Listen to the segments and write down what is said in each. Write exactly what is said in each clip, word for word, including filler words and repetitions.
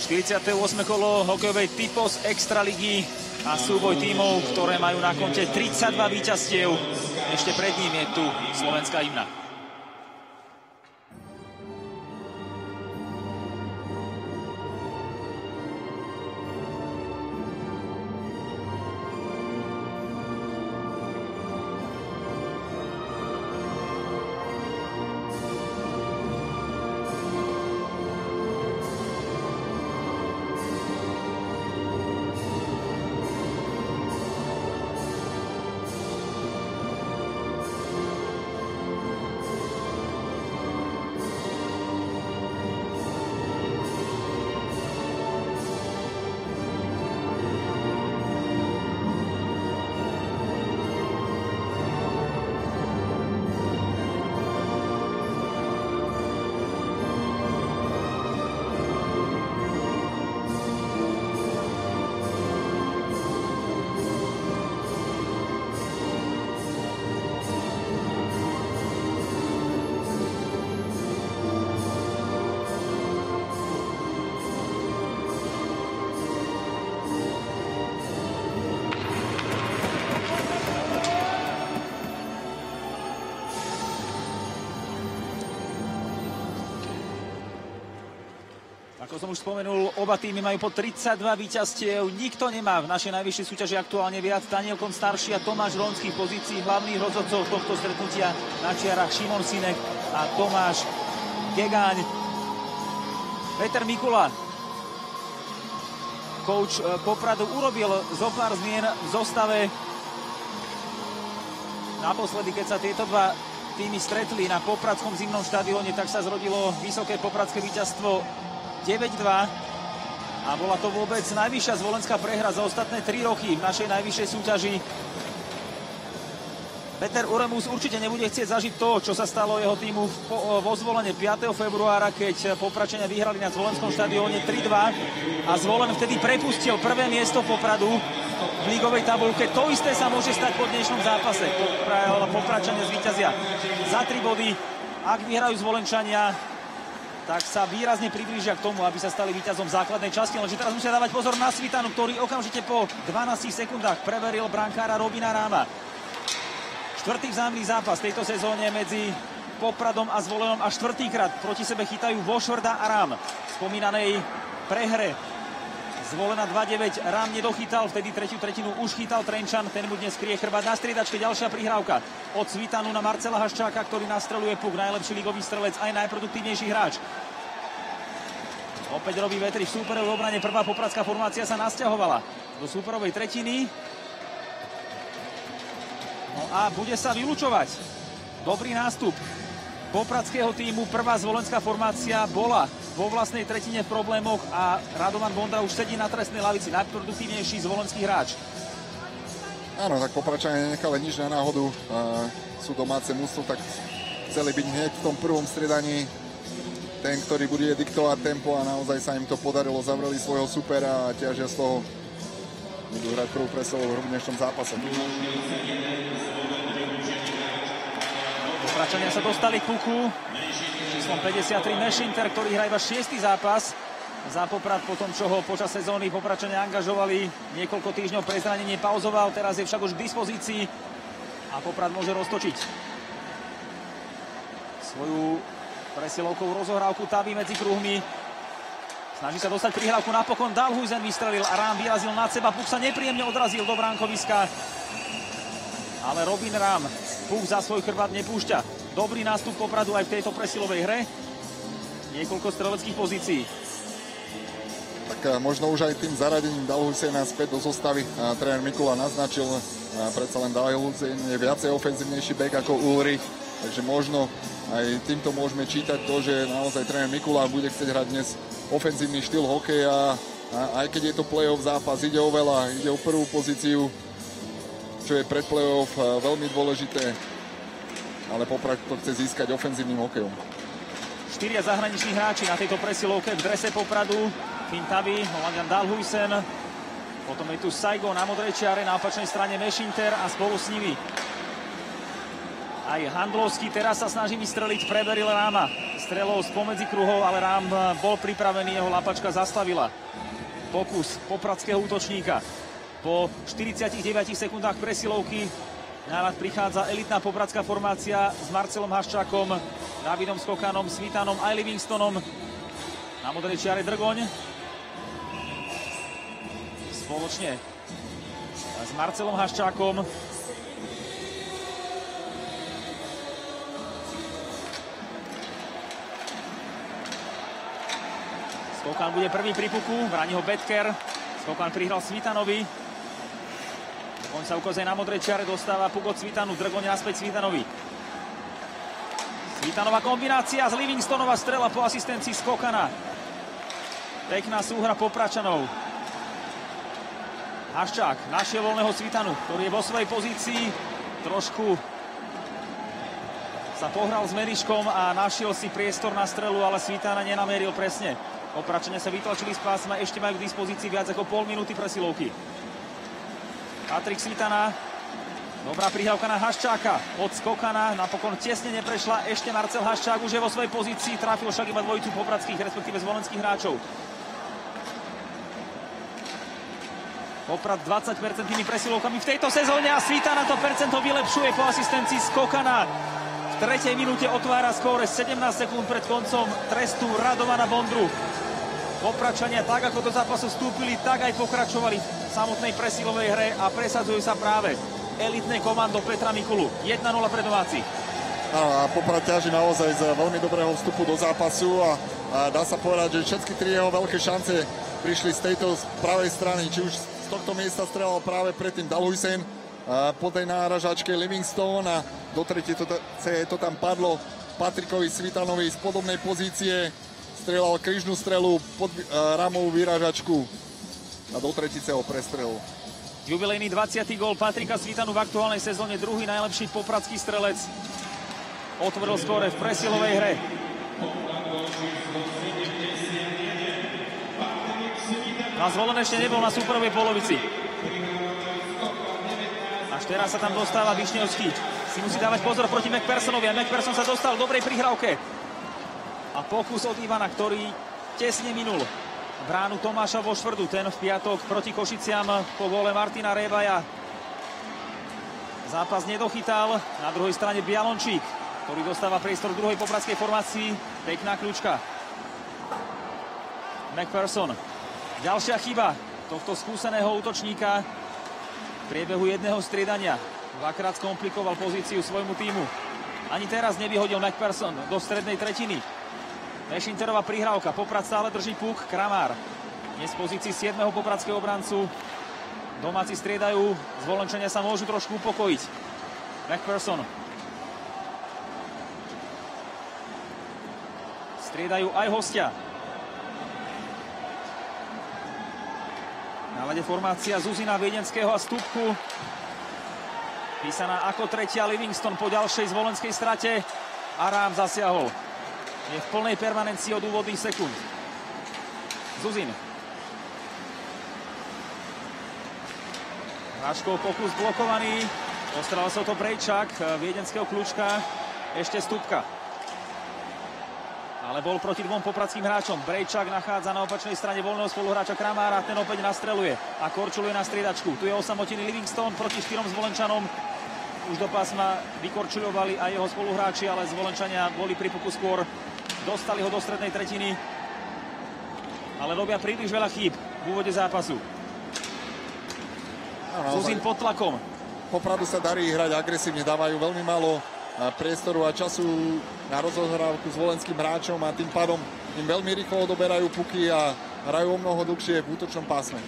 štyridsiate ôsme kolo hokejovej Typos Extraligy a súboj tímov, ktoré majú na konte tridsaťdva víťazstiev. Ešte pred ním je tu slovenská hymna. Ako som už spomenul, oba týmy majú po tridsaťdva víťazstiev. Nikto nemá v našej najvyššej súťaži aktuálne viac. Daniel Kon starší a Tomáš Ronský v pozícii hlavných rozhodcov tohto stretnutia na čiarach Šimon Sinek a Tomáš Gegáň. Peter Mikula, coach Popradu, urobil zo pár zmien v zostave. Naposledy, keď sa tieto dva týmy stretli na popradskom zimnom štadióne, tak sa zrodilo vysoké popradské víťazstvo deväť dva a bola to vôbec najvyššia zvolenská prehra za ostatné tri roky v našej najvyššej súťaži. Peter Uremus určite nebude chcieť zažiť to, čo sa stalo jeho týmu vo Zvolene piateho februára, keď Popračania vyhrali na Zvolenskom štadióne tri dva a Zvolen vtedy prepustil prvé miesto Popradu v lígovej tabuľke. To isté sa môže stať po dnešnom zápase. Popračania zvíťazia za tri body. Ak vyhrajú Zvolenčania, tak sa výrazne priblížia k tomu, aby sa stali víťazom základnej časti. Lenže teraz musia dávať pozor na Svitanu, ktorý okamžite po dvanástich sekundách preveril brankára Robina Ráma. Štvrtý vzájomný zápas v tejto sezóne medzi Popradom a Zvolenom a štvrtýkrát proti sebe chytajú Vošvrda a Rám. V spomínanej prehre Zvolena dva deväť Rám nedochytal, vtedy tretiu tretinu už chytal Trenčan, ten mu dnes kryje chrbát. Na striedačke ďalšia prihrávka od Svitanu na Marcela Haščáka, ktorý nastreluje puk, najlepší ligový strelec, aj najproduktívnejší hráč. Opäť robí vetri v súperovej obrane, prvá popradská formácia sa nasťahovala do súperovej tretiny. No a bude sa vylučovať. Dobrý nástup popradského týmu, prvá zvolenská formácia bola vo vlastnej tretine v problémoch a Radovan Bondra už sedí na trestnej lavici, najproduktívnejší zvolenský hráč. Áno, tak Popračania nenechali nič na náhodu, uh, sú domáce mužstvo, tak chceli byť hneď v tom prvom striedaní ten, ktorý bude diktovať tempo a naozaj sa im to podarilo, zavreli svojho supera a ťažia z toho, budú hrať prvú presilovú hru v dnešnom zápase. Popračania sa dostali k puku číslom päťdesiattri Mešinter, ktorý hrá iba šiesty zápas za Poprad po tom, čo ho počas sezóny Popračania angažovali. Niekoľko týždňov pre zranenie pauzoval, teraz je však už k dispozícii a Poprad môže roztočiť svoju presilovkovú rozohrávku. Taví medzi kruhmi, snaží sa dostať prihrávku, napokon Dalhuizen vystrelil a Rám vyrazil nad seba, puk sa nepríjemne odrazil do bránkoviska, ale Robin Rám puk za svoj chrbát nepúšťa. Dobrý nástup Popradu aj v tejto presilovej hre, niekoľko streleckých pozícií. Tak možno už aj tým zaradením Dalhuisena späť do zostavy a tréner Mikula naznačil, a predsa len Dalhuisen je viacej ofenzívnejší back ako Ulrich, takže možno aj týmto môžeme čítať to, že naozaj tréner Mikula bude chcieť hrať dnes ofenzívny štýl hokeja a aj keď je to play-off zápas, ide o veľa, ide o prvú pozíciu, čo je pred play-off veľmi dôležité, ale Poprad to chce získať ofenzívnym hokejom. Štyria zahraniční hráči na tejto presilovke v drese Popradu. Finn Tavi, Holandian Dalhuisen, potom je tu Saigo na modrej čiare, na opačnej strane Mešinter a spolu s nimi aj Handlovský teraz sa snaží vystreliť, preveril Ráma. strelou spomedzi kruhov, ale Rám bol pripravený, jeho lapačka zastavila pokus popradského útočníka. Po štyridsiatich deviatich sekundách presilovky na rad prichádza elitná popradská formácia s Marcelom Haščákom, Davidom Skokanom, Svitanom aj Livingstonom. Na modrej čiare Drgoň. Spoločne s Marcelom Haščákom. Skokan bude prvý pri puku, bráni ho Betker. Skokan prihral Svitanovi. On sa ukazuje na modrej čiare, dostáva puk od Svitanu, Drgoň naspäť Svitanovi. Svitanová kombinácia z Livingstonova strela po asistencii Skokana. Pekná súhra Popračanov. Haščák našiel voľného Svitanu, ktorý je vo svojej pozícii. Trošku sa pohral s Meriškom a našiel si priestor na strelu, ale Svitana nenameril presne. Popračania sa vytlačili z pásma, ešte majú k dispozícii viac ako pol minúty presilovky. Patrik Svitana, dobrá prihrávka na Haščáka, od Skokana, napokon tesne neprešla, ešte Marcel Haščák už je vo svojej pozícii, trafil však iba dvojicu popradských, respektíve zvolenských hráčov. Poprad dvadsať percent presilovkami v tejto sezóne a Svitana to percento vylepšuje po asistencii Skokana. V tretej minúte otvára skóre sedemnásť sekúnd pred koncom trestu Radovana Bondru. Popračania tak, ako do zápasu vstúpili, tak aj pokračovali v samotnej presilovej hre a presadzujú sa práve elitné komando Petra Mikulu. jeden nula pre domácich. A Poprad ťaží naozaj z veľmi dobrého vstupu do zápasu a, a dá sa povedať, že všetky tri jeho veľké šance prišli z tejto pravej strany. Či už z tohto miesta strelal práve predtým Dalhuisen, po tej náražačke Livingstone a do tretej to, to tam padlo Patrikovi Svitanovi z podobnej pozície. Strelal križnú strelu pod uh, ramovú vyrážačku a do tretice ho prestrelil. Jubilejný dvadsiaty gól Patrika Svitanu v aktuálnej sezóne, druhý najlepší popradský strelec. Otvoril skóre v presilovej hre. A zvolen ešte nebol na súperovej polovici. Až teraz sa tam dostáva Višňovský. Si musí dávať pozor proti McPhersonovi a McPherson sa dostal v dobrej prihrávke. A pokus od Ivana, ktorý tesne minul bránu Tomáša Vošvrdu. Ten v piatok proti Košiciam po góle Martina Rébaja zápas nedochytal. Na druhej strane Bialončík, ktorý dostáva priestor v druhej popradskej formácii. Pekná kľúčka. McPherson. Ďalšia chyba tohto skúseného útočníka v priebehu jedného striedania. Dvakrát skomplikoval pozíciu svojmu týmu. Ani teraz nevyhodil McPherson do strednej tretiny. Mešinterová prihrávka, Poprad stále drží puk, Kramár. Dnes v pozícii siedmeho popradského obrancu. Domáci striedajú, zvolenčania sa môžu trošku upokojiť. McPherson. Striedajú aj hostia. Na lade formácia Zuzina, Viedenského a Stupku. Písaná ako tretia Livingston po ďalšej zvolenskej strate. A Rám zasiahol. Je v plnej permanencii od úvodných sekúnd. Zuzin. Haškov pokus blokovaný. Ostral sa to Brejčák, Viedenského kľúčka. Ešte Stupka. Ale bol proti dvom popradským hráčom. Brejčák nachádza na opačnej strane voľného spoluhráča Kramára. Ten opäť nastreluje a korčuluje na striedačku. Tu je osamotený Livingston proti štyrom zvolenčanom. Už do pásma vykorčuľovali aj jeho spoluhráči, ale zvolenčania boli pri puku skôr. Dostali ho do strednej tretiny, ale robia príliš veľa chýb v úvode zápasu. Zuzin pod tlakom. Popradu sa darí hrať agresívne, dávajú veľmi málo priestoru a času na rozohrávku s volenským hráčom a tým pádom im veľmi rýchlo odoberajú puky a hrajú o mnoho dlhšie v útočnom pásme.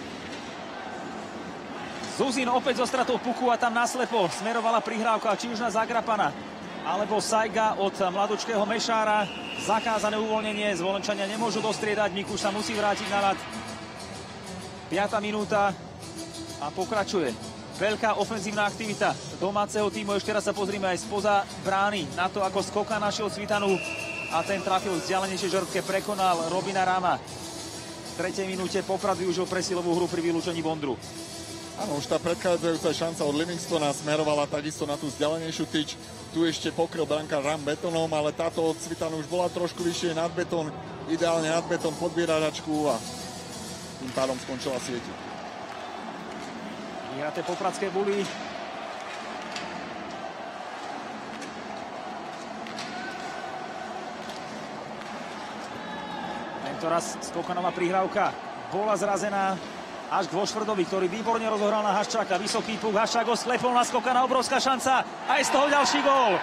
Zuzin opäť zo stratou puku a tam naslepo smerovala prihrávka, či už na Zagrapana alebo Sajga od mladučkého Mešára. Zakázané uvoľnenie, zvolenčania nemôžu dostriedať, Mikuš sa musí vrátiť na ľad. piata minúta a pokračuje. Veľká ofenzívna aktivita domáceho týmu. Ešte raz sa pozrime aj spoza brány na to, ako Skokan našiel Svitanu a ten trafil vzdialenejšie žrtke, prekonal Robina Ráma. V tretej minúte Poprad využil presilovú hru pri vylúčení Bondru. Áno, už tá predchádzajúca šanca od Livingstona smerovala takisto na tú vzdialenejšiu tyč. Tu ešte pokryl brankár rám betónom, ale táto od Cvitanu už bola trošku vyššie nad betón, ideálne nad betón pod vyrážačku a tým pádom skončila sieť. Vyhraté popradské buly. Tentoraz Skokanová prihrávka bola zrazená až k Vošvrdovi, ktorý výborne rozohral na Haščáka. Vysoký puk, Haščák ho sklepol na Skokana, obrovská šanca. Aj z toho ďalší gól.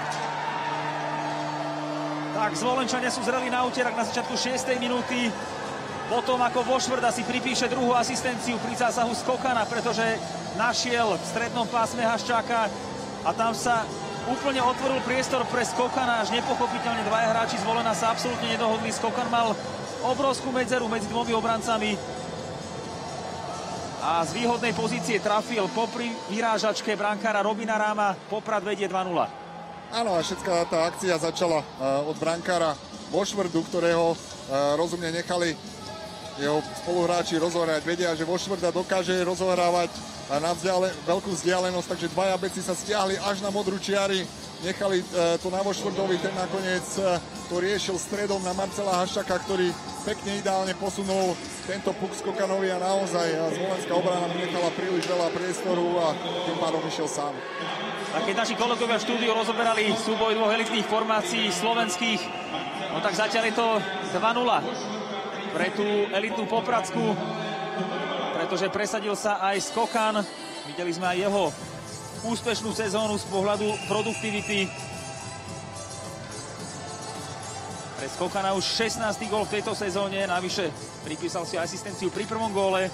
Tak Zvolenčania sú zreli na úterak na začiatku šiestej minúty. Potom ako Vošvrda si pripíše druhú asistenciu pri zásahu Skokana, pretože našiel v strednom pásme Haščáka a tam sa úplne otvoril priestor pre Skokana. Až nepochopiteľne dvaja hráči Zvolena sa absolútne nedohodli. Skokan mal obrovskú medzeru medzi dvomi obrancami a z výhodnej pozície trafil popri vyrážačke brankára Robina Ráma. Poprad vedie dva nula. Áno, a všetká tá akcia začala uh, od brankára Vošvrdu, ktorého uh, rozumne nechali jeho spoluhráči rozohrať. Vedia, že Vošvrda dokáže rozohrávať na vzdiale, veľkú vzdialenosť, takže dvaja beci sa stiahli až na modrú čiary. Nechali uh, to na Vošvrdovi, ten nakoniec uh, to riešil stredom na Marcela Haščáka, ktorý pekne ideálne posunul tento puk Skokanovi a naozaj uh, zvolenská obrana mu nechala príliš veľa priestoru a tým pádom išiel sám. A keď naši kolegovia v štúdiu rozoberali súboj dvoch elitných formácií slovenských, no tak zatiaľ je to dva nula pre tú elitnú Popradsku, pretože presadil sa aj Skokan. Videli sme aj jeho úspešnú sezónu z pohľadu produktivity. Pre Skokana už šestnásty gól v tejto sezóne, navyše pripísal si asistenciu pri prvom góle.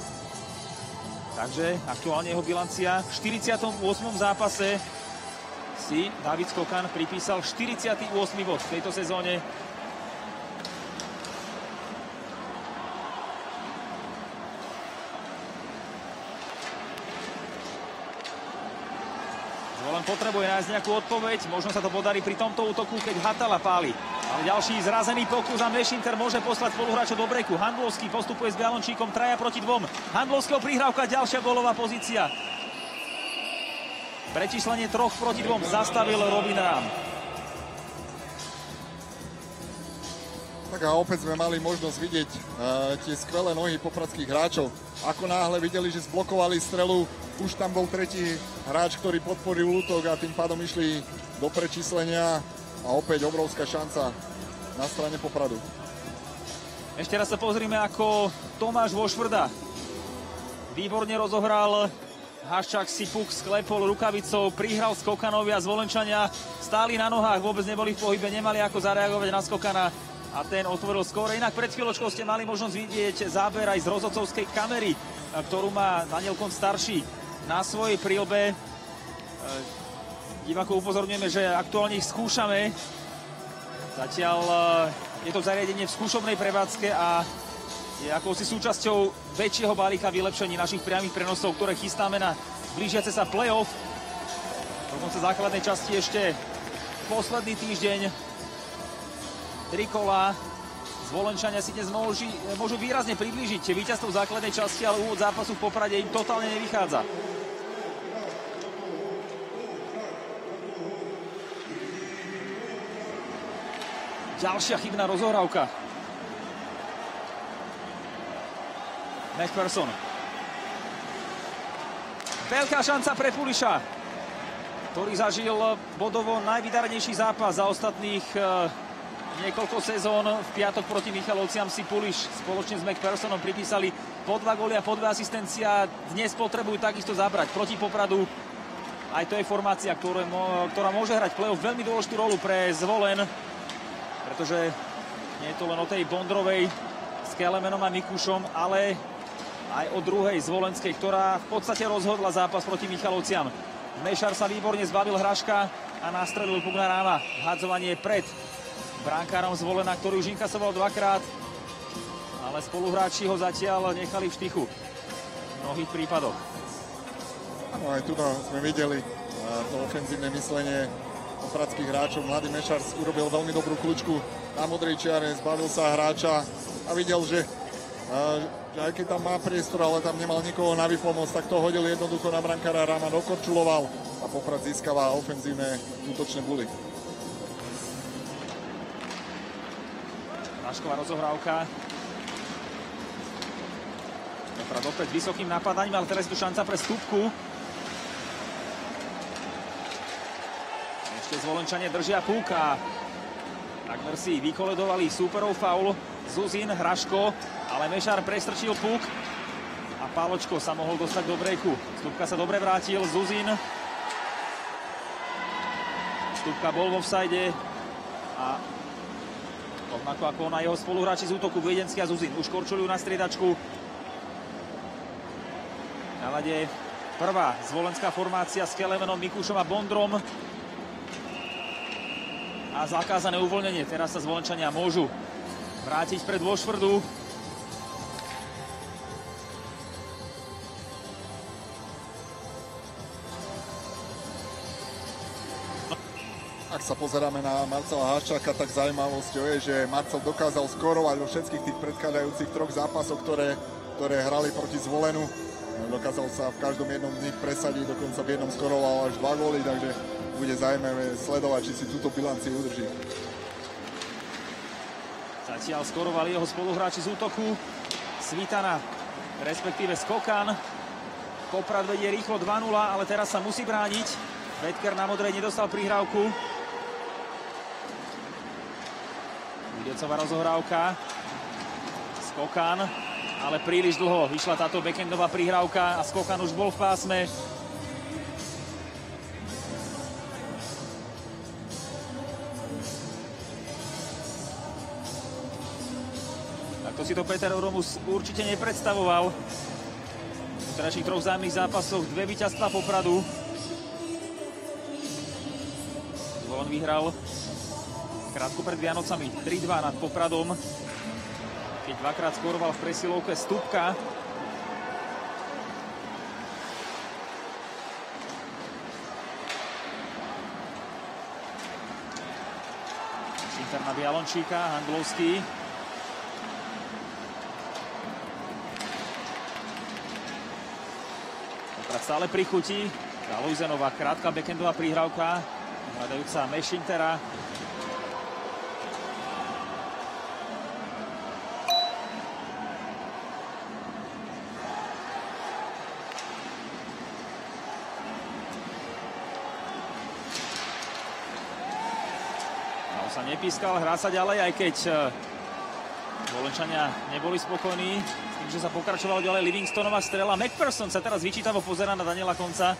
Takže aktuálne jeho bilancia v štyridsiatom ôsmom zápase si David Skokan pripísal štyridsiaty ôsmy bod v tejto sezóne. Zvolen potrebuje nájsť nejakú odpoveď, možno sa to podarí pri tomto útoku, keď Hatala páli. Ale ďalší zrazený pokus a Mešinter môže poslať spoluhráča do breku. Handlovský postupuje s Bialončíkom, traja proti dvom. Handlovského prihrávka, ďalšia gólová pozícia. Prečíslenie troch proti dvom zastavil Robin Rám. Tak a opäť sme mali možnosť vidieť uh, tie skvelé nohy popradských hráčov. Ako náhle videli, že zblokovali strelu, už tam bol tretí hráč, ktorý podporil útok a tým pádom išli do prečíslenia. A opäť obrovská šanca na strane Popradu. Ešte raz sa pozrime, ako Tomáš Vošvrda výborne rozohral. Haščák si puk sklepol rukavicou, prihral Skokanovi a Zvolenčania stáli na nohách, vôbec neboli v pohybe, nemali ako zareagovať na Skokana a ten otvoril skóre. Inak pred chvíľočkou ste mali možnosť vidieť záber aj z rozhodcovskej kamery, ktorú má Daniel Kont starší na svojej prílbe. Divákov upozorňujeme, že aktuálne ich skúšame. Zatiaľ je to zariadenie v skúšobnej prevádzke a je akousi súčasťou väčšieho balíka vylepšení našich priamých prenosov, ktoré chystáme na blížiace sa play-off. Do konca základnej časti ešte posledný týždeň. Tri kola. Zvolenčania si dnes môžu, môžu výrazne priblížiť víťazstvo v základnej časti, ale úvod zápasu v Poprade im totálne nevychádza. Ďalšia chybná rozohrávka. McPherson. Veľká šanca pre Puliša, ktorý zažil bodovo najvydarenejší zápas za ostatných uh, niekoľko sezón. V piatok proti Michalovciam si Puliš spoločne s McPhersonom pripísali po dva góly a po dve asistencia. Dnes potrebujú takisto zabrať proti Popradu. Aj to je formácia, ktoré, ktorá môže hrať play-off veľmi dôležitú rolu pre Zvolen, pretože nie je to len o tej Bondrovej s Kelemenom a Mikušom, ale aj o druhej Zvolenskej, ktorá v podstate rozhodla zápas proti Michalovciam. Mešar sa výborne zbavil Hraška a nastrelil puk na Ráma. Hadzovanie pred bránkárom Zvolena, ktorý už inkasoval dvakrát, ale spoluhráči ho zatiaľ nechali v štychu v mnohých prípadoch. Áno, aj tu sme videli to ofenzívne myslenie popradských hráčov. Mladý Mešar urobil veľmi dobrú kľúčku na modrej čiare, zbavil sa hráča a videl, že že aj keď tam má priestor, ale tam nemal nikoho na vypomoc, tak to hodil jednoducho na brankára, Rama dokorčuloval a Poprad získava ofenzívne útočné buly. Rašková rozohrávka. Poprad opäť vysokým napadaním, ale teraz je tu šanca pre Stupku. Ešte Zvolenčania držia púk a takmer si vykoledovali súperov faul. Zuzin, Hraško, ale Mešár prestrčil púk a Páločko sa mohol dostať do breaku. Stupka sa dobre vrátil, Zuzin. Stupka bol v offside a rovnako ako na jeho spoluhráči z útoku Viedenský a Zuzin už korčujú na striedačku. Na ľade prvá zvolenská formácia s Kelemenom, Mikušom a Bondrom. A zakázané uvoľnenie. Teraz sa Zvolenčania môžu vrátiť pred Vošvrdu. Ak sa pozeráme na Marcela Haščáka, tak zaujímavosťou je, že Marcel dokázal skorovať vo všetkých tých predchádzajúcich troch zápasoch, ktoré, ktoré hrali proti Zvolenu. Dokázal sa v každom jednom z nich presadiť, dokonca v jednom skoroval až dva góly, takže bude zaujímavé sledovať, či si túto bilanciu udrží. Zatiaľ skorovali jeho spoluhráči z útoku. Svitana, respektíve Skokan. Poprad vedie rýchlo dva nula, ale teraz sa musí brániť. Betker na modrej nedostal prihrávku. Videcová rozohrávka. Skokan, ale príliš dlho vyšla táto backendová prihrávka a Skokan už bol v pásme. To si to Peter Oromus určite nepredstavoval. V terajších troch vzájomných zápasoch dve víťazstvá Popradu. Zvolen vyhral krátko pred Vianocami tri dva nad Popradom, keď dvakrát skoroval v presilovke Stupka. Šinter na Bialončíka, Handlovský. Stále pri chuti. Lujzenová krátka backendová prihrávka. Hľadajúca Mešintera. Mal sa nepískal, hrá sa ďalej, aj keď Zvolenčania neboli spokojní s tým, že sa pokračovalo ďalej. Livingstonová strela. McPherson sa teraz vyčítavo pozerá na Daniela Konca.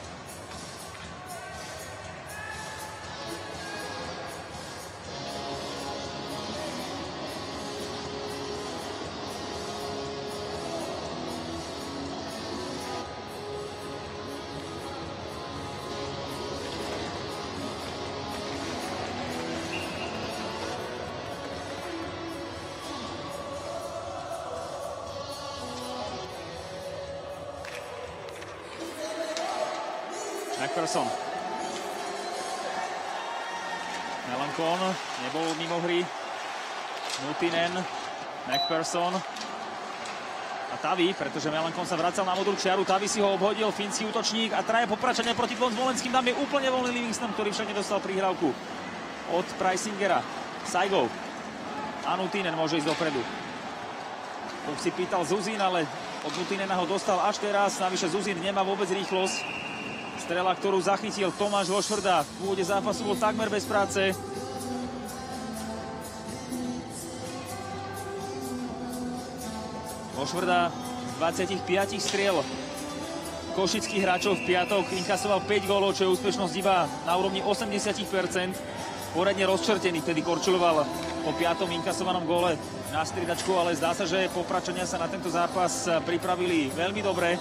McPherson. Melancon nebol mimo hry. Nutinen, McPherson a Tavi, pretože Melancon sa vracal na modrú čiaru. Tavi si ho obhodil, fínsky útočník a traje popračania proti dvom zvolenským. Tam je úplne voľný Livingston, ktorý však nedostal prihrávku od Preissingera. Saigov a Nutinen môže ísť dopredu. Puk si pýtal Zuzin, ale od Nutinena ho dostal až teraz. Navyše Zuzin nemá vôbec rýchlosť. Strela, ktorú zachytil Tomáš Vošvrda, v úvode zápasu bol takmer bez práce. Vošvrda z dvadsaťpäť striel košických hráčov v piatok inkasoval päť gólov, čo je úspešnosť iba na úrovni osemdesiat percent. Poriadne rozčertený, vtedy korčuloval po piatom inkasovanom góle na striedačku, ale zdá sa, že Popračania sa na tento zápas pripravili veľmi dobre.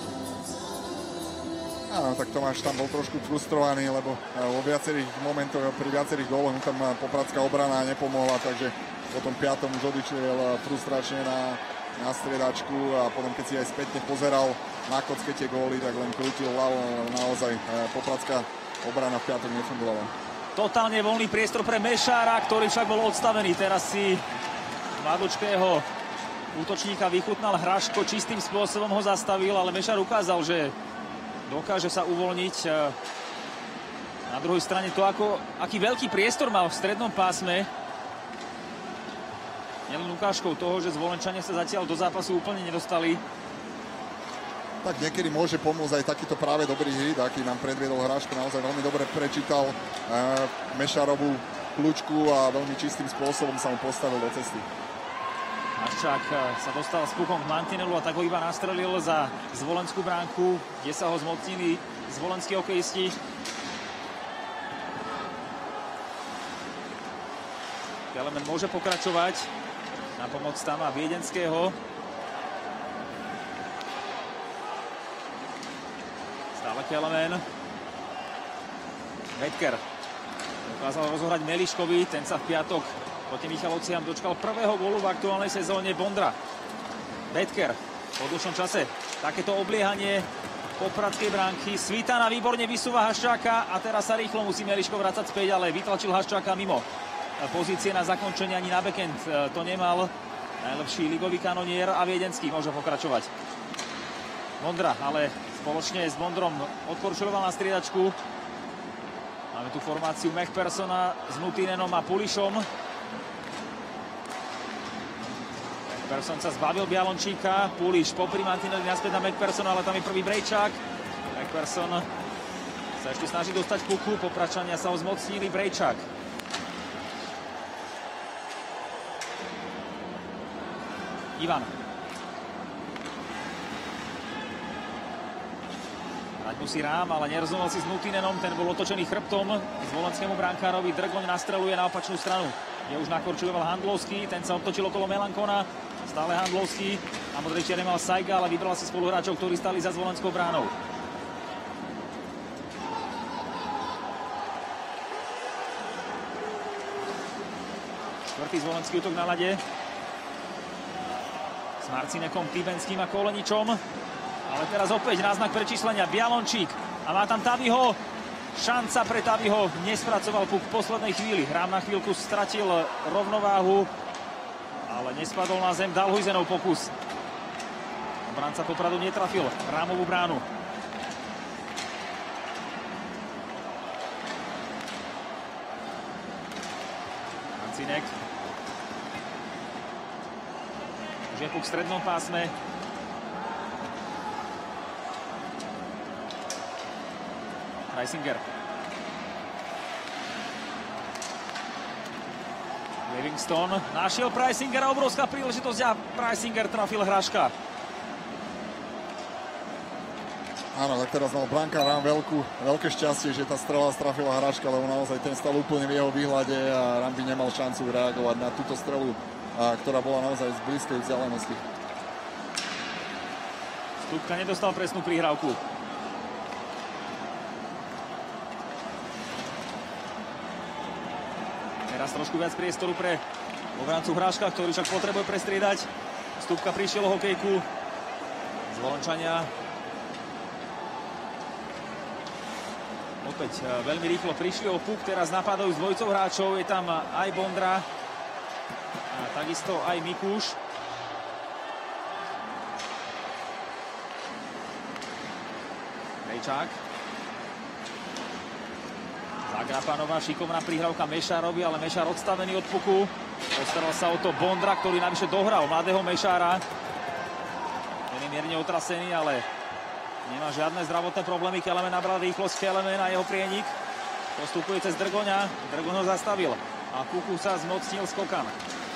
Áno, tak Tomáš tam bol trošku frustrovaný, lebo vo viacerých momentoch, pri viacerých góloch tam popradská obrana nepomohla, takže po tom piatom už odišiel frustračne na, na striedačku a potom, keď si aj spätne pozeral na kocke tie góly, tak len krútil hlavu, naozaj popradská obrana v piatok nefungovala. Totálne voľný priestor pre Mešára, ktorý však bol odstavený. Teraz si mladočkého útočníka vychutnal Hraško, čistým spôsobom ho zastavil, ale Mešar ukázal, že dokáže sa uvoľniť. Na druhej strane to, ako, aký veľký priestor mal v strednom pásme. Nielen ukážkou toho, že Zvolenčania sa zatiaľ do zápasu úplne nedostali. Tak niekedy môže pomôcť aj takýto práve dobrý hit, aký nám predviedol Hraško. Naozaj veľmi dobre prečítal e, Mešarovú kľúčku a veľmi čistým spôsobom sa mu postavil do cesty. Haščák sa dostal s pukom k mantinelu a tak ho iba nastrelil za zvolenskú bránku, kde sa ho zmocnili zvolenskí hokejisti. Kelemen môže pokračovať. Na pomoc tam má Viedenského. Stále Kelemen. Vedker dokázal rozohrať Meliškovi, ten sa v piatok proti Michalovciam dočkal prvého gólu v aktuálnej sezóne. Bondra. Vedker po dlhšom čase. Takéto obliehanie popradskej bránky. Svitana výborne vysúva Haščáka a teraz sa rýchlo musí Meliško vrácať späť, ale vytlačil Haščáka mimo pozície na zakončenie, ani na backend to nemal. Najlepší ligový kanonier a Viedenský môže pokračovať. Bondra, ale spoločne s Bondrom odkorčuloval na striedačku. Máme tu formáciu McPhersona s Nutinenom a Pulišom. McPherson sa zbavil Bialončíka. Puliš popri mantineli naspäť na McPhersona, ale tam je prvý Brejčák. McPherson sa ešte snaží dostať puku. Popračania sa ho zmocnili. Brejčák. Ivan. Hrať musí Rám, ale nerozumel si s Nutinenom. Ten bol otočený chrbtom zvolenskému brankárovi. Drgoň nastreluje na opačnú stranu. Je už nakorčuloval Handlovský. Ten sa otočil okolo Melankona. Stále Handlovský. Na modrej čiare mal Sajga, ale vybral si spoluhráčov, ktorí stali za zvolenskou bránou. Štvrtý zvolenský útok na ľade. S Marcinekom, Tybenským a Koleničom. Ale teraz opäť náznak prečíslenia. Bialončík. A má tam Taviho. Šanca pre Taviho. Nespracoval puk v poslednej chvíli. Rám na chvíľku stratil rovnováhu. Ale nespadol na zem. Dal Hujzenov pokus. Obranca Popradu netrafil Rámovú bránu. Marcinek. Už je puk v strednom pásme. Preisinger. Livingston našiel Preisingera, obrovská príležitosť a Preisinger trafil Hraška. Áno, tak teraz mal brankár Rám veľkú, veľké šťastie, že tá strela strafila Hraška, lebo naozaj ten stal úplne v jeho výhľade a Rám by nemal šancu reagovať na túto strelu, a, ktorá bola naozaj z blízkej vzdialenosti. Stupka nedostal presnú prihrávku. Teraz trošku viac priestoru pre obrancu Hraška, ktorý však potrebuje prestriedať. Stupka prišiel o hokejku. Zvolenčania opäť veľmi rýchlo prišli o puk. Teraz napadajú s dvojicou hráčov. Je tam aj Bondra a takisto aj Mikuš. Brejčák. Zagrapanová, šikovná prihrávka Mešárovi, ale Mešár odstavený od puku. Postaral sa o to Bondra, ktorý navyše dohral mladého Mešára. Ten je mierne otrasený, ale nemá žiadne zdravotné problémy. Kelemen nabral rýchlosť, Kelemen a jeho prienik. Postupuje cez Drgoňa. Drgoň ho zastavil a puku sa zmocnil Skokan.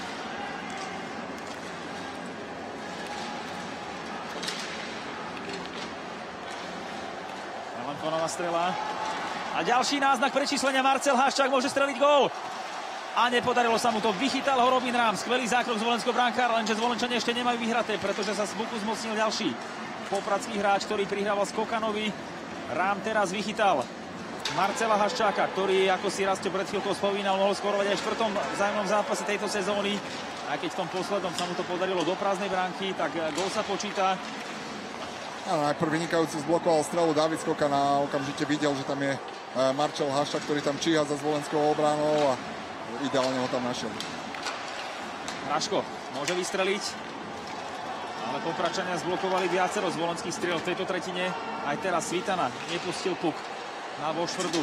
Melankonová strela. A ďalší náznak prečíslenia. Marcel Haščák môže streliť gól. A nepodarilo sa mu to. Vychytal ho Robin Rám. Skvelý zákrok zvolenského brankára, lenže Zvolenčania ešte nemajú vyhraté, pretože sa z buku zmocnil ďalší popradský hráč, ktorý prihrával Skokanovi. Rám teraz vychytal Marcela Haščáka, ktorý, ako si Rasto pred chvíľkou spomínal, mohol skorovať aj v štvrtom vzájomnom zápase tejto sezóny. Aj keď v tom poslednom sa mu to podarilo do prázdnej bránky, tak gól sa počíta. Áno, najprv vynikajúci zblokoval strelu David Skokan a okamžite videl, že tam je Marcel Haščák, ktorý tam číha za zvolenskou obranou a ideálne ho tam našiel. Hraško môže vystreliť. Ale Popračania zblokovali viacero zvolenských striel v tejto tretine. Aj teraz Svitana nepustil puk na Vošvrdu.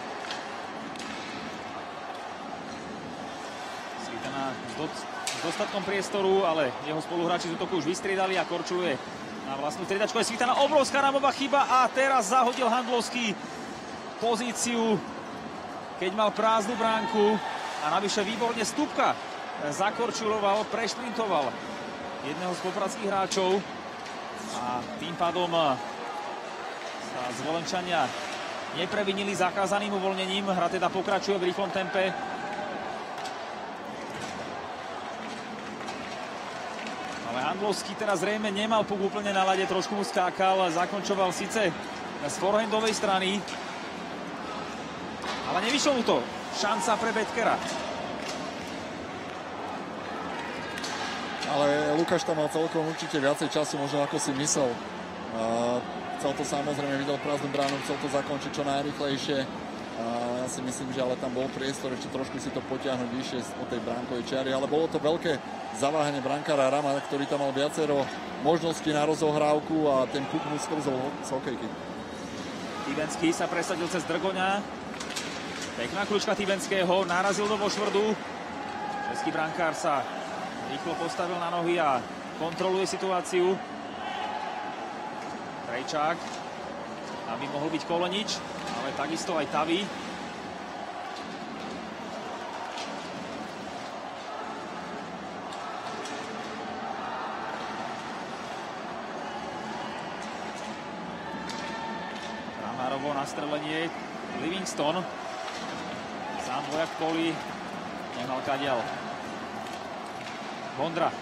Svitana s, do, s dostatkom priestoru, ale jeho spoluhráči z útoku už vystriedali a korčuluje na vlastnú striedačku. Je Svitana, obrovská rámová chyba a teraz zahodil Handlovský pozíciu, keď mal prázdnu bránku a navyše výborne Stupka zakorčuloval, prešprintoval jedného z popradských hráčov a tým pádom sa Zvolenčania neprevinili zakázaným uvoľnením. Hra teda pokračuje v rýchlom tempe. Ale Handlovský teraz zrejme nemal puk úplne na lade, trošku mu skákal, zakončoval síce z forehandovej strany, ale nevyšlo mu to. Šanca pre Betkera. Ale Lukáš tam mal celkom určite viacej času, možno ako si myslel. Uh, chcel to samozrejme, videl prázdnu bránu, chcel to zakončiť čo najrychlejšie. Uh, ja si myslím, že ale tam bol priestor ešte trošku si to potiahnuť vyššie od tej bránkovej čiary, ale bolo to veľké zaváhanie brankára Rama, ktorý tam mal viacero možností na rozohrávku a ten puk mu skrzol z hokejky. Tibenský sa presadil cez Drgoňa. Pekná kľúčka Tibenského, narazil do Vošvrdu. Český brankár sa rýchlo postavil na nohy a kontroluje situáciu. Krejčák, aby mohol byť Kolenič, ale takisto aj Tavi. Kramárovo nastrelenie, Livingston. Sám dvojak v poli, nemal kadiaľ. Bondra.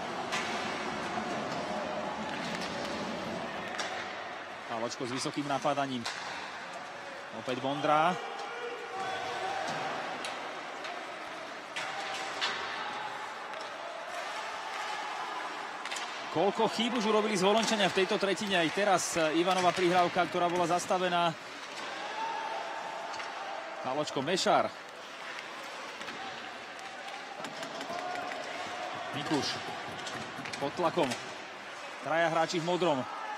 Paločko s vysokým napádaním. Opäť Bondra. Koľko chýb už urobili Zvolenčania v tejto tretine. Aj teraz Ivanova prihrávka, ktorá bola zastavená. Paločko Mešár. Mikuš pod tlakom. Traja hráči v modrom.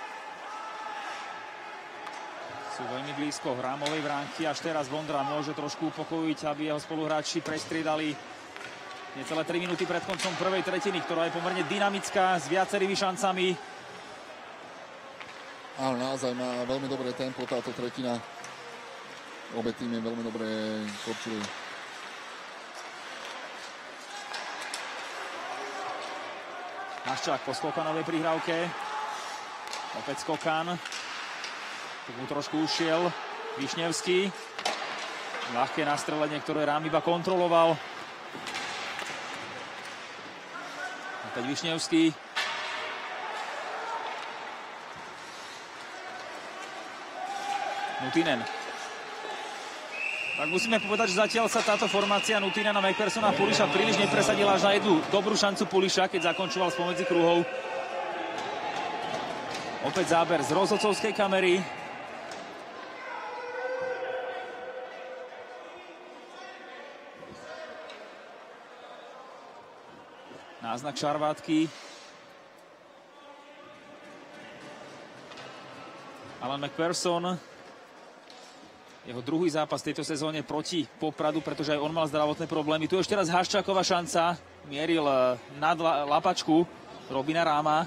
Sú veľmi blízko rámovej bránky. Až teraz Vondra môže trošku upokojiť, aby jeho spoluhráči prestriedali necelé tri minúty pred koncom prvej tretiny, ktorá je pomerne dynamická, s viacerými šancami. Áno, naozaj má veľmi dobré tempo táto tretina. Obe týmy veľmi dobre korčili. Haščák po Skokanovej prihrávke. Opäť Skokan. Tu mu trošku ušiel Višnevský. Ľahké nastrelenie, ktoré Rám iba kontroloval. Opäť Višnevský. Nutinen. Tak musíme povedať, že zatiaľ sa táto formácia Nutinena, McPhersona a Puliša príliš nepresadila, až na jednu dobrú šancu Puliša, keď zakončoval spomedzi kruhov. Opäť záber z rozhodcovskej kamery. Náznak Šarvátky. Alan McPherson. Jeho druhý zápas v tejto sezóne proti Popradu, pretože aj on mal zdravotné problémy. Tu ešte raz Haščáková šanca. Mieril nad lapačku Robina Ráma.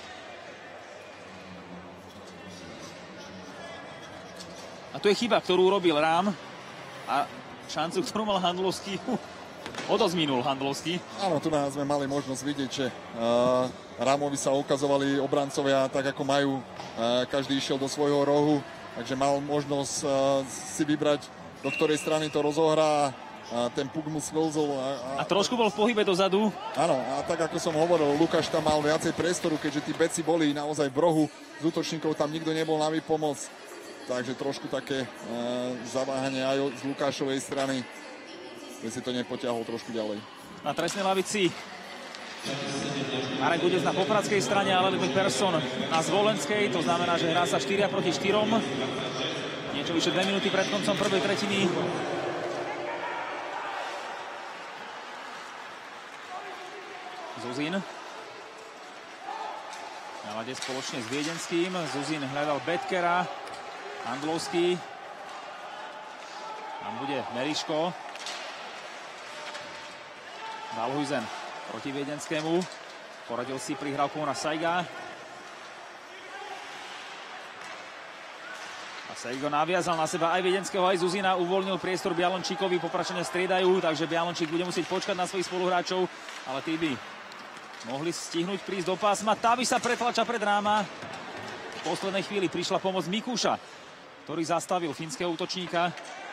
A to je chyba, ktorú urobil Rám. A šancu, ktorú mal Handlovský, odosť minul Handlovský. Áno, tu nás sme mali možnosť vidieť, že uh, Rámovi sa ukazovali obrancovia tak, ako majú. Uh, každý išiel do svojho rohu. Takže mal možnosť uh, si vybrať, do ktorej strany to rozohrá. A ten puk mu sklzol. A, a... a trošku bol v pohybe dozadu. Áno, a tak ako som hovoril, Lukáš tam mal viacej priestoru, keďže tí beci boli naozaj v rohu. Z útočníkov tam nikto nebol na výpomoc. Takže trošku také uh, zaváhanie aj z Lukášovej strany, že si to nepotiahol trošku ďalej. Na trestnej lavici Marek Gudec na popradskej strane, ale McPherson na zvolenskej. To znamená, že hrá sa štyri proti štyrom. Niečo vyše dve minúty pred koncom prvej tretiny. Zuzín. Nalade spoločne s Viedenským. Zuzin hľadal Betkera. Andlovský. Tam bude Meriško. Dalhuizen proti Viedenskému. Poradil si prihrávkou na Sajga. A Sajgo naviazal na seba aj Viedenského, aj Zuzina. Uvoľnil priestor Bialončíkovi. Popračania striedajú, takže Bialončík bude musieť počkať na svojich spoluhráčov. Ale tí by mohli stihnúť prísť do pásma. Tavi sa pretlača pred ráma. V poslednej chvíli prišla pomoc Mikúša, ktorý zastavil fínskeho útočníka.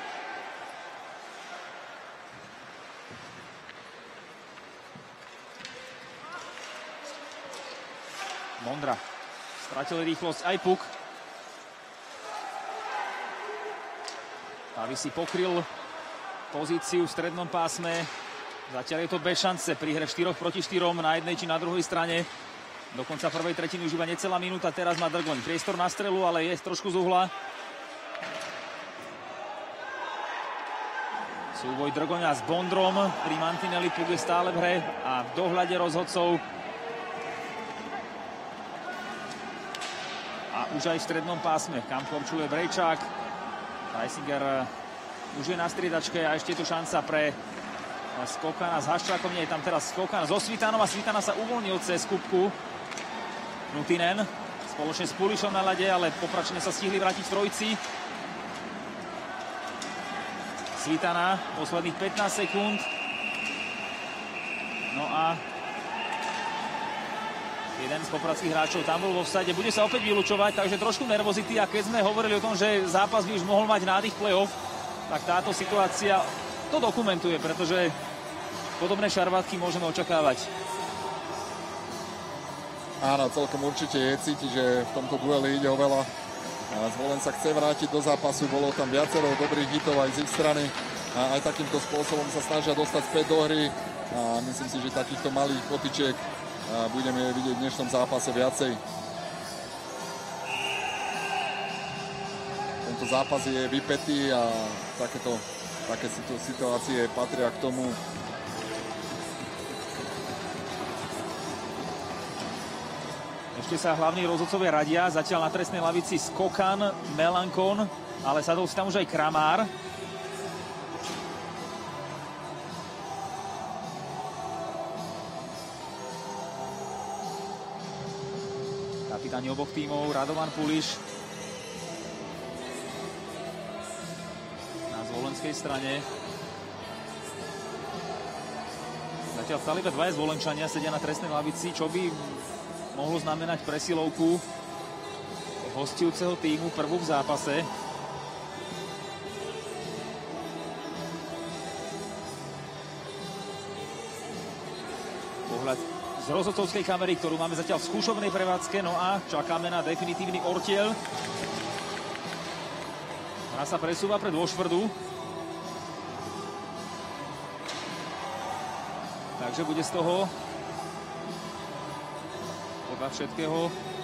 Mondra stratil rýchlosť, aj puk. Tavi si pokryl pozíciu v strednom pásme. Zatiaľ je to bez šance pri hre štyroch proti štyrom na jednej či na druhej strane. Do konca prvej tretiny už iba necelá minúta. Teraz má Drgoň priestor na strelu, ale je trošku z uhla. Súboj Drgoňa s Bondrom pri mantineli, puk je stále v hre a v dohľade rozhodcov. A už aj v strednom pásme, kam korčuje Brejčák. Reisinger už je na striedačke a ešte je tu šanca pre Skokana s Haščákom. Nie je tam teraz Skokan so Svitanom a Svitana sa uvoľnil cez kubku. Nutinen spoločne s Pulišom na ľade, ale popračne sa stihli vrátiť v trojci. Svitana, posledných pätnásť sekúnd. No a jeden z popradských hráčov tam bol vo vsade. Bude sa opäť vylúčovať, takže trošku nervozity. A keď sme hovorili o tom, že zápas by už mohol mať nádych play-off, tak táto situácia to dokumentuje, pretože podobné šarvátky môžeme očakávať. Áno, celkom určite je cítiť, že v tomto dueli ide o veľa. Zvolen sa chce vrátiť do zápasu, bolo tam viacero dobrých hitov aj z ich strany. A aj takýmto spôsobom sa snažia dostať späť do hry. A myslím si, že takýchto malých potyčiek budeme vidieť v dnešnom zápase viacej. Tento zápas je vypätý a takéto, také situácie patria k tomu. Ešte sa hlavní rozhodcovia radia. Zatiaľ na trestnej lavici Skokan, Melankon, ale sadol si tam už aj Kramár. Kapitáni oboch tímov, Radovan Puliš na zvolenskej strane. Zatiaľ stále iba dvaja zvolenčania sedia na trestnej lavici, čo by mohlo znamenať presilovku hostujúceho tímu prvú v zápase. Pohľad z rozhodcovskej kamery, ktorú máme zatiaľ v skúšovnej prevádzke, no a čakáme na definitívny ortiel. Hra sa presúva pred Vošvrdu. Takže bude z toho podľa všetkého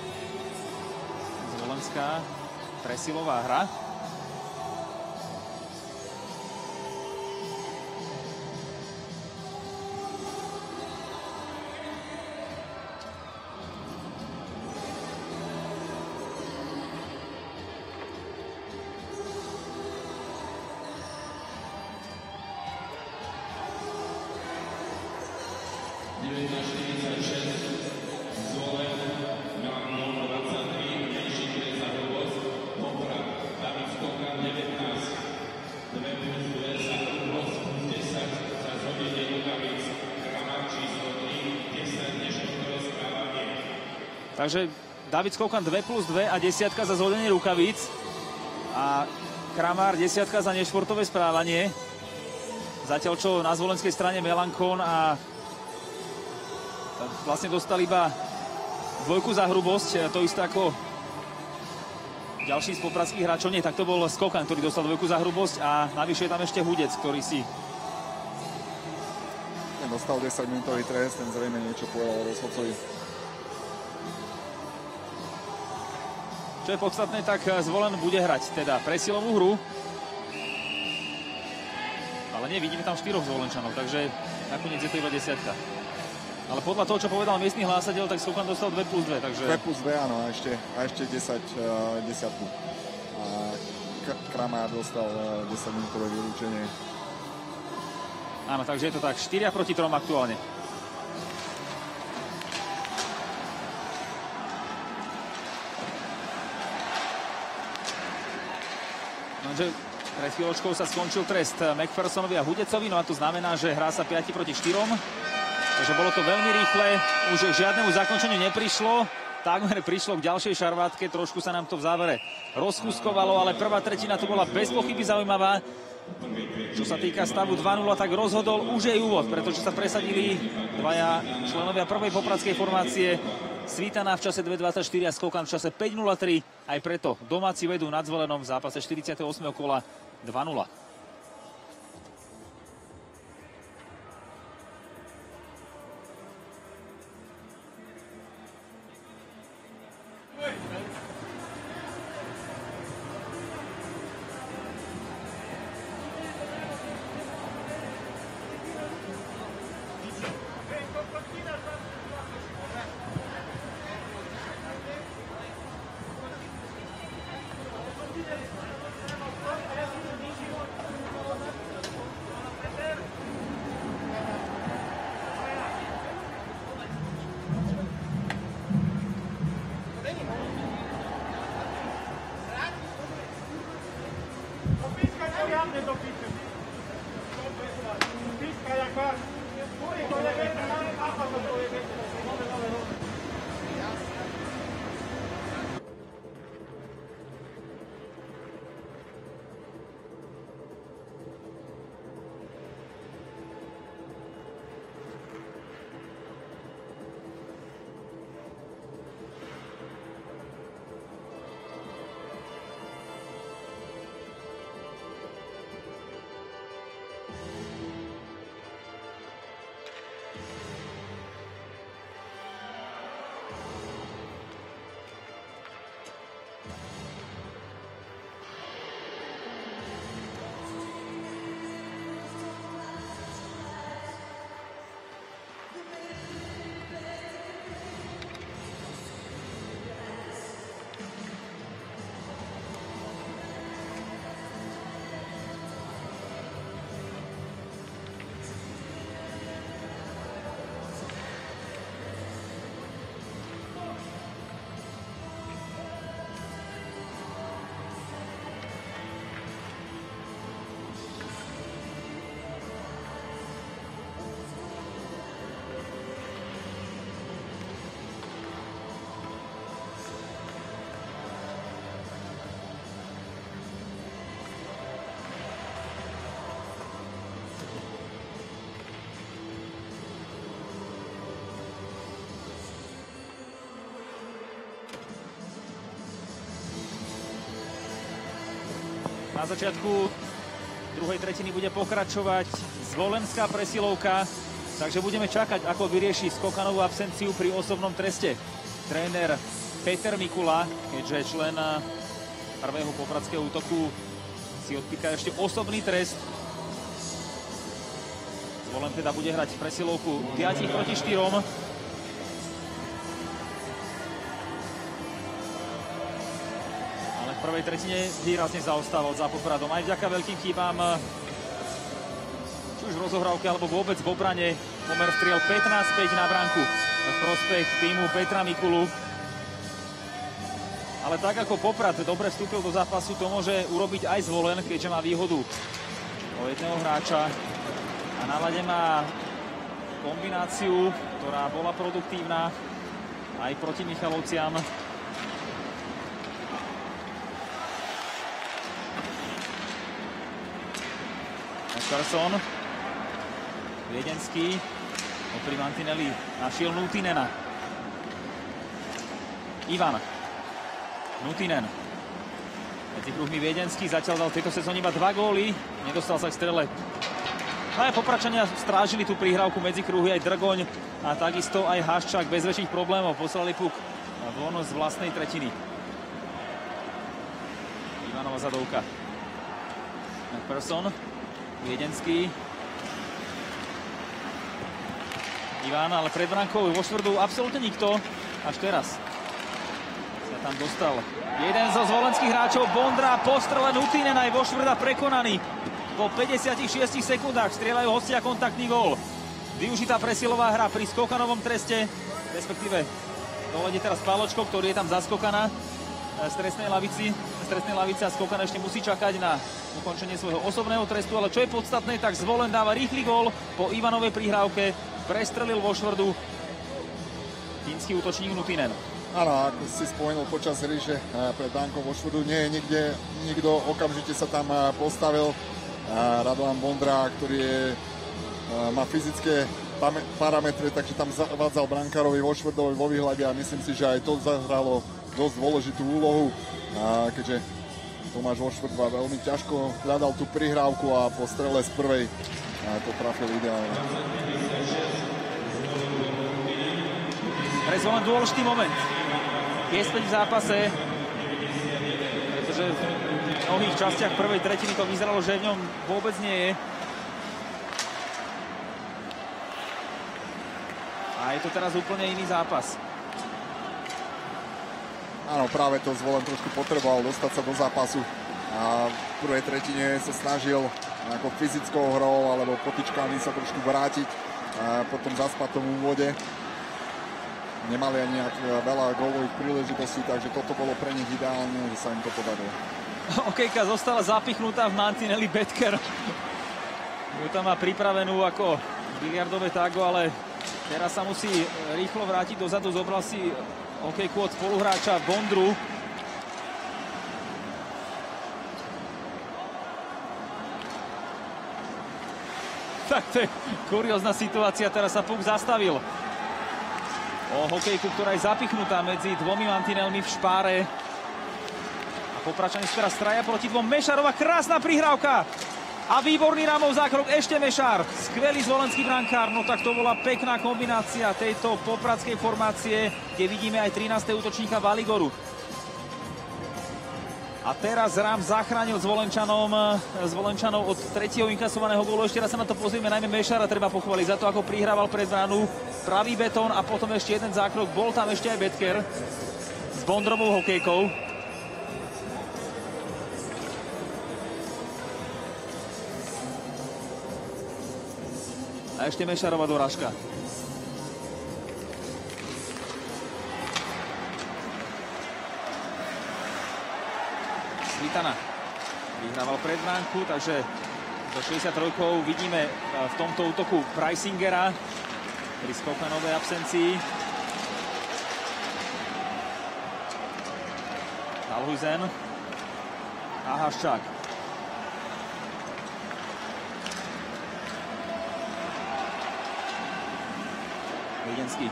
zvolenská presilová hra. Takže David Skokan dva plus dva a desiatka za zhodenie rukavíc a Kramár desiatka za nešportové správanie. Zatiaľ čo na zvolenskej strane Melankon a vlastne dostali iba dvojku za hrubosť, to isté ako ďalší z popradských hráčov. Nie, tak to bol Skokan, ktorý dostal dvojku za hrubosť a navyše je tam ešte Hudec, ktorý si dostal desaťminútový trest, ten zrejme niečo povedal rozhodcovi. Čo je podstatné, tak Zvolen bude hrať teda presilovú hru. Ale nie, vidíme tam štyroch Zvolenčanov, takže nakoniec je to iba desiatka. Ale podľa toho, čo povedal miestny hlásateľ, tak Skokan dostal dva plus dva, takže... dva plus dva, áno, a ešte, a ešte desať, uh, desiatku. A Kramár dostal uh, desaťminútové vylúčenie. Áno, takže je to tak, štyria proti trom aktuálne. Takže pred chvíľočkou sa skončil trest McPhersonovi a Hudecovi, no a to znamená, že hrá sa päť proti štyrom. Takže bolo to veľmi rýchle, už k žiadnemu zakončeniu neprišlo. Takmer prišlo k ďalšej šarvátke, trošku sa nám to v závere rozchúskovalo, ale prvá tretina to bola bez pochyby zaujímavá. Čo sa týka stavu dva nula, tak rozhodol už jej úvod, pretože sa presadili dvaja členovia prvej popradskej formácie. Svitana v čase dva dvadsaťštyri a Skokan v čase päť nula tri. Aj preto domáci vedú nad Zvolenom v zápase štyridsiateho ôsmeho kola dva nula. Na začiatku druhej tretiny bude pokračovať zvolenská presilovka, takže budeme čakať, ako vyrieši Skokanovú absenciu pri osobnom treste tréner Peter Mikula, keďže člen prvého popradského útoku si odpíka ešte osobný trest. Zvolen teda bude hrať presilovku päť proti štyrom. V prvej tretine výrazne zaostával za Popradom. Aj vďaka veľkým chýbám, či už v rozohrávke, alebo vôbec v obrane. Pomer striel pätnásť päť na bránku v prospech týmu Petra Mikulu. Ale tak ako Poprad dobre vstúpil do zápasu, to môže urobiť aj Zvolen, keďže má výhodu o jedného hráča. A na ľade má kombináciu, ktorá bola produktívna aj proti Michalovciam. McPherson, Viedenský, pri mantineli našiel Nutinena. Ivan, Nutinen. Medzi kruhmi Viedenský, zatiaľ dal v tejto sezóne iba dva góly, nedostal sa k strele. Aj Popračania strážili tú prihrávku medzi kruhy, aj Drgoň a takisto aj Haščák bez väčších problémov. Poslali puk von z vlastnej tretiny. Ivanova zadovka. McPherson. Viedenský. Ivan, ale pred brankou vo štvrdu absolútne nikto. Až teraz sa tam dostal jeden zo zvolenských hráčov, Bondra, postrele Nuttinen aj vo štvrda prekonaný. Po päťdesiatich šiestich sekundách strieľajú hostia kontaktný gól. Využitá presilová hra pri Skokanovom treste, respektíve dovedie teraz Páločko, ktorý je tam zaskokaná z trestnej lavici. Z trestnej lavice a Skokan ešte musí čakať na ukončenie svojho osobného trestu, ale čo je podstatné, tak Zvolen dáva rýchly gól po Ivanovej prihrávke. Prestrelil vo štvrdu fínsky útočník Nuttinen. Áno, ako si spomenul počas hry, že pred bránkou vo štvrdu nie je nikde, nikto okamžite sa tam postavil. Radovan Bondra, ktorý je, má fyzické parametre, takže tam zavádzal brankárovi vo štvrdovi vo výhľade a myslím si, že aj to zahralo dosť dôležitú úlohu, keďže Tomáš vo štvrtva veľmi ťažko hľadal tú prihrávku a po strele z prvej to trafil ideálne. Pre Zvolen dôležitý moment. Je späť v zápase, pretože v mnohých častiach prvej tretiny to vyzeralo, že v ňom vôbec nie je. A je to teraz úplne iný zápas. Áno, práve to Zvolen trošku potreboval dostať sa do zápasu. A v prvej tretine sa snažil ako fyzickou hrou alebo potičkami sa trošku vrátiť a potom zaspať tomu úvode. Nemali ani veľa gólových príležitostí, takže toto bolo pre nich ideálne, že sa im to podarilo. Okejka zostala zapichnutá v mantineli Betker. Ju tam má pripravenú ako biliardové tago, ale teraz sa musí rýchlo vrátiť dozadu. Zobral si okejku od spoluhráča Bondru. Tak to je kuriózna situácia, teraz sa puk zastavil. O hokejku, ktorá je zapichnutá medzi dvomi mantinelmi v špáre. A Popračani sú teraz traja proti dvom. Mešarová krásna prihrávka. A výborný rámov zákrok ešte Mešár. Skvelý zvolenský brankár. No tak to bola pekná kombinácia tejto popradskej formácie, kde vidíme aj trinásteho útočníka Valigoru. A teraz Rám zachránil Zvolenčanom, Zvolenčanov od tretieho inkasovaného gólu. Ešte raz sa na to pozrieme, najmä Mešára treba pochváliť za to, ako prihrával pred bránu. Pravý betón a potom ešte jeden zákrok. Bol tam ešte aj Betker s Bondrovou hokejkou. A ešte Mešárova dorážka. Svitana vyhrával pred bránku, takže do šesťdesiattri vidíme v tomto útoku Preissingera pri Skokanovej absencii. Dalhuizen a Haščák. Viedenský.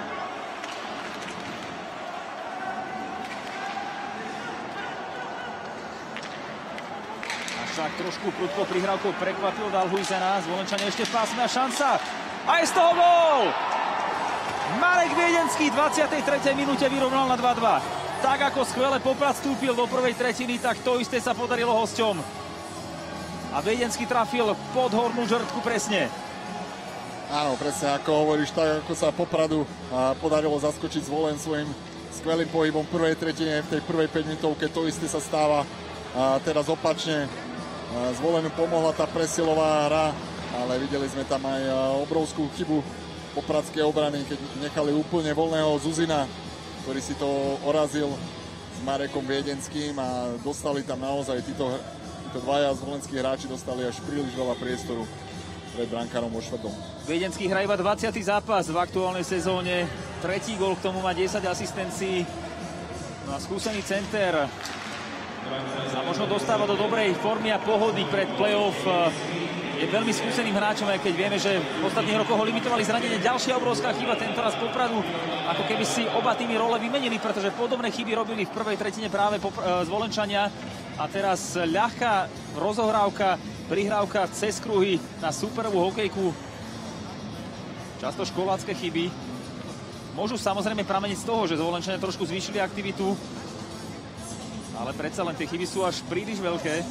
Haščák trošku prudko prihrávkou prekvapil Dalhuizena. Zvolenčania ešte v pásme a šanca. A je z toho gól! Marek Viedenský v dvadsiatej tretej minúte vyrovnal na dva dva. Tak ako skvele Poprad vstúpil do prvej tretiny, tak to isté sa podarilo hosťom. A Viedenský trafil pod hornú žrtku presne. Áno, presne ako hovoríš, tak ako sa Popradu podarilo zaskočiť Zvolen svojim skvelým pohybom v prvej tretine, v tej prvej päťminútovke, to isté sa stáva a teraz opačne. Zvolenu pomohla tá presilová hra, ale videli sme tam aj obrovskú chybu popradskej obrany, keď nechali úplne voľného Zuzina, ktorý si to orazil s Marekom Viedenským a dostali tam naozaj títo, títo dvaja zvolenskí hráči dostali až príliš veľa priestoru pred brankárom vo štvrtom. Viedenský hrá iba dvadsiaty zápas v aktuálnej sezóne. Tretí gól, k tomu má desať asistencií. No a skúsený center sa možno dostáva do dobrej formy a pohody pred play-off. Je veľmi skúseným hráčom, aj keď vieme, že v ostatných rokoch ho limitovali zranenie. Ďalšia obrovská chyba, tento raz Popradu, ako keby si oba tými role vymenili, pretože podobné chyby robili v prvej tretine práve Zvolenčania. A teraz ľahká rozohrávka, prihrávka cez kruhy na superovú hokejku. Často školácké chyby. Môžu samozrejme prameniť z toho, že Zvolenčania trošku zvýšili aktivitu, ale predsa len tie chyby sú až príliš veľké.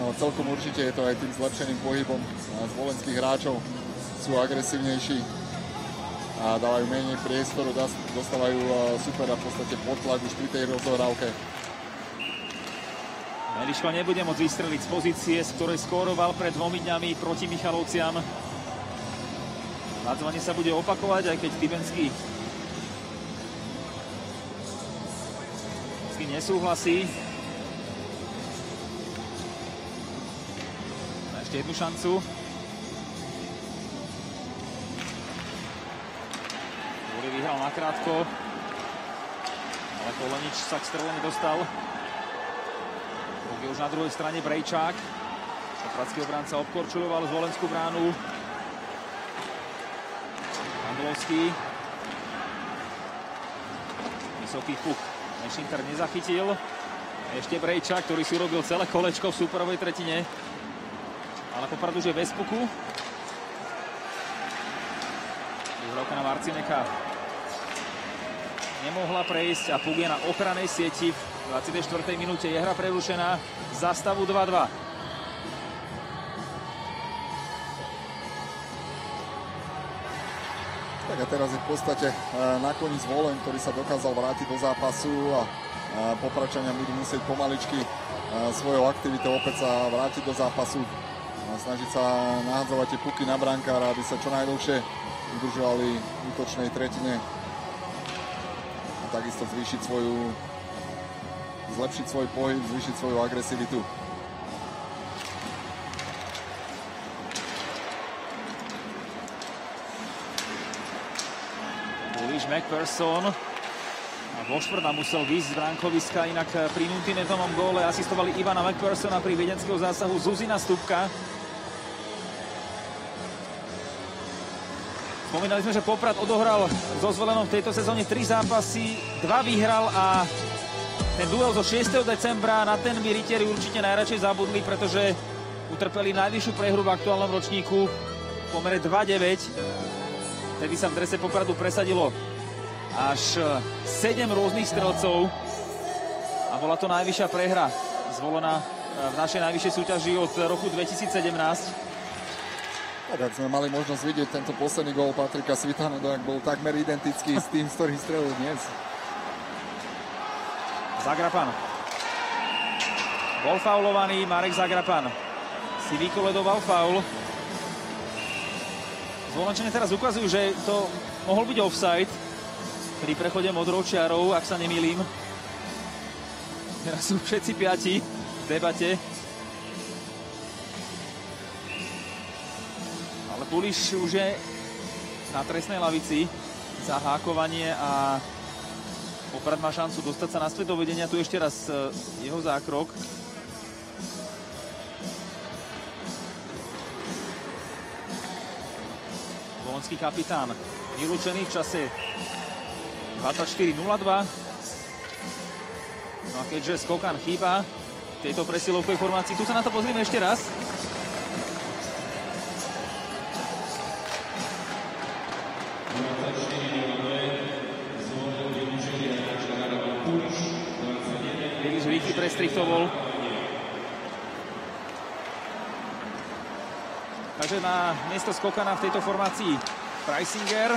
No, celkom určite je to aj tým zlepšeným pohybom z volenských hráčov. Sú agresívnejší a dávajú menej priestoru, dostávajú supera v podstate pod tlak už pri tej rozohrávke. Eliška nebude môcť vystreliť z pozície, z ktorej skóroval pred dvomi dňami proti Michalovciam. Hádzovanie sa bude opakovať, aj keď Tybenský s tým nesúhlasí. Má ešte jednu šancu. Úri vyhral nakrátko, ale Kolenič sa k strele nedostal. Je už na druhej strane Brejčák. Popracký obranca obkorčuloval zvolenskú bránu. Andlovský. Vysoký puk. Mešinter nezachytil. Ešte Brejčák, ktorý si urobil celé kolečko v súperovej tretine. Ale Poprad už je bez puku. Vyhrovka na Marcineka nemohla prejsť a puk je na ochrannej sieti. V dvadsiatej štvrtej minúte je hra prerušená za stavu dva dva. Tak a teraz je v podstate nakoniec Volen, ktorý sa dokázal vrátiť do zápasu a Popračania budú musieť pomaličky svojou aktivitou opäť sa vrátiť do zápasu a snažiť sa nahádzovať tie puky na brankára, aby sa čo najdlhšie udržovali v útočnej tretine a takisto zvýšiť svoju zlepšiť svoj pohyb, zvýšiť svoju agresivitu. Bulíš McPherson a Vošvrda musel výjsť z bránkoviska, inak pri Nuntinetovom góle asistovali Ivana McPhersona pri viedenského zásahu Zuzina Stupka. Spomínali sme, že Poprad odohral so Zvolenom v tejto sezóne tri zápasy, dva vyhral a ten duel zo šiesteho decembra, na ten by rytieri určite najradšej zabudli, pretože utrpeli najvyššiu prehru v aktuálnom ročníku v pomere dva deväť. Vtedy sa v drese Popradu presadilo až sedem rôznych strelcov a bola to najvyššia prehra zvolená v našej najvyššej súťaži od roku dvetisícsedemnásť. Tak, ak sme mali možnosť vidieť tento posledný gól Patrika Svitana, tak bol takmer identický s tým, z ktorých strelil dnes. Zagrapan. Bol faulovaný, Marek Zagrapan si vykoledoval faul. Zvolenčania teraz ukazujú, že to mohol byť offside pri prechode modrou čiarou, ak sa nemýlim. Teraz sú všetci piati v debate. Ale Puliš už je na trestnej lavici za hákovanie a Poprad má šancu dostať sa naspäť do vedenia. Tu ešte raz jeho zákrok. Volenský kapitán vylúčený v čase dvadsaťštyri nula dva. No a keďže Skokan chýba v tejto presilovkovej formácii, tu sa na to pozrieme ešte raz. Rýchly prestrih to bol. Takže na miesto Skokana v tejto formácii Preisinger.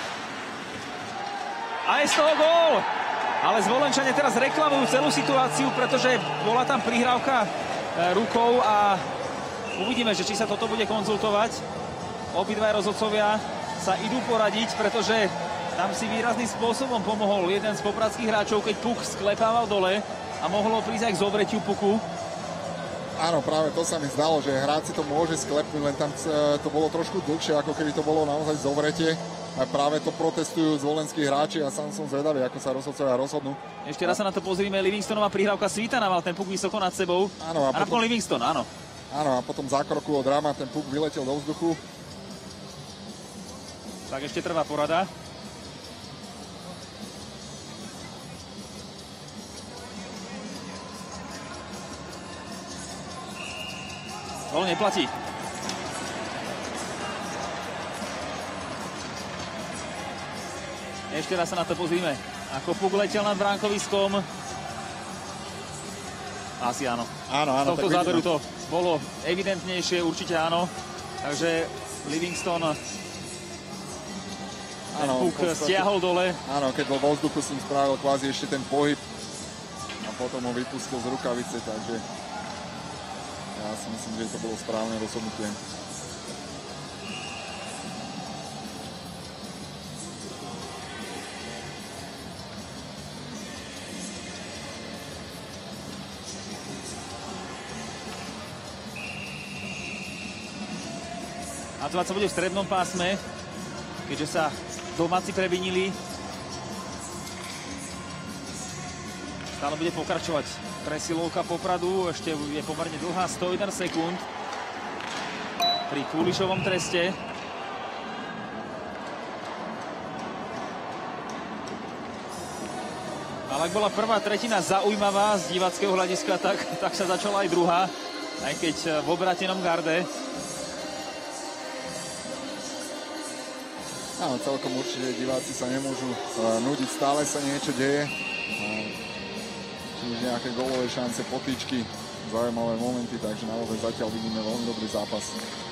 A je z toho gól! Ale Zvolenčania teraz reklamujú celú situáciu, pretože bola tam prihrávka rukou a uvidíme, že či sa toto bude konzultovať. Obidva rozhodcovia sa idú poradiť, pretože tam si výrazným spôsobom pomohol jeden z popradských hráčov, keď puk sklepával dole a mohlo prísť aj k zovretiu puku. Áno, práve to sa mi zdalo, že hráč si to môže sklepnúť, len tam to bolo trošku dlhšie, ako keby to bolo naozaj zovretie. A práve to protestujú zvolenskí hráči a sám som zvedavý, ako sa rozhodcovia rozhodnú. Ešte raz sa na to pozrime, Livingstonová prihrávka Svitana mal ten puk vysoko nad sebou. Áno, a, a potom Livingston, áno. Áno, a potom zákroku od Rama ten puk vyletel do vzduchu. Tak ešte trvá porada. Gól neplatí. Ešte raz sa na to pozrime. Ako puk letel nad bránkoviskom. Asi áno. Áno, áno. Z tohto záberu to bolo evidentnejšie, určite áno. Takže Livingston ten Áno, puk v podstate- stiahol dole. Áno, keď bol vo vzduchu, som spravil kvázi ešte ten pohyb a potom ho vypustil z rukavice, takže ja si myslím, že to bolo správne rozhodnutie. A to sa bude v strednom pásme, keďže sa domáci previnili. Stále bude pokračovať presilovka Popradu, ešte je pomerne dlhá, sto jeden sekúnd pri Kulišovom treste. Ale ak bola prvá tretina zaujímavá z diváckého hľadiska, tak, tak sa začala aj druhá, aj keď v obrátenom garde. Áno, celkom určite diváci sa nemôžu uh, nudiť, stále sa niečo deje. Uh, či už nejaké gólové šance, potýčky, zaujímavé momenty, takže naozaj zatiaľ vidíme veľmi dobrý zápas.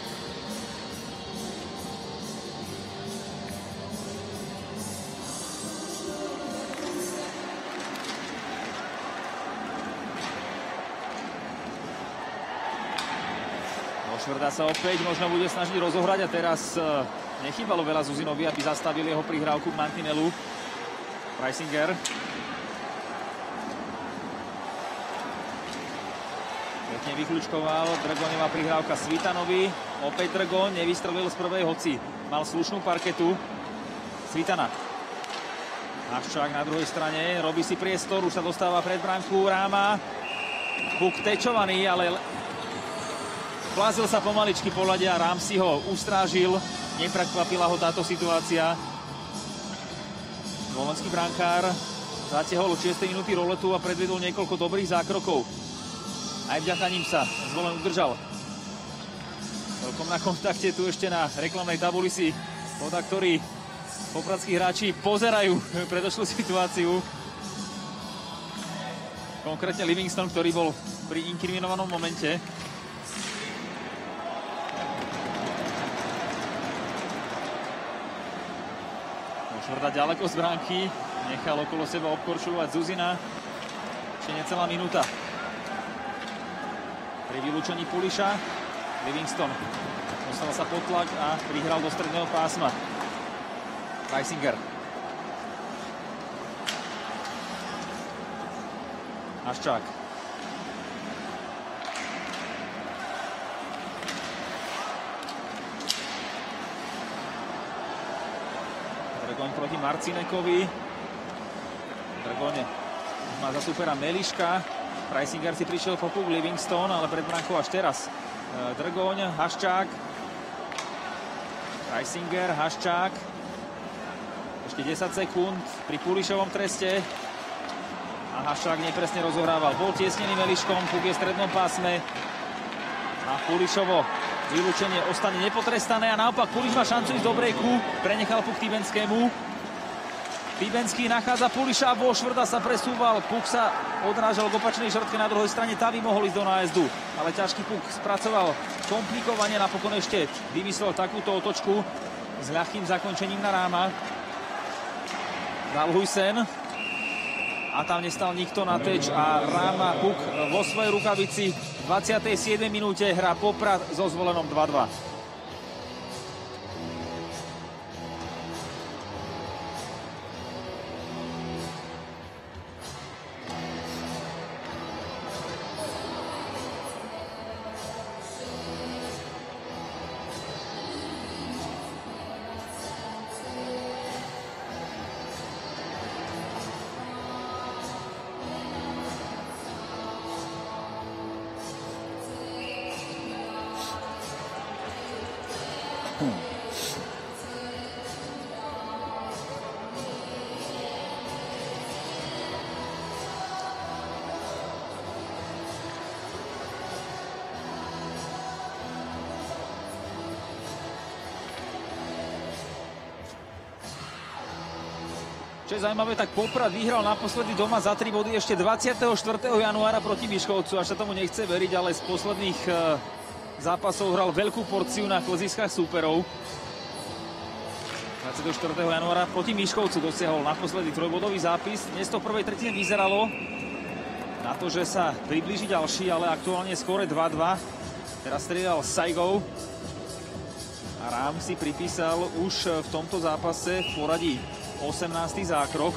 Švrda sa opäť možno bude snažiť rozohrať a teraz uh, nechýbalo veľa Zuzinovi, aby zastavili jeho prihrávku k mantinelu. Preisinger. Pekne vyklúčkoval. Drgoňová prihrávka Svitanovi. Opäť Drgoň nevystrelil z prvej, hoci mal slušnú parketu. Svitana. Haščák na druhej strane. Robí si priestor. Už sa dostáva pred bránku Ráma. Puk tečovaný, ale plazil sa pomaličky po ľade a Rám si ho ustrážil. Neprekvapila ho táto situácia. Volenský brankár zatiahol od šiestej minúty roletu a predvedol niekoľko dobrých zákrokov. Aj vďaka ním sa Zvolen udržal. Celkom na kontakte tu ešte na reklamnej tabuli si podaktori popradskí hráči pozerajú predošlú situáciu. Konkrétne Livingston, ktorý bol pri inkriminovanom momente. Švrda ďaleko z bránky, nechal okolo seba obkorčulovať Zuzina. Ešte necelá minúta. Pri vylúčení Puliša Livingston dostal sa pod tlak a prihral do stredného pásma. Preisinger. Haščák. Drgoň proti Marcinekovi. Drgoň má za supera Meliška. Preisinger si prišiel po puk, Livingston, ale pred bránkou až teraz. Drgoň, Haščák. Preisinger, Haščák. Ešte desať sekúnd pri Pulišovom treste. A Haščák nepresne rozohrával. Bol tiesnený Meliškom, puk je v strednom pásme. A Pulišovo vylúčenie ostane nepotrestané a naopak Puliš má šancu ísť do breaku. Prenechal puk Tibenskému. Tibenský nachádza Puliša, vo Švrda sa presúval. Puk sa odrážal k opačnej žrtke na druhej strane. Tá by mohol ísť do nájezdu. Ale ťažký puk spracoval komplikovanie. Napokon ešte vymyslel takúto otočku s ľahkým zakončením na Ráma. Dal Hujsen. A tam nestal nikto na teč a Ráma puk vo svojej rukavici. V dvadsiatej siedmej minúte hrá Poprad so Zvolenom dva dva. Čo je zaujímavé, tak Poprad vyhral naposledy doma za tri body ešte dvadsiateho štvrtého januára proti Miškovcu. Až sa tomu nechce veriť, ale z posledných uh, zápasov hral veľkú porciu na klziskách súperov. dvadsiateho štvrtého januára proti Miškovcu dosiahol naposledy trojbodový zápis. Dnes to v prvej tretine vyzeralo na to, že sa priblíži ďalší, ale aktuálne skóre dva dva. Teraz strieľal Saigov. A Rám si pripísal už v tomto zápase v poradí osemnásty zákrok.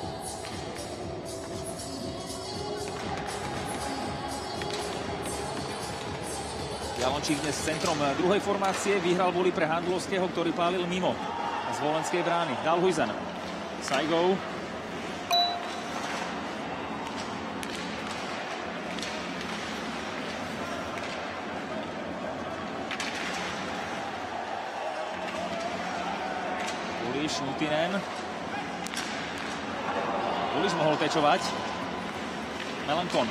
Jalončík dnes centrom druhej formácie. Vyhral boli pre Handlovského, ktorý pálil mimo z volenskej brány. Dalhuizen. Saigov. Uliš, Nutinen. Uliš mohol tečovať. Melankon.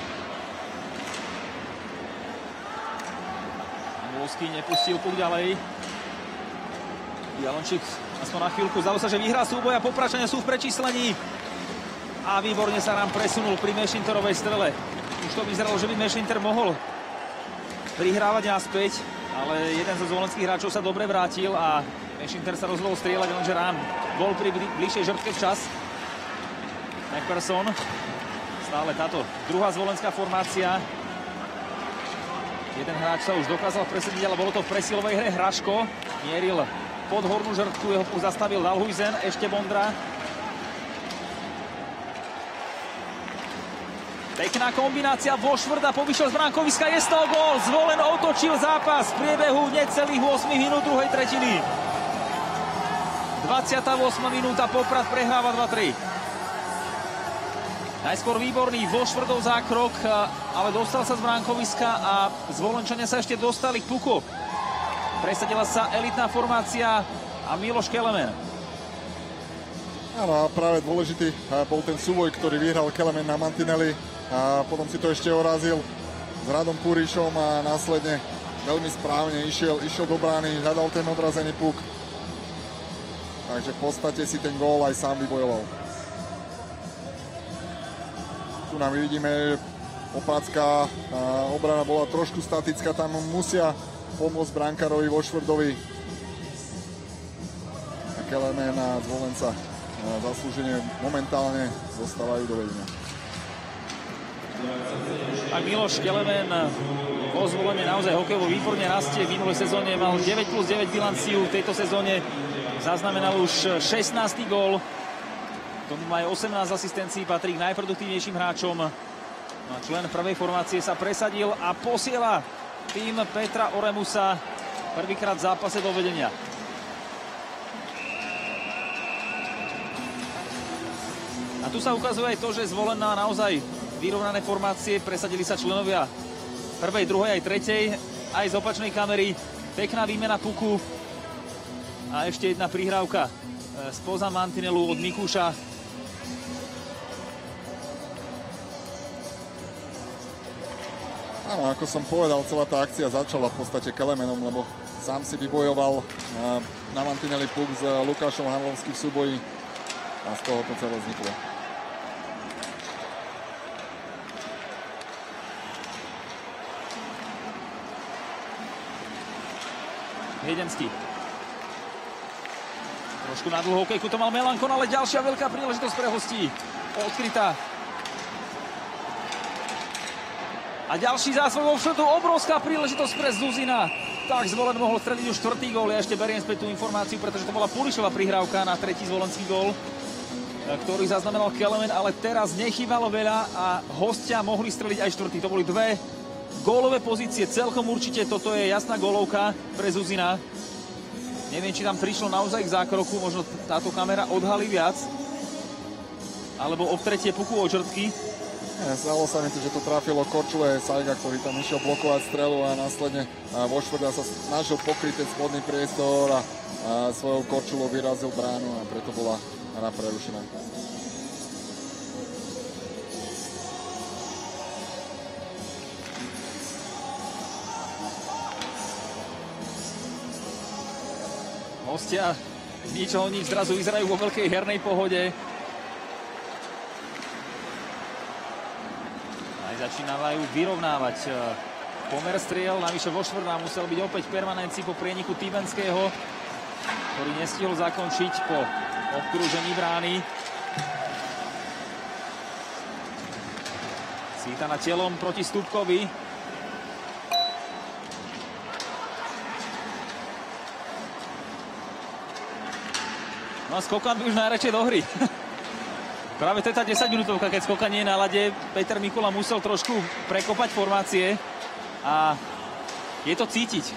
Volský nepustil puk ďalej. Jalončík aspoň na chvíľku. Zdalo sa, že vyhrá súboj a Popračania sú v prečíslení. A výborne sa nám presunul pri Mešinterovej strele. Už to vyzeralo, že by Mešinter mohol prihrávať naspäť, ale jeden zo zvolenských hráčov sa dobre vrátil a Mešinter sa rozhodol strieľať, lenže Rám bol pri bližšej žrtke včas. McPherson. Stále táto druhá zvolenská formácia. Jeden hráč sa už dokázal presediť, ale bolo to v presilovej hre. Hraško mieril pod hornú žrtku, jeho puk zastavil Dalhuizen, ešte Bondra. Pekná kombinácia, Vošvrda povyšiel z bránkoviska, je z toho gól. Zvolen otočil zápas v priebehu necelých osem minút druhej tretiny. dvadsiata ôsma minúta, Poprad prehráva dva tri. Najskôr výborný Vošvrdov zákrok, ale dostal sa z bránkoviska a Zvolenčania sa ešte dostali k puku. Presadila sa elitná formácia a Miloš Kelemen. Áno, a práve dôležitý bol ten súboj, ktorý vyhral Kelemen na mantineli a potom si to ešte orazil s Radom Kurišom a následne veľmi správne išiel, išiel do brány, hľadal ten odrazený puk. Takže v podstate si ten gól aj sám vybojoval. Tu nám vidíme, že Opadská obrana bola trošku statická, tam musia pomôcť brankárovi Vošvrdovi. A Kelemen a Zvolenca zaslúžene momentálne zostávajú do vedenia. A Miloš Kelemen vo Zvolene naozaj hokejovo výborne rastie. V minulej sezóne mal deväť plus deväť bilanciu, v tejto sezóne zaznamenal už šestnásty gól. Tomu má aj osemnásť asistencií, patrí k najproduktívnejším hráčom. No člen prvej formácie sa presadil a posiela tým Petra Oremusa prvýkrát v zápase do vedenia. A tu sa ukazuje aj to, že Zvolená naozaj vyrovnané formácie, presadili sa členovia prvej, druhej aj tretej, aj z opačnej kamery. Pekná výmena puku a ešte jedna prihrávka spoza mantinelu od Mikúša. Áno, ako som povedal, celá tá akcia začala v podstate Kelemenom, lebo sám si vybojoval na mantineli puk s Lukášom Handlovským v súboji a z toho to celé vzniklo. Hejdenský. Trošku na dlhú hokejku to mal Melankon, ale ďalšia veľká príležitosť pre hostí. Odkrytá. A ďalší zásvoj vo všetu, obrovská príležitosť pre Zuzina. Tak Zvolen mohol streliť už štvrtý gól. Ja ešte beriem späť tú informáciu, pretože to bola Pulišová prihrávka na tretí zvolenský gól, ktorý zaznamenal Kelemen, ale teraz nechýbalo veľa a hostia mohli streliť aj štvrtý. To boli dve gólové pozície. Celkom určite toto je jasná gólovka pre Zuzina. Neviem, či tam prišlo naozaj k zákroku, možno táto kamera odhalí viac. Alebo obtretie puku o črtky. Zdalo sa mi to, že to trafilo Korčule Sajga, ktorý tam išiel blokovať strelu a následne Vošvrda sa snažil pokryť ten spodný priestor a, a svojou Korčulou vyrazil bránu a preto bola hra prerušená. Hostia z ničoho nič zrazu vyzerajú vo veľkej hernej pohode. začínajú vyrovnávať pomer striel. Navyše vo štvrtá musel byť opäť v permanencii po prieniku Tibenského, ktorý nestihol zakončiť po obkrúžení brány. Svitana telom proti Stupkovi. No a Skokan by už najradšej do hry. Práve to je tá desaťminútovka, keď Skokan nie je na lade. Peter Mikula musel trošku prekopať formácie a je to cítiť.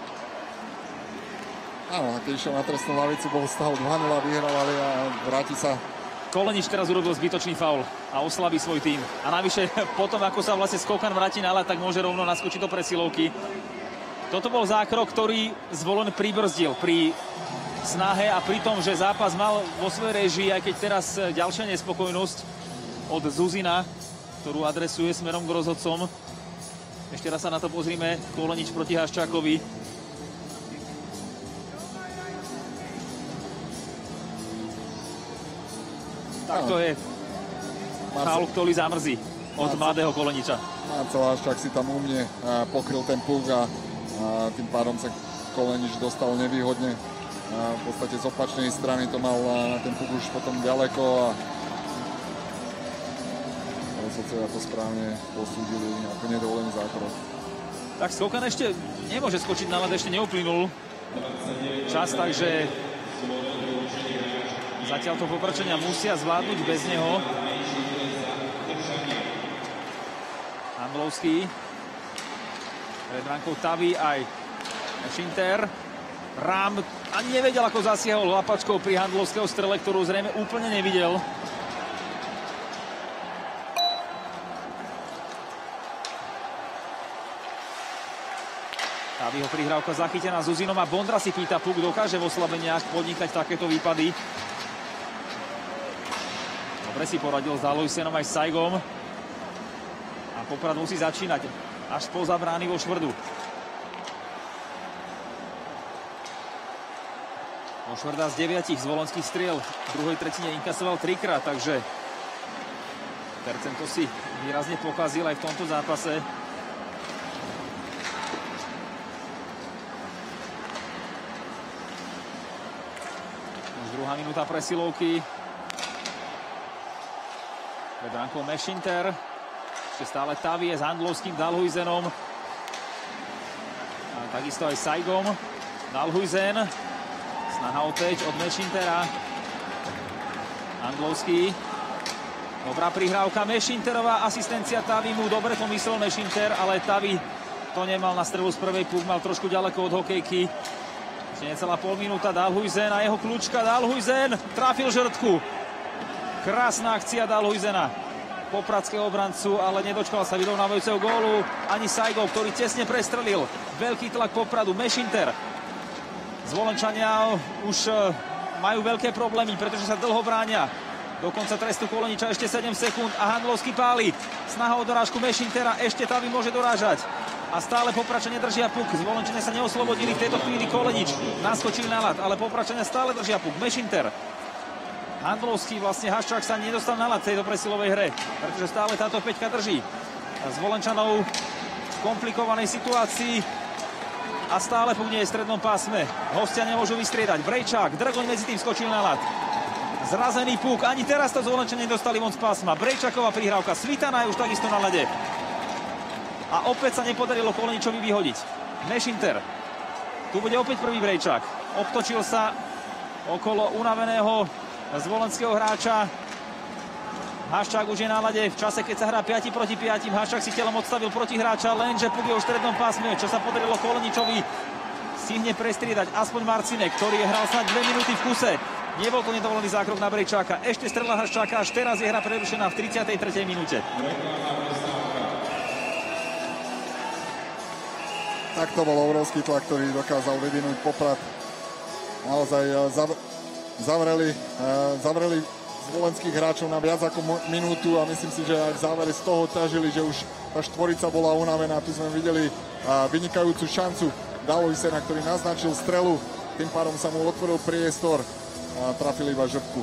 Áno, keď išiel na trestnú lavicu, bol stav dva nula, vyhral, ale a vráti sa. Kolenič teraz urobil zbytočný faul a oslabí svoj tým. A navyše potom, ako sa vlastne Skokan vráti na ľad, tak môže rovno naskočiť do presilovky. Toto bol zákrok, ktorý Zvolen pribrzdil pri snahe a pri tom, že zápas mal vo svojej réžii, aj keď teraz ďalšia nespokojnosť od Zuzina, ktorú adresuje smerom k rozhodcom. Ešte raz sa na to pozrime. Kolenič proti Haščákovi. Tak to je faul, ktorý zamrzí od mladého Koleniča. Marcel Haščák si tam umne pokryl ten puk a, a tým pádom sa Kolenič dostal nevýhodne. A v podstate z opačnej strany to mal na ten puk už potom ďaleko a rozhodcovia to správne posúdili ako nedovolený zákrok. Tak Skokan ešte nemôže skočiť na ľad, ešte neuplynul čas, takže zatiaľ to poprčenia musia zvládnuť bez neho. Handlovský. Pred bránkou Tavi aj Šinter. Rám ani nevedel, ako zasiahol lapačkou pri Handlovského strele, ktorú zrejme úplne nevidel. Taviho prihrávka zachytená Zuzinom a Bondra si pýta puk, dokáže v oslabeniach podnikať takéto výpady. Dobre si poradil s Aloysenom aj s Saigom. A Poprad musí začínať až spoza brány vo štvrdu. Vo štvrtá z deviatich zvolenských striel. V druhej tretine inkasoval trikrát, takže percento si výrazne pokazil aj v tomto zápase. Už druhá minúta presilovky. Pred bránkou Mešinter. Ešte stále Tavie s Handlovským, Dalhuizenom. A takisto aj Saigom. Dalhuizen. Snaha opäť od Mešintera. Handlovský. Dobrá prihrávka Mešinterová. Asistencia Tavimu. Dobre to myslel Mešinter, ale Tavi to nemal na strelu z prvej puk. Mal trošku ďaleko od hokejky. Ešte necelá pol minúta. Dalhuizen a jeho kľúčka. Dalhuizen trafil žrtku. Krásna akcia Dalhuizena, popradského obrancu, ale nedočkal sa vyrovnávajúceho gólu ani Saigov, ktorý tesne prestrelil. Veľký tlak Popradu. Mešinter. Zvolenčania už majú veľké problémy, pretože sa dlho bránia. Do konca trestu Koleniča ešte sedem sekúnd a Handlovský páli. Snaha o dorážku Mešintera, ešte Tavi môže dorážať. A stále Popračania držia puk. Zvolenčania sa neoslobodili v tejto chvíli. Kolenič naskočil na ľad, ale Popračania stále držia puk. Mešinter. Handlovský, vlastne Haščák sa nedostal na ľad tejto presilovej hre, pretože stále táto päťka drží. Zvolenčanov v komplikovanej situácii a stále puk nie je v strednom pásme. Hostia nemôžu vystriedať. Brejčák, Drgoň medzi tým skočil na ľad. Zrazený puk, ani teraz to Zvolenčania nedostali von z pásma. Brejčáková prihrávka, Svitana je už takisto na ľade. A opäť sa nepodarilo Koleničovi vyhodiť. Mešinter. Tu bude opäť prvý Brejčák. Obtočil sa okolo unaveného zvolenského hráča. Haščák už je na ľade v čase, keď sa hrá päť proti päť. Haščák si telom odstavil proti hráča, lenže puk je už v strednom pásme. Čo sa podarilo Koleničovi stihne prestriedať aspoň Marcinek, ktorý hral snad dve minúty v kuse. Nebol to nedovolený zákrok na Brejčáka. Ešte strela Haščáka, až teraz je hra prerušená v tridsiatej tretej minúte. Tak to bol obrovský tlak, ktorý dokázal vyvinúť Poprad. Naozaj zav- zavreli, zavreli zvolenských hráčov na viac ako minútu a myslím si, že aj v závere z toho ťažili, že už tá štvorica bola unavená. Tu sme videli vynikajúcu šancu Dalhuizena, ktorý naznačil strelu. Tým pádom sa mu otvoril priestor a trafil iba žrtku.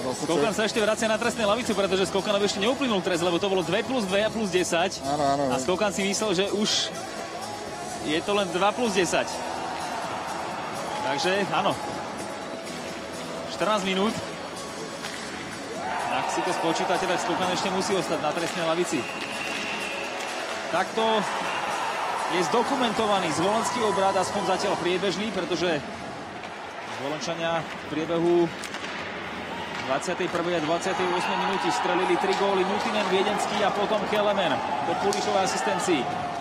Skokan sa ešte vracia na trestné lavicu, pretože Skokanovi ešte neuplynul trest, lebo to bolo dva plus dva plus desať. Áno, áno. A Skokan si myslel, že už je to len dva plus desať. Takže áno. štrnásť minút. Ak si to spočítate, tak Skokan ešte musí ostať na trestnej lavici. Takto je zdokumentovaný zvolenský obrad, aspoň zatiaľ priebežný, pretože Zvolenčania v priebehu dvadsiatej prvej a dvadsiatej ôsmej minúty strelili tri góly, Nutinen, Viedenský a potom Kelemen po Pulišovej asistencii.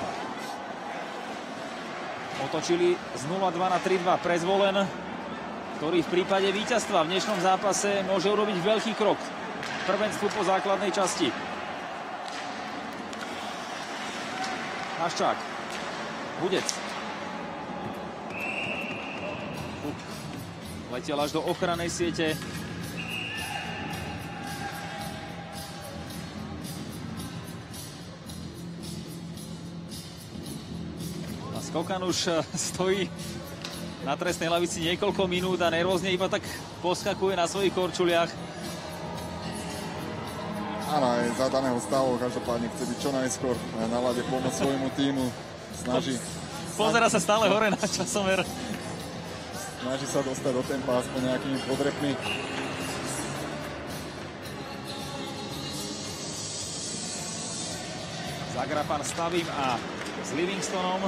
Otočili z nula dva na tri dva pre Zvolen, ktorý v prípade víťazstva v dnešnom zápase môže urobiť veľký krok v prvenstvu po základnej časti. Haščák, Hudec. Letel až do ochrannej siete. A Skokan už stojí na trestnej lavici niekoľko minút a nervózne iba tak poskakuje na svojich korčuliach. Áno, aj za daného stavu každopádne chce byť čo najskôr na ľade pomôcť svojmu týmu. Snaží... Pozerá sa stále hore na časomer. Snaží sa dostať do tempa aspoň nejakými podrepmi. Zagrapan s Tavím a s Livingstonom.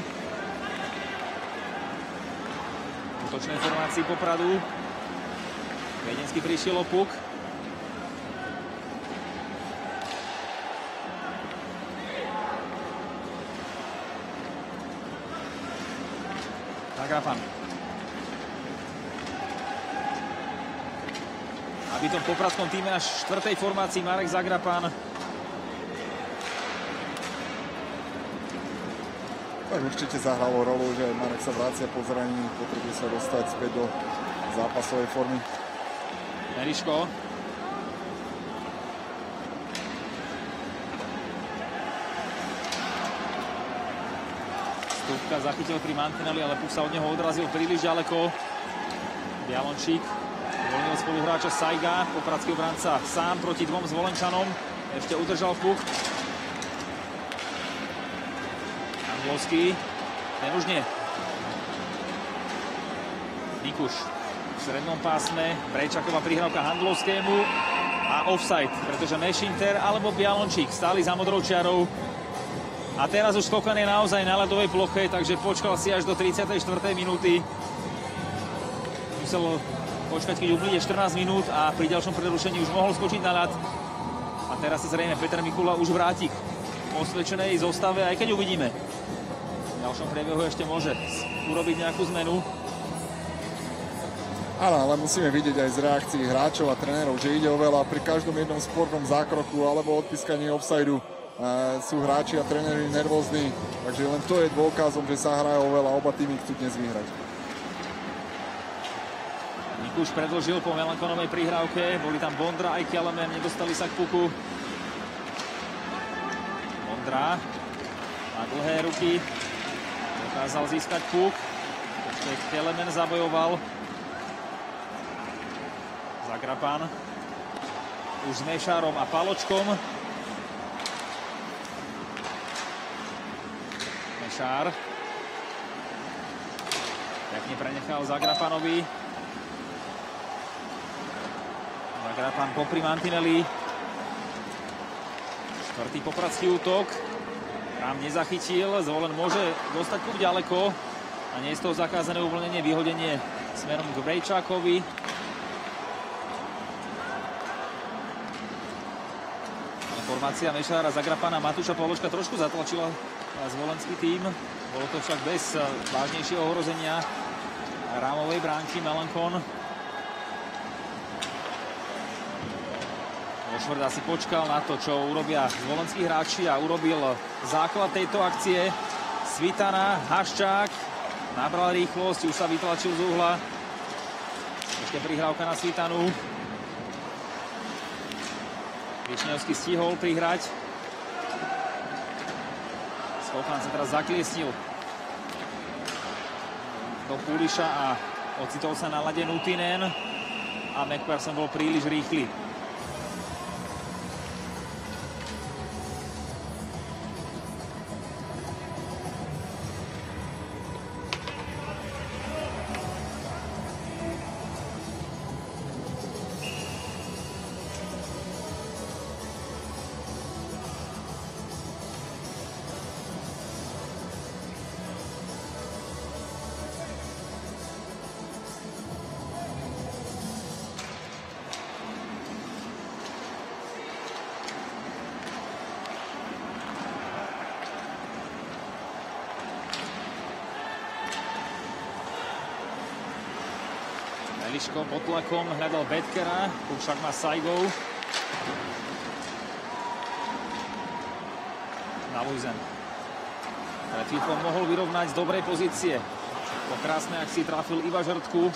V útočnej formácii Popradu. Viedenský prišiel o puk. Zagrapan. Aby tom popradskom týme až v štvrtej formácii Marek Zagrapan. Tak určite zahralo rolu, že Marek sa vracia po zranení, potrebuje sa dostať späť do zápasovej formy. Meriško. Stupka zachytil pri mantineli, ale puk sa od neho odrazil príliš ďaleko. Bialončík uvoľnil spoluhráča Sajga, popradský obranca sám proti dvom Zvolenčanom. Ešte udržal puk. Handlovský, ten už nie. Mikuš v strednom pásme, Brejčaková prihrávka Handlovskému a offside, pretože Mešinter alebo Bialončík stáli za modrou čiarou. A teraz už Skokan je naozaj na ľadovej ploche, takže počkal si až do tridsiatej štvrtej minúty. Musel počkať, keď uplynie štrnásť minút a pri ďalšom prerušení už mohol skočiť na ľad. A teraz sa zrejme Peter Mikula už vráti k osvedčenej zostave, aj keď uvidíme. V ďalšom priebehu ešte môže urobiť nejakú zmenu. Áno, ale musíme vidieť aj z reakcií hráčov a trénerov, že ide o veľa. Pri každom jednom sportnom zákroku alebo odpískaní offsideu Uh, sú hráči a tréneri nervózni, takže len to je dôkazom, že sa hrajú veľa, oba týmy chcú dnes vyhrať. Mikuš predĺžil po Melankonovej prihrávke, boli tam Bondra aj Kelemen, nedostali sa k puku. Bondra má dlhé ruky, dokázal získať puk, ešte Kelemen zabojoval. Zagrapan už s Mešárom a Paločkom. Mešár. Pekne prenechal Zagrapanovi. Zagrapan popri mantineli. Štvrtý popradský útok. Rám nezachytil. Zvolen môže dostať kúp ďaleko. A nie je z toho zakázané uvoľnenie, vyhodenie smerom k Brejčákovi. Formácia Mešára, Zagrapana, Matúša Pavločka trošku zatlačila zvolenský tým. Bolo to však bez vážnejšieho ohrozenia rámovej bránky. Melankon. Ošvrt asi počkal na to, čo urobia zvolenskí hráči a urobil základ tejto akcie. Svitana, Haščák, nabral rýchlosť, už sa vytlačil z uhla. Ešte prihrávka na Svitanu. Višňovský stihol prihrať. Skokan sa teraz zakliesnil do Puliša a ocitol sa na ľade Nutinen a McPherson bol príliš rýchly. Eliško pod tlakom, hľadal Betkera, tu však má Saigov. Daluizen. Pred chvíľkou mohol vyrovnať z dobrej pozície. Po krásnej akcii trafil Iva Žrtku.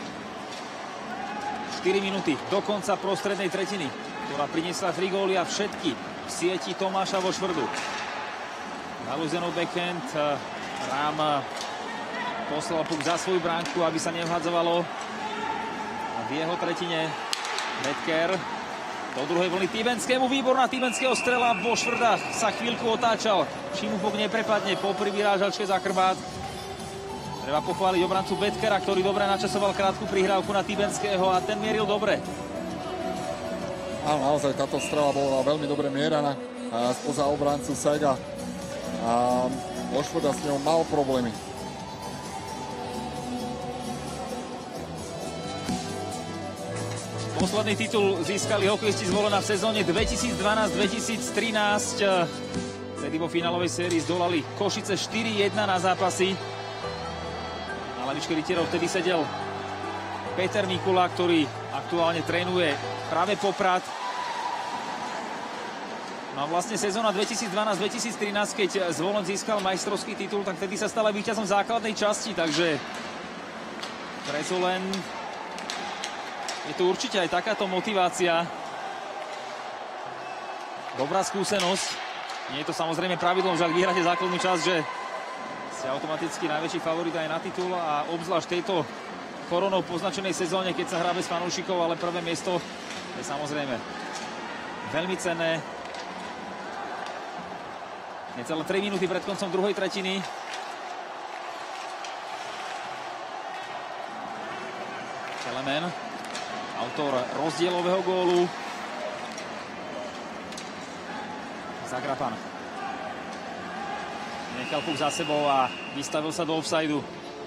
štyri minúty do konca prostrednej tretiny, ktorá priniesla tri góly a všetky v sieti Tomáša Vošvrdu. Daluizenov backhand. Rám poslal puk za svoju bránku, aby sa nevhadzovalo v jeho tretine. Betker do druhej vlny Tibenskému. Výborná Tibenského strela. Vošvrda sa chvíľku otáčal, čím mu puk neprepadne. Popri vyrážačke za chrbát. Treba pochváliť obrancu Betkera, ktorý dobre načasoval krátku prihrávku na Tibenského a ten mieril dobre. Áno, naozaj táto strela bola veľmi dobre mieraná spoza obrancu Saiga. A Vošvrda s ňou mal problémy. Posledný titul získali hokejisti z Volena v sezóne dvetisícdvanásť dvetisíctrinásť. Vtedy vo finálovej sérii zdolali Košice štyri jedna na zápasy. Na lavičke rytierov vtedy sedel Peter Mikula, ktorý aktuálne trénuje práve Poprad. No a vlastne sezóna dvetisícdvanásť dvetisíctrinásť, keď Zvolen získal majstrovský titul, tak vtedy sa stala víťazom základnej časti, takže pre Zvolen je tu určite aj takáto motivácia. Dobrá skúsenosť. Nie je to samozrejme pravidlom, že ak vyhráte základnú časť, že ste automaticky najväčší favorit aj na titul a obzvlášť tejto koronou poznačenej sezóne, keď sa hrá bez fanúšikov, ale prvé miesto je samozrejme veľmi cenné. Necelé tri minúty pred koncom druhej tretiny. Kelemen, autor rozdielového gólu. Zagrapan. Nechal puk za sebou a vystavil sa do offsideu.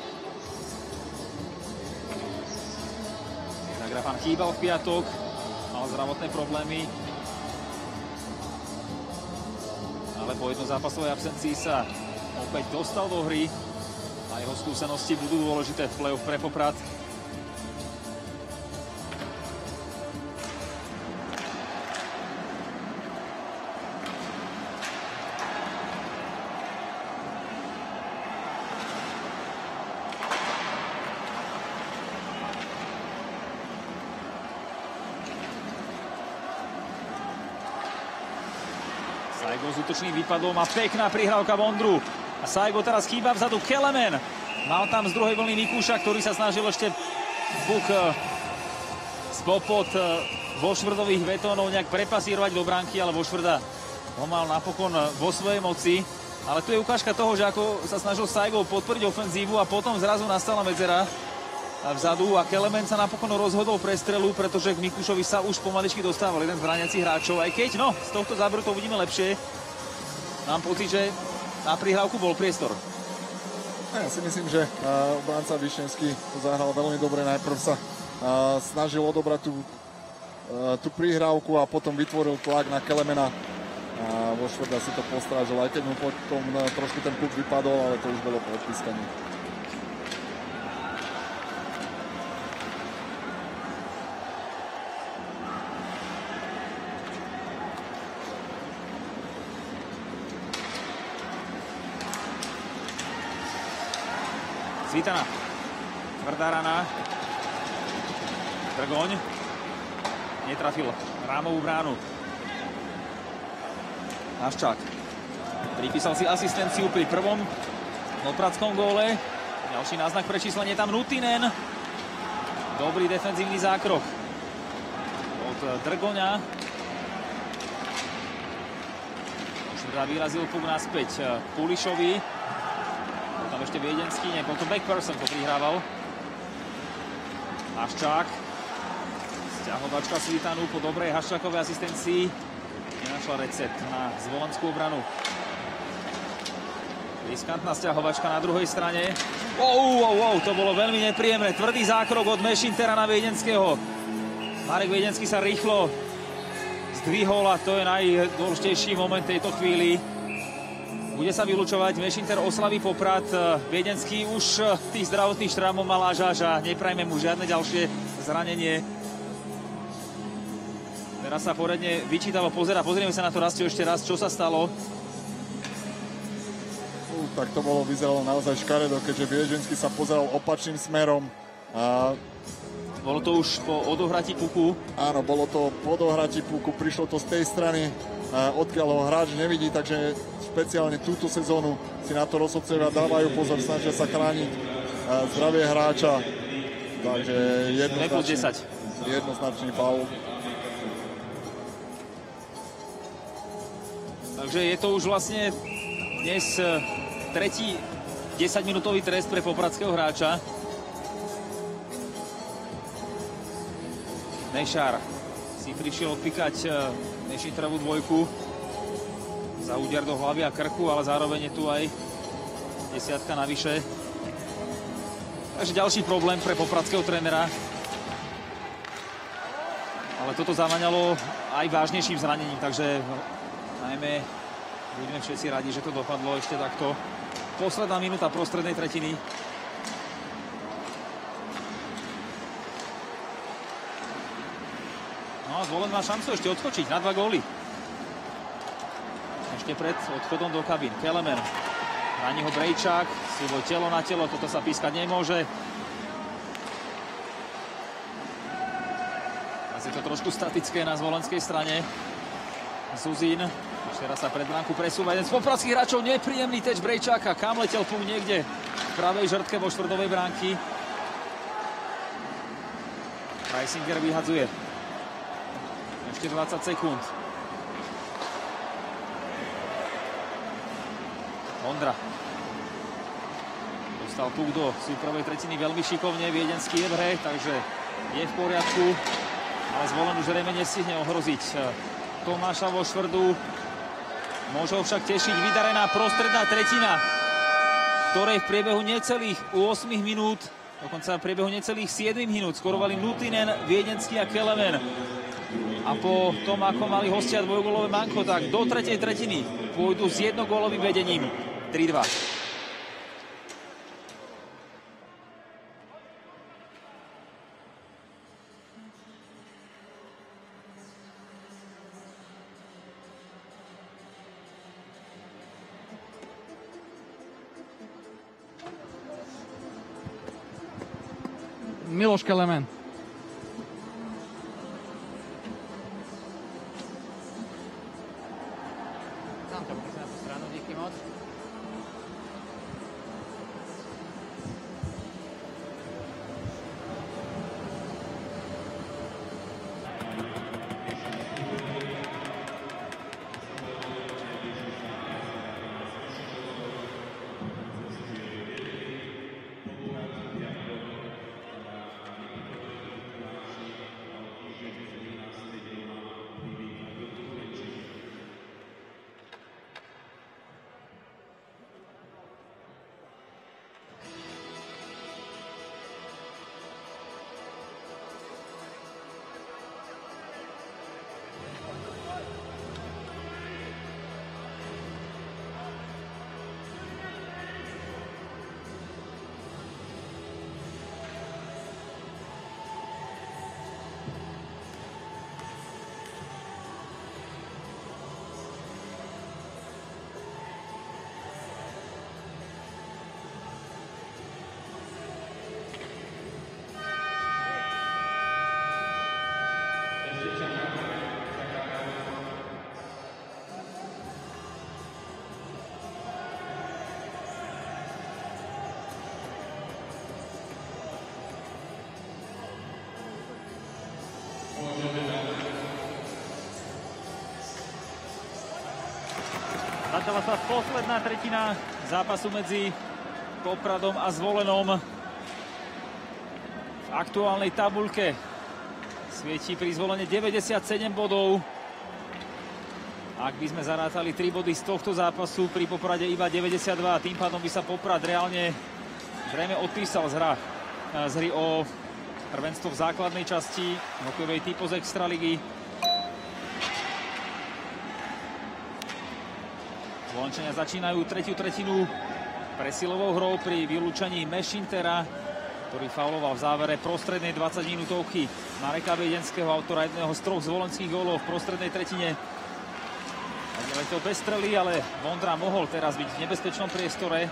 Zagrapan chýbal v piatok, mal zdravotné problémy. Ale po jednozápasovej absencii sa opäť dostal do hry a jeho skúsenosti budú dôležité v play-off pre Poprad. Saigo s útočným výpadom a pekná prihrávka Vondru. A Saigo teraz chýba vzadu Kelemen. Mal tam z druhej vlny Mikúša, ktorý sa snažil ešte puk spopod Vošvrdových vetónov nejak prepasírovať do bránky, ale Vošvrda ho mal napokon vo svojej moci. Ale tu je ukážka toho, že ako sa snažil Saigo podporiť ofenzívu a potom zrazu nastala medzera vzadu a Kelemen sa napokon rozhodol pre strelu, pretože k Mikúšovi sa už pomaličky dostával jeden z brániacich hráčov. Aj keď, no, z tohto záberu to uvidíme lepšie. Mám pocit, že na prihrávku bol priestor. Ja si myslím, že uh, obranca Višňovský to zahral veľmi dobre. Najprv sa uh, snažil odobrať tú, uh, tú prihrávku a potom vytvoril tlak na Kelemena. A Vošvrda si to postrážil, aj keď mu potom uh, trošku ten puk vypadol, ale to už bolo po odpískaní. Svitana. Tvrdá rana. Drgoň. Netrafil rámovú bránu. Haščák. Pripísal si asistenciu pri prvom popradskom góle. Ďalší náznak pre číslenie tam Nutinen. Dobrý defenzívny zákrok od Drgoňa. Už teda vyrazil puk naspäť Pulišovi. Tam ešte Viedenský, nie, potom Backperson to prihrával. Haščák. Sťahovačka Svitanu po dobrej Haščákovej asistencii. Nenašla recept na zvolenskú obranu. Riskantná sťahovačka na druhej strane. Wow, wow, wow, to bolo veľmi nepríjemné. Tvrdý zákrok od Mešintera na Viedenského. Marek Viedenský sa rýchlo zdvihol a to je najdôležitejší moment tejto chvíli. Bude sa vylúčovať, Mešinter oslaví Poprad. Viedenský už tých zdravotných šrámov mal až až a neprajme mu žiadne ďalšie zranenie. Teraz sa poriadne vyčítavo pozerá. Pozrieme sa na to, Rastio, ešte raz, čo sa stalo. Uh, tak to bolo, vyzeralo naozaj škaredo, keďže Viedenský sa pozeral opačným smerom. A... Bolo to už po odohratí puku. Áno, bolo to po odohratí puku, prišlo to z tej strany, odkiaľ ho hráč nevidí, takže špeciálne túto sezónu si na to rozhodcovia dávajú pozor, snažia sa chrániť zdravie hráča. Takže jednoznačný, jednoznačný faul. Takže je to už vlastne dnes tretí desaťminútový trest pre popradského hráča. Nešár si prišiel odpíkať Mešinterovú dvojku za úder do hlavy a krku, ale zároveň je tu aj desiatka navyše. Takže ďalší problém pre popradského trénera. Ale toto zavaňalo aj vážnejším zranením, takže najmä budeme všetci radi, že to dopadlo ešte takto. Posledná minúta prostrednej tretiny. No a Zvolen má šancu ešte odskočiť na dva góly. Ešte pred odchodom do kabín. Kelemen. Bráni ho Brejčák. Súboj telo na telo. Toto sa pískať nemôže. Teraz je to trošku statické na zvolenskej strane. Zuzín. Ešte raz sa pred bránku presúva. Jeden z popradských hráčov. Nepríjemný teč Brejčáka. Kam letel puk niekde v pravej žrtke vo štvrtovej bránky. Preisinger vyhadzuje. Ešte dvadsať sekúnd. Ondra. Dostal puk do súpravej tretiny veľmi šikovne. Viedenský je v hre, takže je v poriadku. Ale Zvolen už zrejme nestihne ohroziť Tomáša vo štvrdu. Môže ho však tešiť vydarená prostredná tretina, ktorej v priebehu necelých osem minút, dokonca v priebehu necelých sedem minút skorovali Nutinen, Viedenský a Kelemen. A po tom, ako mali hostia dvojgólové manko, tak do tretej tretiny pôjdu s jednogólovým vedením tri dva. Miloš Kelemen. Začala sa posledná tretina zápasu medzi Popradom a Zvolenom. V aktuálnej tabuľke svietí pri Zvolene deväťdesiatsedem bodov. Ak by sme zarátali tri body z tohto zápasu, pri Poprade iba deväťdesiatdva. Tým pádom by sa Poprad reálne zrejme odpísal z, hra, z hry o prvenstvo v základnej časti hokejovej typu z Extraligy. Zvolenčania začínajú tretiu tretinu presilovou hrou pri vylúčení Mešintera, ktorý fauloval v závere prostrednej dvadsaťminútovky Mareka Viedenského, autora jedného z troch zvolenských gólov v prostrednej tretine. Ale to bez strely, ale Vondra mohol teraz byť v nebezpečnom priestore.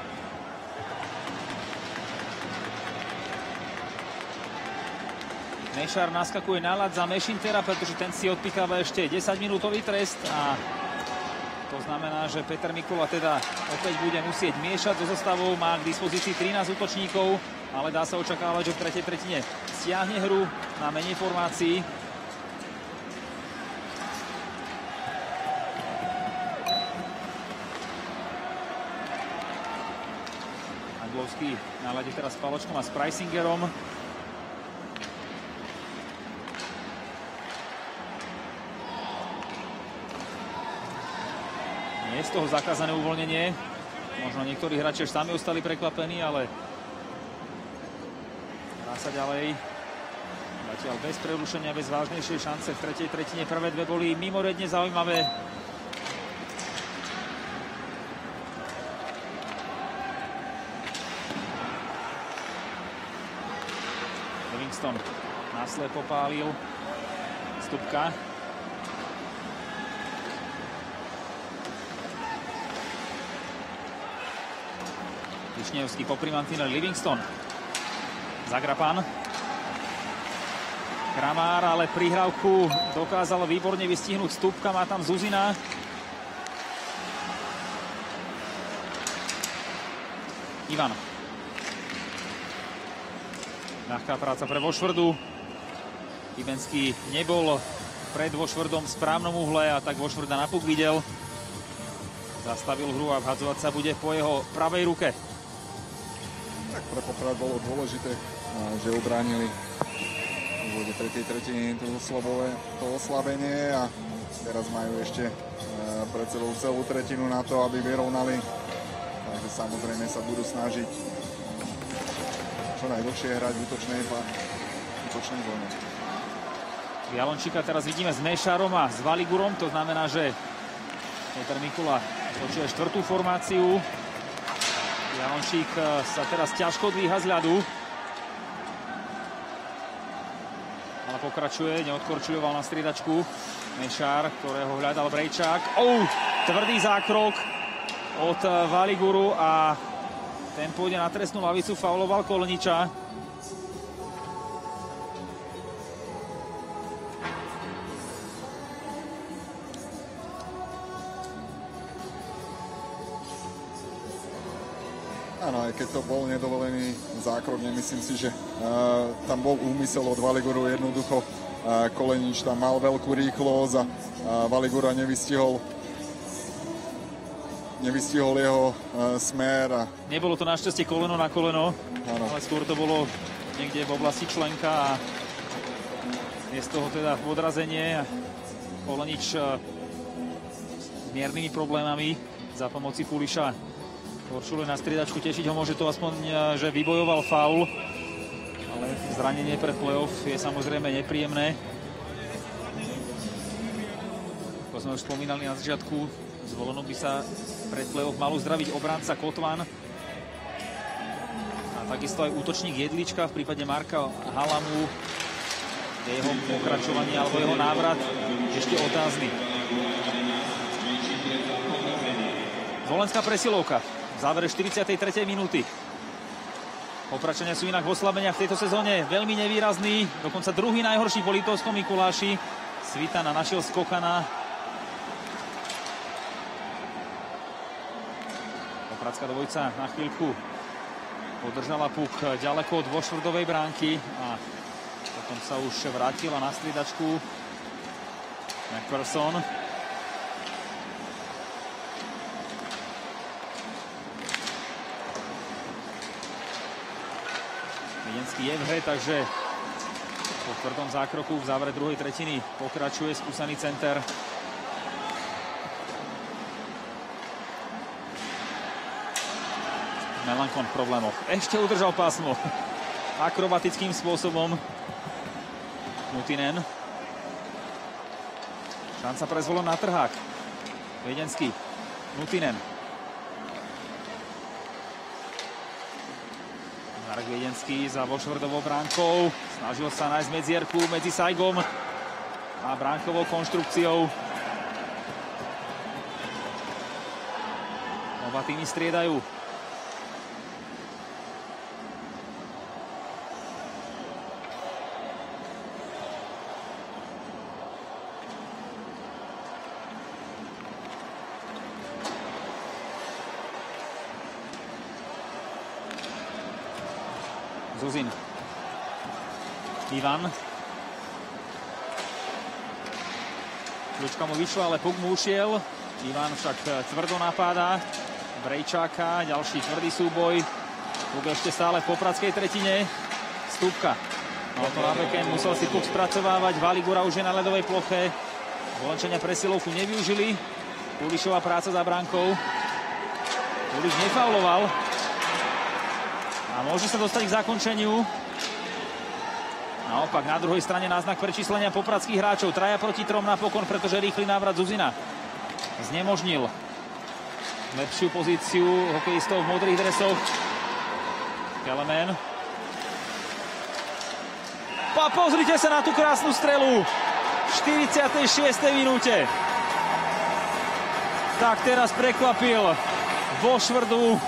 Mešar naskakuje na ľad za Mešintera, pretože ten si odpicháva ešte desaťminútový trest a to znamená, že Peter Mikula teda opäť bude musieť miešať so zostavou. Má k dispozícii trinásť útočníkov, ale dá sa očakávať, že v tretej tretine stiahne hru na menej formácií. Anglovský na ľade teraz s Paločkom a s Preisingerom. Nie je z toho zakázané uvoľnenie. Možno niektorí hráči sami ostali prekvapení, ale hrá sa ďalej. Zatiaľ bez prerušenia, bez vážnejšej šance v tretej tretine. Prvé dve boli mimoriadne zaujímavé. Livingston naslepo pálil. Stupka. Višňevský popri mantineli. Livingston. Zagrapan. Kramár, ale prihrávku dokázal výborne vystihnúť Stupka. Má tam Zuzina. Ivan. Ľahká práca pre Vošvrdu. Ibenský nebol pred Vošvrdom v správnom uhle a tak Vošvrda na puk videl. Zastavil hru a vhadzovať sa bude po jeho pravej ruke. Tak pre Poprad bolo dôležité, že ubránili v úvode tretej tretiny to oslabenie a teraz majú ešte pred sebou celú tretinu na to, aby vyrovnali. Takže samozrejme sa budú snažiť čo najdlhšie hrať v útočnej, útočnej zóne. Jalončíka teraz vidíme s Mešarom a s Valigurom, to znamená, že Peter Mikula počuje štvrtú formáciu. Jalončík sa teraz ťažko dvíha z ľadu. Ale pokračuje, neodkorčujoval na striedačku. Mešár, ktorého hľadal Brejčák. Oh, tvrdý zákrok od Valiguru a ten pôjde na trestnú lavicu, fauloval Koleniča. Áno, aj keď to bol nedovolený zákrok, nemyslím si, že uh, tam bol úmysel od Valiguru. Jednoducho uh, Kolenič tam mal veľkú rýchlosť a uh, Valigura nevystihol nevystihol jeho uh, smer. A... Nebolo to našťastie koleno na koleno, áno. Ale skôr to bolo niekde v oblasti členka a je z toho teda odrazenie. Kolenič uh, s miernymi problémami za pomoci Puliša Korčule na striedačku, tešiť ho môže to aspoň, že vybojoval faul, ale zranenie pred play-off je samozrejme nepríjemné. Ako sme už spomínali na začiatku, Zvolenú by sa pred play-off mal uzdraviť obranca Kotvan a takisto aj útočník Jedlička. V prípade Marka Halamu jeho pokračovanie alebo jeho návrat ešte otázny. Zvolenská presilovka v závere štyridsiatej tretej minúty. Popračania sú inak v oslabeniach v tejto sezóne veľmi nevýrazný. Dokonca druhý najhorší po Liptovskom Mikuláši. Svitana našiel skokana. Popradská dvojica na chvíľku podržala puk ďaleko od Vošvrdovej bránky a potom sa už vrátila na striedačku McPherson. Viedenský je v hre, takže po tvrdom zákroku v závere druhej tretiny pokračuje skúsený center. Melankon v problémoch. Ešte udržal pásmo akrobatickým spôsobom. Mutinen. Šanca pre Zvolen na trhák. Viedenský. Nutinen. Marek Viedenský za vošvrdovou bránkou. Snažil sa nájsť medzierku medzi Saigom a bránkovou konštrukciou. Oba týmy striedajú. Zuzin. Ivan. Kľúčka mu vyšla, ale puk mu ušiel. Ivan však tvrdo napáda Brejčáka. Ďalší tvrdý súboj. Puk ešte stále v popradskej tretine. Stupka. No to na backhand musel si puk spracovávať. Valigura už je na ľadovej ploche. Volenčania presilovku nevyužili. Pulišová práca za bránkou. Puliš nefauloval. A môže sa dostať k zakončeniu. Naopak, na druhej strane náznak prečíslenia popradských hráčov. Traja proti trom napokon, pretože rýchly návrat Zuzina znemožnil lepšiu pozíciu hokejistov v modrých dresoch. Kelemen. A pozrite sa na tú krásnu strelu. V štyridsiatej šiestej minúte. Tak teraz prekvapil Vošvrdu.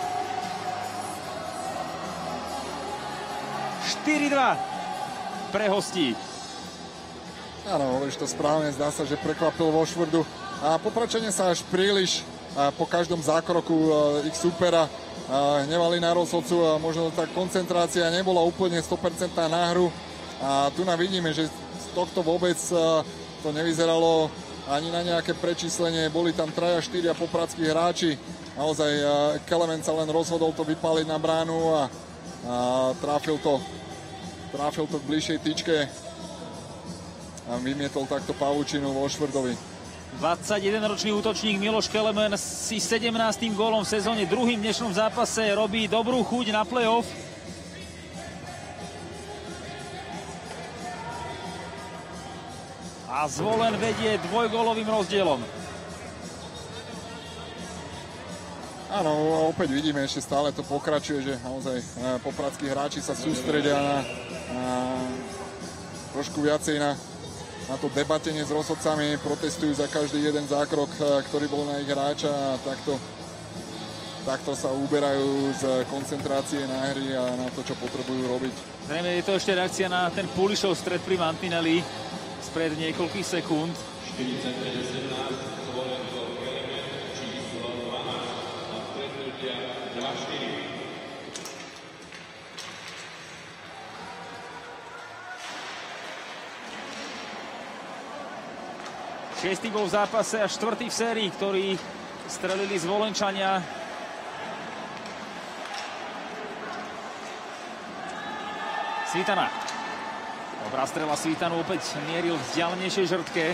štyri dva pre hostí. Áno, hovoríš to správne, zdá sa, že prekvapil Vošvrdu. A Popračania sa až príliš po každom zákroku ich supera hnevali na rozhodcu a možno tá koncentrácia nebola úplne sto percent na hru. A tu nám vidíme, že z tohto vôbec to nevyzeralo ani na nejaké prečíslenie. Boli tam traja, štyria popradskí hráči. Naozaj Kelemen sa len rozhodol to vypáliť na bránu a, a tráfil to Tráfil to k bližšej tyčke a vymietol takto pavučinu Vošvrdovi. dvadsaťjedenročný útočník Miloš Kelemen si sedemnástym gólom v sezóne, druhým dnešnom zápase robí dobrú chuť na play-off. A Zvolen vedie dvojgólovým rozdielom. Áno, opäť vidíme, ešte stále to pokračuje, že naozaj popradskí hráči sa sústredia na, na trošku viacej na, na to debatenie s rozhodcami, protestujú za každý jeden zákrok, ktorý bol na ich hráča a takto, takto sa uberajú z koncentrácie na hry a na to, čo potrebujú robiť. Zrejme je to ešte reakcia na ten Pulišov stred pri mantineli spred niekoľkých sekúnd. Šiestý gól v zápase a štvrtý v sérii, ktorý strelili Zvolenčania. Svitana. Dobrá strela Svitanu, opäť mieril v vzdialenejšej žrtke.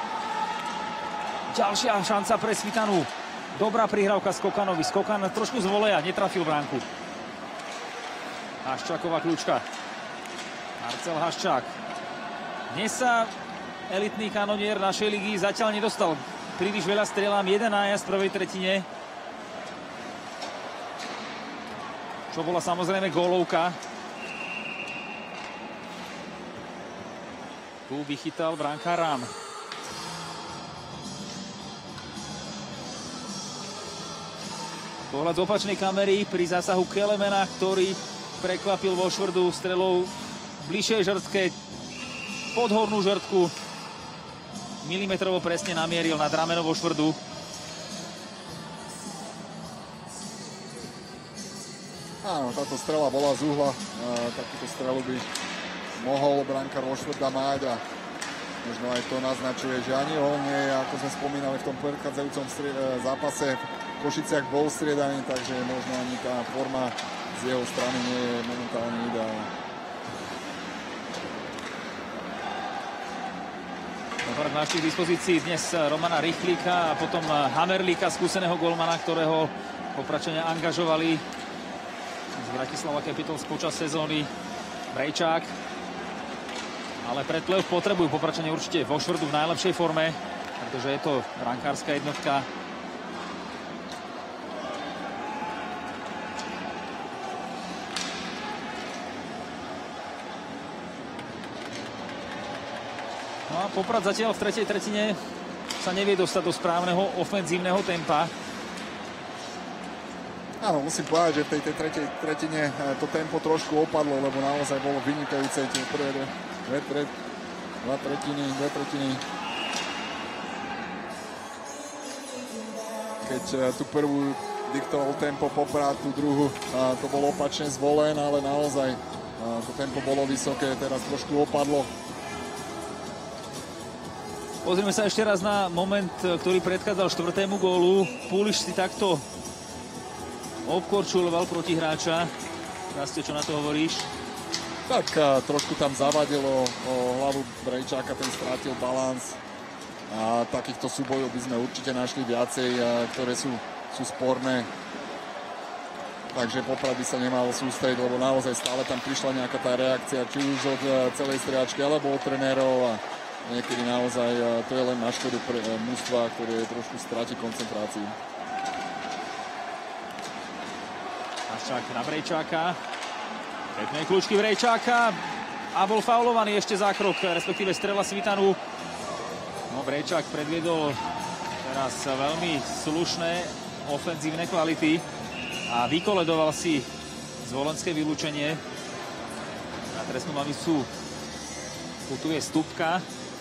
Ďalšia šanca pre Svitanu. Dobrá prihrávka Skokanovi. Skokan trošku z voleja, netrafil bránku. Haščáková kľúčka. Marcel Haščák. Dnes sa elitný kanonier našej ligy zatiaľ nedostal príliš veľa strelám. Jeden nájazd v prvej tretine. Čo bola samozrejme gólovka. Tu vychytal brankár Rám. Pohľad z opačnej kamery pri zásahu Kelemena, ktorý prekvapil Vošvrdu strelou v bližšej žrtke pod hornú žrtku. Milimetrovo presne namieril nad rameno Vošvrdu. Áno, táto strela bola z uhla. Takúto strelu by mohol brankár Vošvrda mať a možno aj to naznačuje, že ani on nie je, ako sme spomínali v tom predchádzajúcom zápase, v Košiciach bol striedaný, takže možno ani tá forma z jeho strany nie je momentálne ideálna. Máš k dispozícii dnes Romana Rychlíka a potom Hamerlíka, skúseného golmana, ktorého Popračania angažovali z Bratislava Capitals počas sezóny. Brejčák. Ale pred play-off potrebujú Popračania určite Vošvrdu v najlepšej forme, pretože je to brankárska jednotka. No a Poprad zatiaľ v tretej tretine sa nevie dostať do správneho ofenzívneho tempa. Áno, musím povedať, že v tej, tej tretej tretine to tempo trošku opadlo, lebo naozaj bolo vynikajúce tie prvé dve, dve, dve, dva tretiny, dve tretiny. Keď tú prvú diktoval tempo Poprad, tú druhú to bolo opačne zvolen, ale naozaj to tempo bolo vysoké, teraz trošku opadlo. Pozrieme sa ešte raz na moment, ktorý predchádzal štvrtému gólu. Púliš si takto obkorčuloval protihráča. Rastie, čo na to hovoríš? Tak a, trošku tam zavadilo o hlavu Brejčáka, ten strátil balans. A takýchto súbojov by sme určite našli viacej, a, ktoré sú, sú sporné. Takže Poprad by sa nemal sústrediť, lebo naozaj stále tam prišla nejaká tá reakcia, či už od a, celej striačky, alebo od trenérov. A niekedy naozaj a, to je len na škodu pre a, mužstva, ktoré trošku stráti koncentráciu. Haščák na Brejčáka. Pekné kľúčky Brejčáka. A bol faulovaný ešte zákrok, respektíve strela Svitanu. No, Brejčák predviedol teraz veľmi slušné ofenzívne kvality a vykoledoval si zvolenské vylúčenie. Na trestnú mamicu putuje Stupka.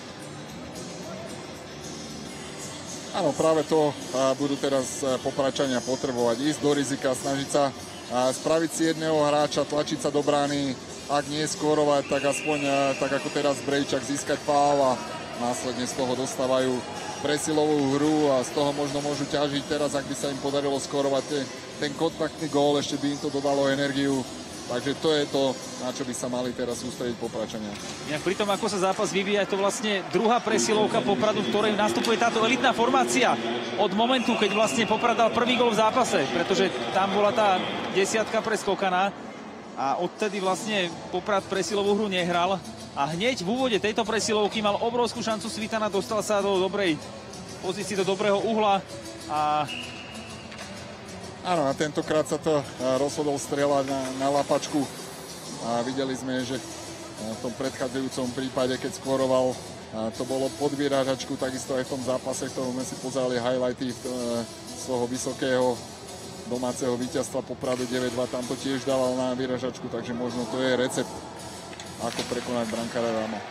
Áno, práve to budú teraz Popradčania potrebovať. Ísť do rizika, snažiť sa spraviť si jedného hráča, tlačiť sa do brány, ak nie skórovať, tak aspoň tak ako teraz Brejčák získať faul a následne z toho dostávajú presilovú hru a z toho možno môžu ťažiť. Teraz, ak by sa im podarilo skórovať ten, ten kontaktný gól, ešte by im to dodalo energiu. Takže to je to, na čo by sa mali teraz sústrediť Popradčania. Inak pri tom, ako sa zápas vyvíja, je to vlastne druhá presilovka Popradu, v ktorej nastupuje táto elitná formácia od momentu, keď vlastne Poprad dal prvý gól v zápase, pretože tam bola tá desiatka preskokaná a odtedy vlastne Poprad presilovú hru nehral a hneď v úvode tejto presilovky mal obrovskú šancu Svitana, dostal sa do dobrej pozície, do dobrého uhla a áno, a tentokrát sa to rozhodol strieľať na, na lapačku a videli sme, že v tom predchádzajúcom prípade, keď skôroval, to bolo pod vyrážačku, takisto aj v tom zápase, v ktorom sme si pozerali highlighty z toho vysokého domáceho víťazstva Popradu deväť dva, tam to tiež dával na vyrážačku, takže možno to je recept, ako prekonať brankára Rama.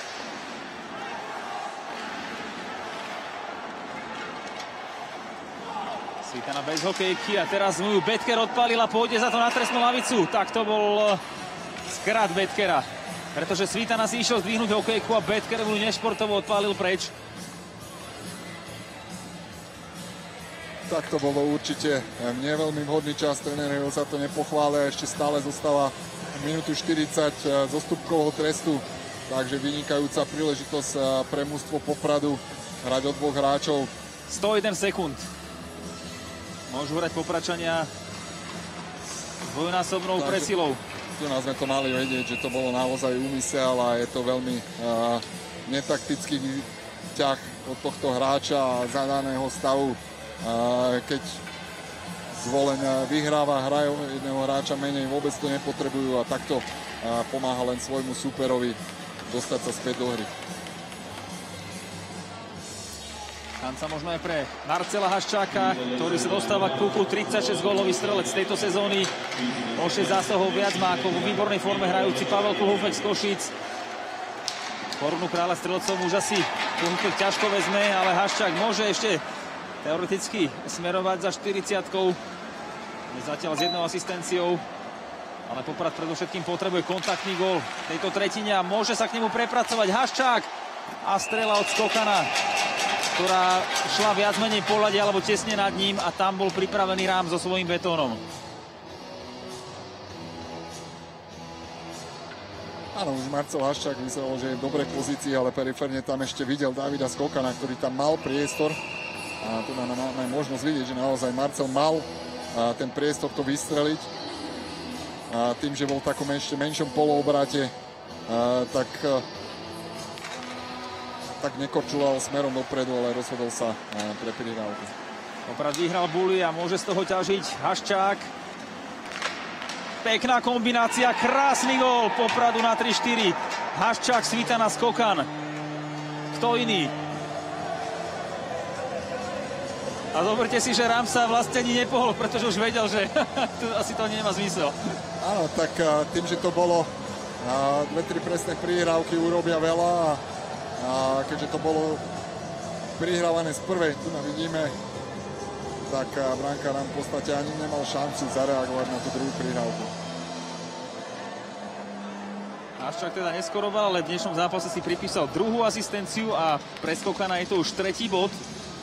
Svitana bez hokejky a teraz mu ju Betker odpálil a pôjde za to na trestnú lavicu. Tak to bol skrat Betkera, pretože Svitana si išiel zdvihnúť hokejku a Betker mu nešportovo odpálil preč. Tak to bolo určite nie veľmi vhodný čas, tréner ho za to nepochvália, ešte stále zostáva minútu štyridsať zo Stupkovho trestu, takže vynikajúca príležitosť pre mužstvo Popradu hrať od dvoch hráčov. sto jeden sekúnd. Môžu hrať Popradčania s dvojnásobnou presilou. Tu nás sme to mali vedieť, že to bolo naozaj úmysel a je to veľmi uh, netaktický ťah od tohto hráča a za daného stavu. Uh, keď Zvolen vyhráva, hrajú jedného hráča menej, vôbec to nepotrebujú a takto uh, pomáha len svojmu súperovi dostať sa späť do hry. Šanca možno aj pre Marcela Haščáka, ktorý sa dostáva k puku, tridsaťšesť gólový strelec z tejto sezóny. O šesť zásahov viac má ako vo výbornej forme hrajúci Pavel Kulhúfek z Košíc. Korunu kráľa strelcov už asi Kulhúfek ťažko vezme, ale Haščák môže ešte teoreticky smerovať za štyridsiatkou. Zatiaľ s jednou asistenciou. Ale Poprad predovšetkým potrebuje kontaktný gól v tejto tretine a môže sa k nemu prepracovať Haščák a strela od Skokana, ktorá šla viac menej po ľade alebo tesne nad ním a tam bol pripravený Rám so svojím betónom. Áno, už Marcel Haščák vyzeral, že je v dobrej pozícii, ale periférne tam ešte videl Davida Skokana, ktorý tam mal priestor. A tu máme možnosť vidieť, že naozaj Marcel mal ten priestor to vystreliť. A tým, že bol v takom ešte menšom poloobráte, tak tak nekorčuloval smerom dopredu, ale rozhodol sa pre prihrávku. Poprad vyhral buly a môže z toho ťažiť Haščák. Pekná kombinácia, krásny gól Popradu na tri štyri. Haščák, Svitana, Skokan. kto iný. A zoberte si, že Rám sa vlastne ani nepohol, pretože už vedel, že asi to nemá zmysel. Áno, tak tým, že to bolo dve, tri presné prihrávky, urobia veľa a, a keďže to bolo prihrávané z prvej, tu nám vidíme, tak brankár Rám v podstate ani nemal šancu zareagovať na tú druhú prihrávku. Haščák teda neskoroval, ale v dnešnom zápase si pripísal druhú asistenciu a preskokaná je to už tretí bod.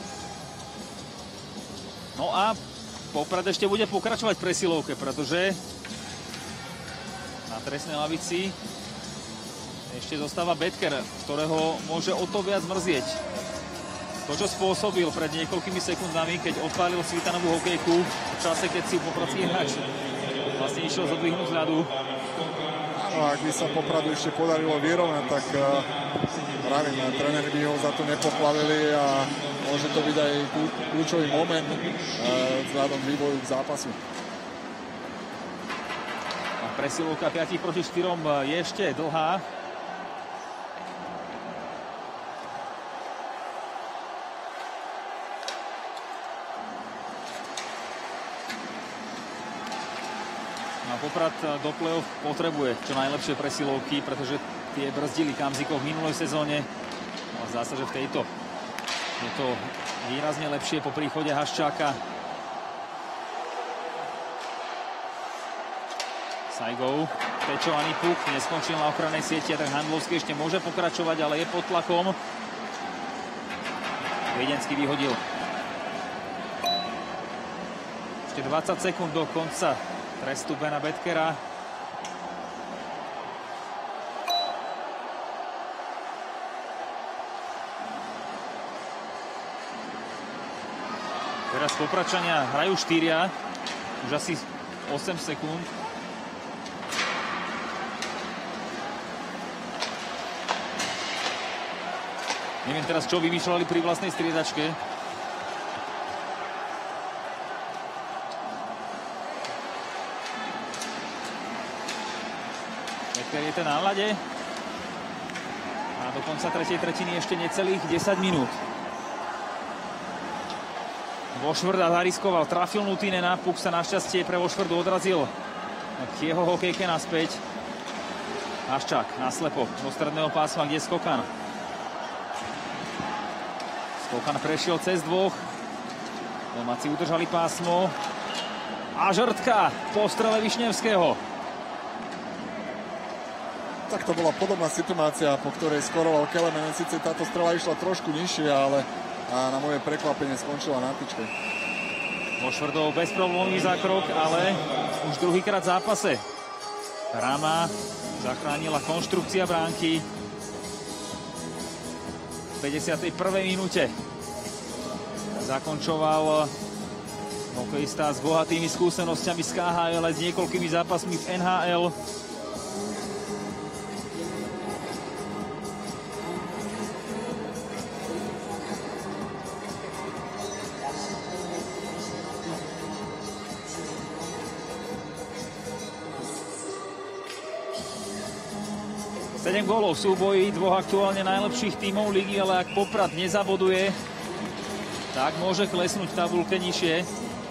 No a Poprad ešte bude pokračovať v presilovke, pretože na trestnej lavici ešte zostáva Betker, ktorého môže o to viac mrzieť. To, čo spôsobil pred niekoľkými sekundami, keď odpálil Svitanovú hokejku v čase, keď si popradský hráč vlastne išiel zodvihnúť z ľadu. Áno, ak by sa Popradu ešte podarilo vyrovnať, tak uh, pravím, tréneri by ho za to nepochválili a môže to byť aj kľúčový moment uh, vzhľadom vývoju k zápasu. A presilovka päť proti štyrom je ešte dlhá. Poprad do play-off potrebuje čo najlepšie presilovky, pretože tie brzdili Kamzikov v minulej sezóne. No, zdá sa, že v tejto je to výrazne lepšie po príchode Haščáka. Sajgov, pečovaný puk, neskončil na ochrannej sieti, tak Handlovský ešte môže pokračovať, ale je pod tlakom. Viedenský vyhodil. Ešte dvadsať sekúnd do konca trestu Bena Betkera. Teraz Popračania hrajú štyria, už asi osem sekúnd. Neviem teraz, čo vymýšľali pri vlastnej striedačke. Je ten na ľade. A do konca tretej tretiny ešte necelých desať minút. Vošvrd zariskoval, trafil Nutinena, puk sa našťastie pre Vošvrdu odrazil k jeho hokejke naspäť. Haščák naslepo do stredného pásma, kde je Skokan. Skokan prešiel cez dvoch. Domáci udržali pásmo. A žrtka po strele Višnevského. Tak to bola podobná situácia, po ktorej skoroval Kelemenen. Sice táto strela išla trošku nižšie, ale a na moje prekvapenie skončila na tyčke. Vošvrdov bezproblémový zákrok, ale už druhýkrát v zápase. Rama zachránila konštrukcia bránky v päťdesiatej prvej minúte. Zakončoval hokejista s bohatými skúsenosťami z ká há el a s niekoľkými zápasmi v en há el. sedem gólov v súboji dvoch aktuálne najlepších tímov ligy, ale ak Poprad nezaboduje, tak môže klesnúť v tabuľke nižšie.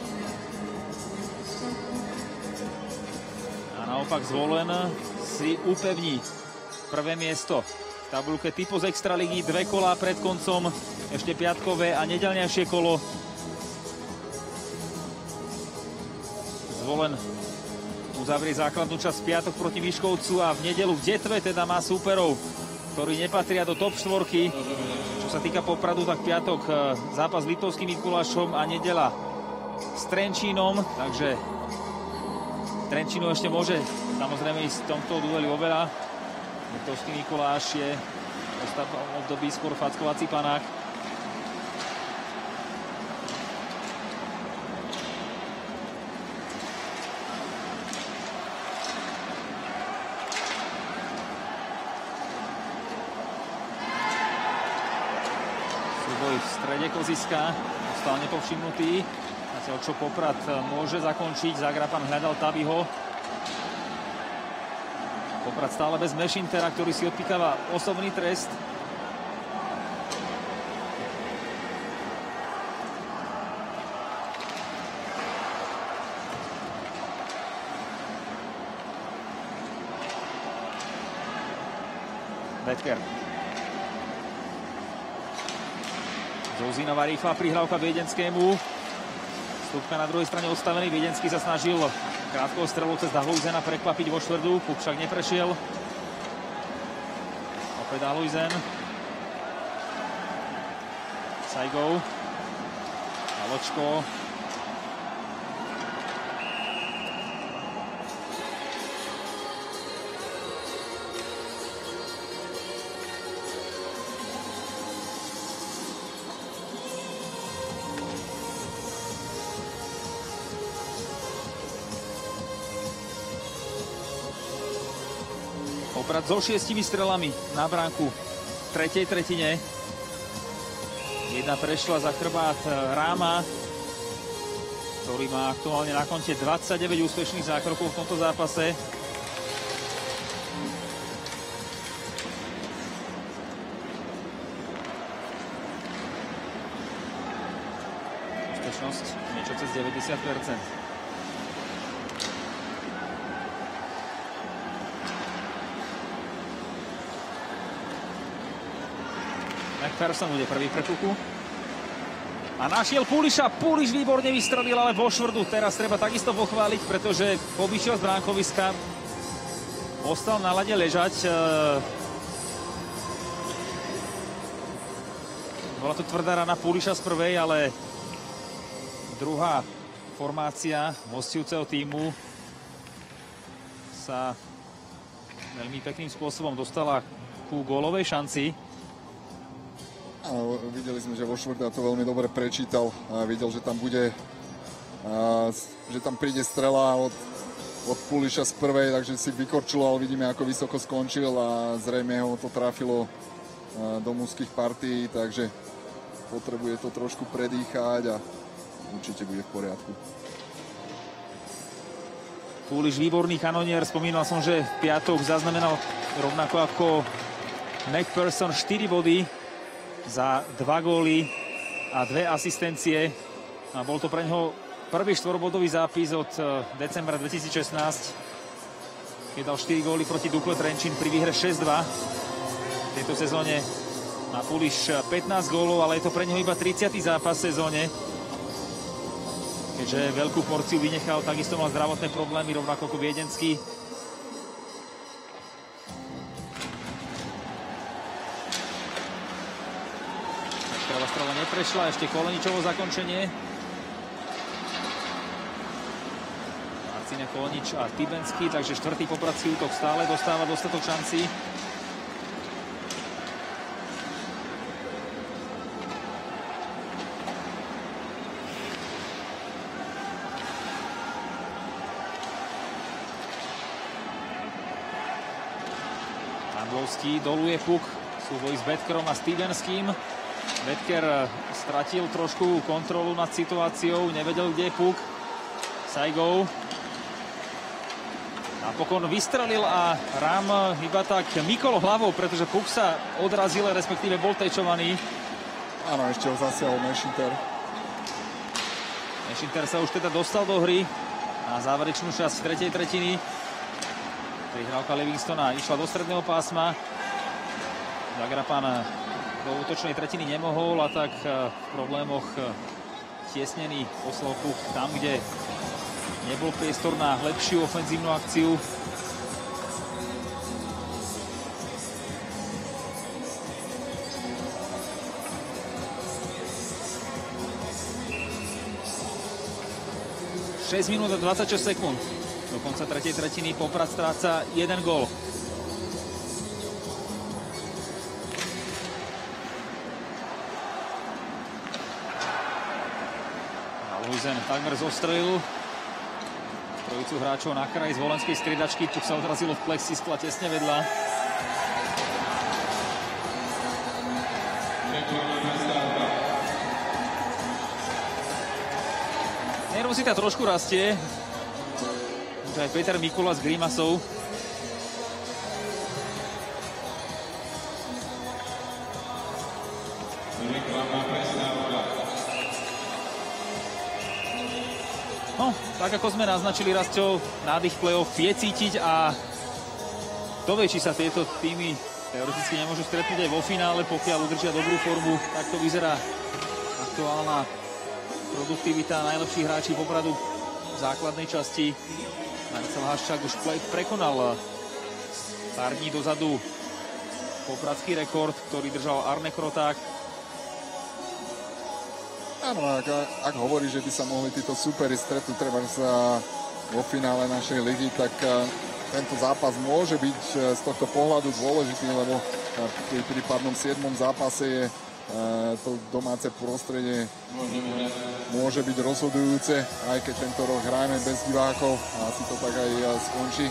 A naopak Zvolen si upevní prvé miesto v tabuľke Typos Extraligy, dve kolá pred koncom, ešte piatkové a nedeľnejšie kolo. Zvolen uzavrie základnú časť v piatok proti Vyškovcu a v nedeľu v Detve teda má súperov, ktorí nepatria do top štvorky. Čo sa týka Popradu, tak piatok zápas s Liptovským Mikulášom a nedeľa s Trenčínom, takže Trenčínu ešte môže samozrejme ísť v tomto dueli oveľa. Liptovský Mikuláš je v ostatnom období skôr fackovací panák. V strede koziska ostal nepovšimnutý. Zatiaľ čo Poprad môže zakončiť, Zagrapan hľadal Tabiho. Poprad stále bez Mešintera, ktorý si odpíkava osobný trest. Betker. Zouzinová rýchla prihrávka Viedenskému. Stupka na druhej strane odstavený. Viedenský sa snažil krátkou strelou cez Dahlhuizena prekvapiť vo štvrdu. Puk však neprešiel. Opäť Dahlhuizen. Sajgov. Aločko. Poprad so šiestimi strelami na bránku v tretej tretine. Jedna prešla za chrbát Ráma, ktorý má aktuálne na konte dvadsaťdeväť úspešných zákrokov v tomto zápase. Úspešnosť niečo cez deväťdesiat percent. McPherson bude prvý pre Puku. A našiel Puliša. Puliš výborne vystrelil, ale vo štvrdu. Teraz treba takisto pochváliť, pretože obišiel z bránkoviska. Ostal na ľade ležať. Bola to tvrdá rana Puliša z prvej, ale druhá formácia hostujúceho tímu sa veľmi pekným spôsobom dostala ku gólovej šanci. Áno, videli sme, že vo štvrtej to veľmi dobre prečítal a videl, že tam bude, a, že tam príde strela od, od Puliša z prvej, takže si vykorčuloval, vidíme, ako vysoko skončil a zrejme ho to trafilo a, do mužských partií, takže potrebuje to trošku predýchať a určite bude v poriadku. Puliš výborný kanonier, spomínal som, že v piatok zaznamenal rovnako ako McPherson štyri body za dva góly a dve asistencie. A bol to pre neho prvý štvorbodový zápis od decembra dvetisícšestnásť, keď dal štyri góly proti Dukle Trenčín pri výhre šesť dva. V tejto sezóne má Puliš pätnásť gólov, ale je to pre neho iba tridsiaty zápas v sezóne, keďže veľkú porciu vynechal, takisto mal zdravotné problémy, rovnako ako Viedenský. Prvá strela neprešla, ešte Koleničovo zakončenie. Marcine Kolenič a Tybenský, takže štvrtý poprací útok stále dostáva dostatok šancí. Andlovský doluje puk, súboj s Betkerom a Stevenským. Betker stratil trošku kontrolu nad situáciou, nevedel, kde je puk. Sajgov napokon vystrelil a Rám iba tak mykol hlavou, pretože puk sa odrazil, respektíve bol tečovaný. Áno, ešte ho zasiahol Mešinter. Mešinter sa už teda dostal do hry na záverečnú časť tretej tretiny. Prihrávka Livingstona išla do stredného pásma. Zagrapan do útočnej tretiny nemohol a tak v problémoch tiesnený poslal puk tam, kde nebol priestor na lepšiu ofenzívnu akciu. šesť minút a dvadsaťšesť sekúnd. Do konca tretej tretiny Poprad stráca jeden gól. Dahlhuizen takmer zostrelil trojicu hráčov na kraji z volenskej striedačky. Tu sa odrazilo v plexiskla tesne vedľa. Nervozita trošku rastie. Už aj Peter Mikula s grimasou. No, tak ako sme naznačili, Rasťo, nádych play-off je cítiť a kto vie, či sa tieto týmy teoreticky nemôžu stretnúť aj vo finále, pokiaľ udržia dobrú formu. Takto vyzerá aktuálna produktivita najlepších hráčí Popradu v základnej časti. Marcel Haščák už prekonal pár dní dozadu popradský rekord, ktorý držal Arne Kroták. Áno, ak, ak hovorí, že by sa mohli títo superi stretnúť treba sa vo finále našej ligy, tak tento zápas môže byť z tohto pohľadu dôležitý, lebo pri prípadnom siedmom zápase je to domáce prostredie môže byť rozhodujúce, aj keď tento rok hrajeme bez divákov a asi to tak aj skončí.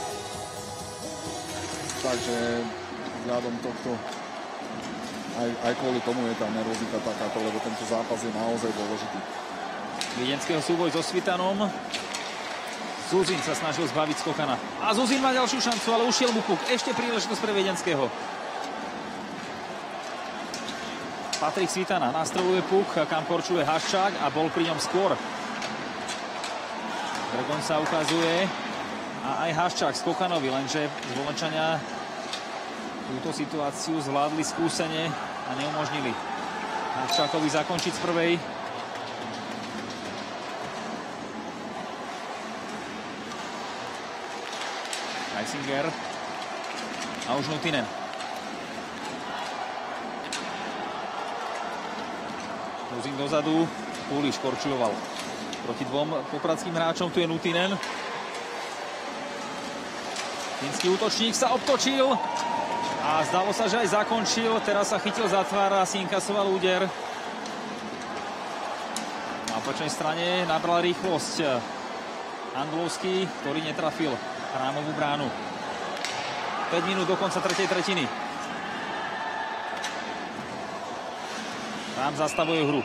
Takže vzhľadom tohto aj, aj kvôli tomu je tá nervozita takáto, lebo tento zápas je naozaj dôležitý. Viedenského súboj so Svitanom. Zuzin sa snažil zbaviť skokana. A Zuzin má ďalšiu šancu, ale ušiel mu puk. Ešte príležitosť pre Viedenského. Patrik Svitana nastreluje puk, kam korčuje Haščák a bol pri ňom skôr. Dragon sa ukazuje a aj Haščák skokanovi, lenže Zvolenčania túto situáciu zvládli skúsene a neumožnili Haščákovi zakončiť z prvej. Heisinger a už Nutinen. Luzin dozadu, Púliš korčuloval proti dvom popradským hráčom, tu je Nutinen. Fínsky útočník sa obtočil a zdalo sa, že aj zakončil, teraz sa chytil za tvár a si inkasoval úder. Na opačnej strane nabral rýchlosť Andlovský, ktorý netrafil chrámovú bránu. päť minút do konca tretej tretiny. Tam zastavuje hru.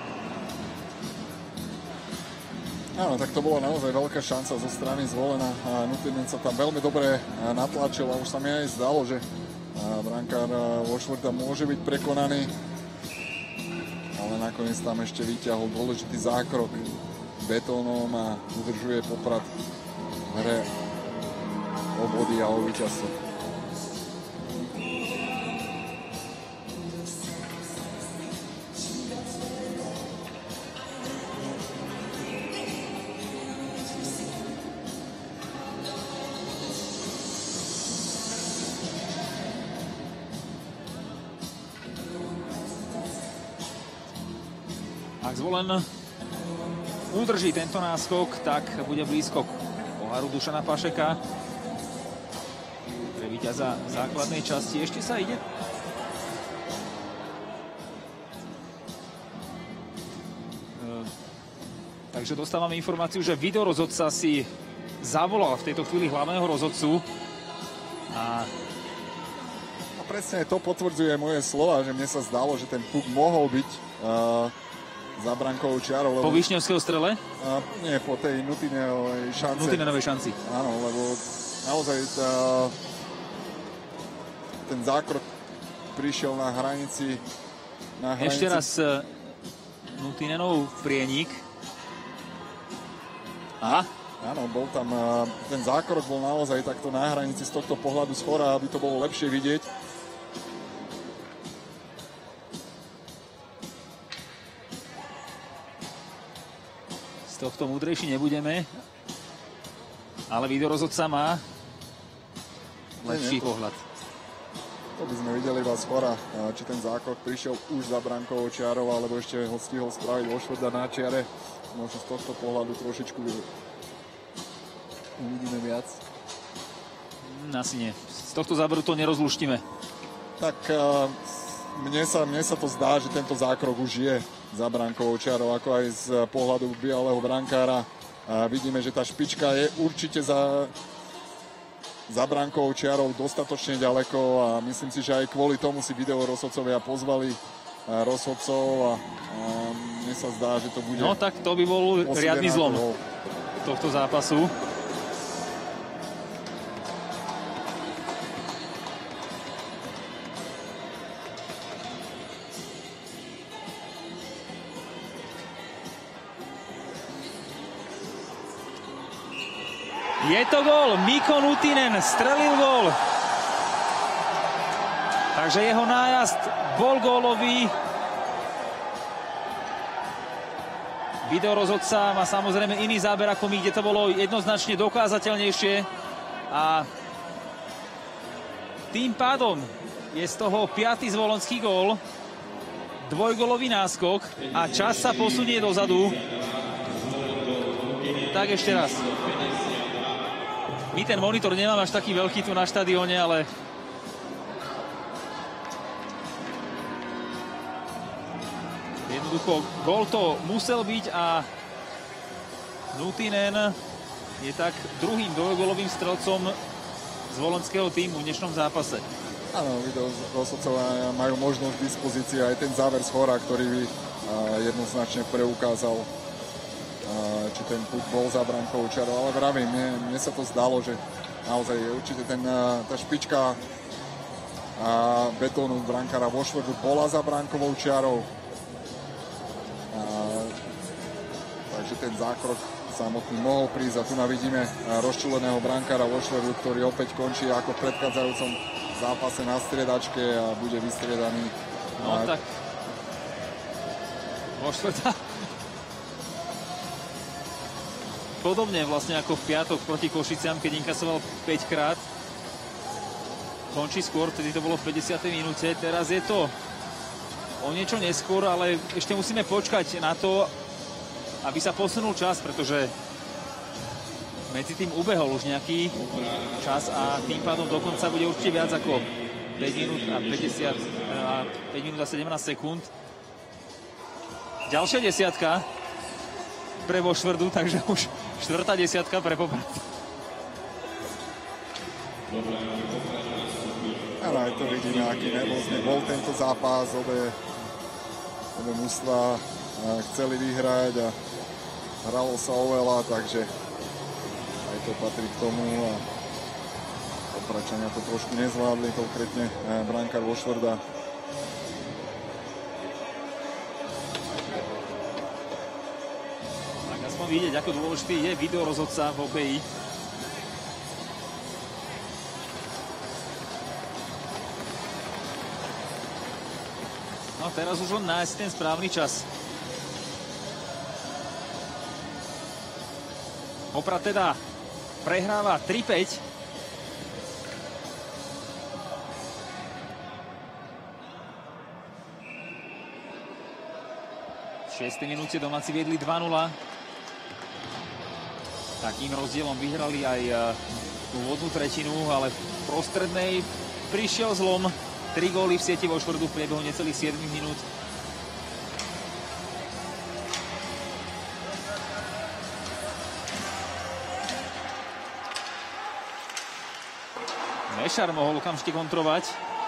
Áno, tak to bola naozaj veľká šanca zo strany Zvolena. Nutinen sa tam veľmi dobre natlačil a už sa mi aj zdalo, že brankár Vošvrta môže byť prekonaný. Ale nakoniec tam ešte vyťahol dôležitý zákrok betónom a udržuje Poprad v hre o body a o víťazstvo. Ak Zvolen udrží tento náskok, tak bude blízko poháru Dušana Pašeka. Pre víťaza základnej časti ešte sa ide. Takže dostávame informáciu, že videorozhodca si zavolal v tejto chvíli hlavného rozhodcu. A no presne to potvrdzuje moje slova, že mne sa zdalo, že ten puk mohol byť uh, za brankovou čiarou. Po Višňovského strele? Uh, nie, po tej Nutinenovej šance. Nutinenovej šanci. Áno, lebo naozaj tá, ten zákrok prišiel na hranici. Na hranici. Ešte raz uh, Nutinenov prienik. A? Áno, bol tam, uh, ten zákrok bol naozaj takto na hranici z tohto pohľadu schora, aby to bolo lepšie vidieť. Z tohto múdrejší nebudeme, ale videorozhodca má lepší pohľad. To by sme videli vás schora, či ten zákrok prišiel už za brankovou čiarou, alebo ešte ho stihol spraviť Vošvrta na čiare. Možno z tohto pohľadu trošičku uvidíme viac. Asi nie. Z tohto záberu to nerozluštíme. Tak mne sa, mne sa to zdá, že tento zákrok už je za brankovou čiarou, ako aj z pohľadu bieleho brankára. A vidíme, že tá špička je určite za, za brankovou čiarou dostatočne ďaleko a myslím si, že aj kvôli tomu si videorozhodcovia pozvali rozhodcov a, a mne sa zdá, že to bude... No tak to by bol riadny zlom tohto zápasu. Je to gól, Mikko Nutinen strelil gól. Takže jeho nájazd bol gólový. Videorozhodca má samozrejme iný záber ako my, kde to bolo jednoznačne dokázateľnejšie. A tým pádom je z toho piaty zvolenský gól. Dvojgólový náskok a čas sa posunie dozadu. Tak ešte raz. My ten monitor nemáme až taký veľký tu na štadióne, ale jednoducho gól to musel byť a Nuutinen je tak druhým dvojgólovým strelcom zvolenského týmu v dnešnom zápase. Áno, videorozhodcovia majú možnosť v dispozícii aj ten záver z hora, ktorý by jednoznačne preukázal, či ten puk bol za brankovou čiarou, ale vravím, mne, mne sa to zdalo, že naozaj určite ten, tá špička a betónu brankára vo štvrtu bola za brankovou čiarou. A, takže ten zákrok samotný mohol prísť a tu vidíme rozčuleného brankára vo štvrtu, ktorý opäť končí ako v predchádzajúcom zápase na striedačke a bude vystriedaný. No a... tak vo štvrtá podobne vlastne ako v piatok proti Košiciam, keď inkasoval päť krát. Končí skôr, tedy to bolo v päťdesiatej minúte. Teraz je to o niečo neskôr, ale ešte musíme počkať na to, aby sa posunul čas, pretože medzi tým ubehol už nejaký čas a tým pádom dokonca bude určite viac ako päť minút a päťdesiat, a päť minút a sedemnásť sekúnd. Ďalšia desiatka pre vo štvrdu, takže už štvrtá desiatka pre Poprad. Áno, aj to vidíme, aký nervózny bol tento zápas. Obe, obe mužstva chceli vyhrať a hralo sa oveľa, takže aj to patrí k tomu a Popradčania to trošku nezvládli, konkrétne brankár vo štvrda. Vidieť, ako dôležitý je videorozhodca v hokeji. No teraz už len nájsť ten správny čas. Poprad teda prehráva tri päť. V šiestej minúte domáci viedli dva nula. Takým rozdielom vyhrali aj úvodnú tretinu, ale v prostrednej prišiel zlom. Tri góly v sieti vo štvrtu v priebehu necelých sedem minút. Mešar mohol okamžite kontrovať.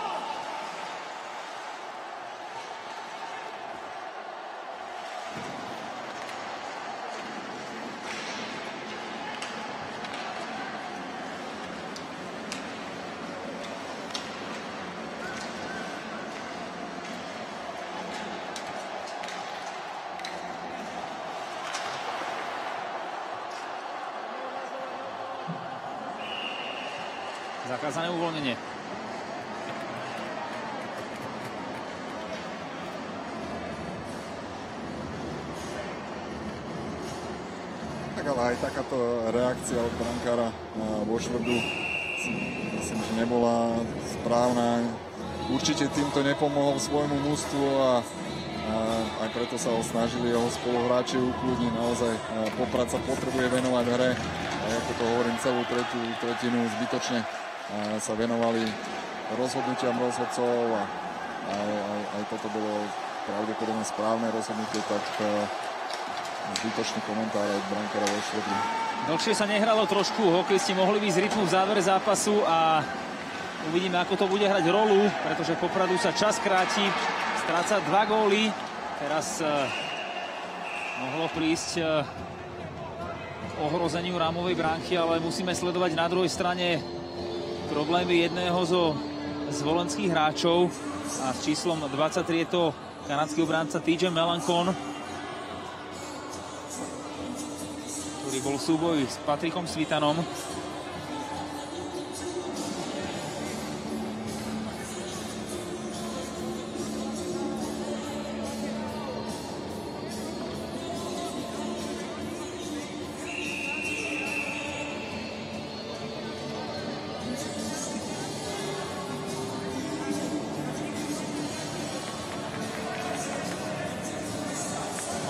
Zakázané uvoľnenie. Tak ale aj takáto reakcia od brankára vo štvrtu myslím, že nebola správna. Určite týmto nepomohol svojmu mužstvu a, a aj preto sa ho snažili jeho spoluhráči ukľudniť. Naozaj Poprad sa potrebuje venovať hre. A ako to hovorím, celú tretiu tretinu zbytočne sa venovali rozhodnutiam rozhodcov a aj, aj, aj toto bolo pravdepodobne správne rozhodnutie, tak zbytočný komentár od brankára vo štvrtu. Dlhšie sa nehralo trošku, hokejisti mohli byť z rytmu v závere zápasu a uvidíme, ako to bude hrať rolu, pretože Popradu sa čas kráti, stráca dva góly. Teraz uh, mohlo prísť uh, k ohrozeniu rámovej bránky, ale musíme sledovať na druhej strane problémy jedného zo zvolenských hráčov a s číslom dvadsaťtri je to kanadský obránca T J Melancon, ktorý bol v súboji s Patrikom Svitanom.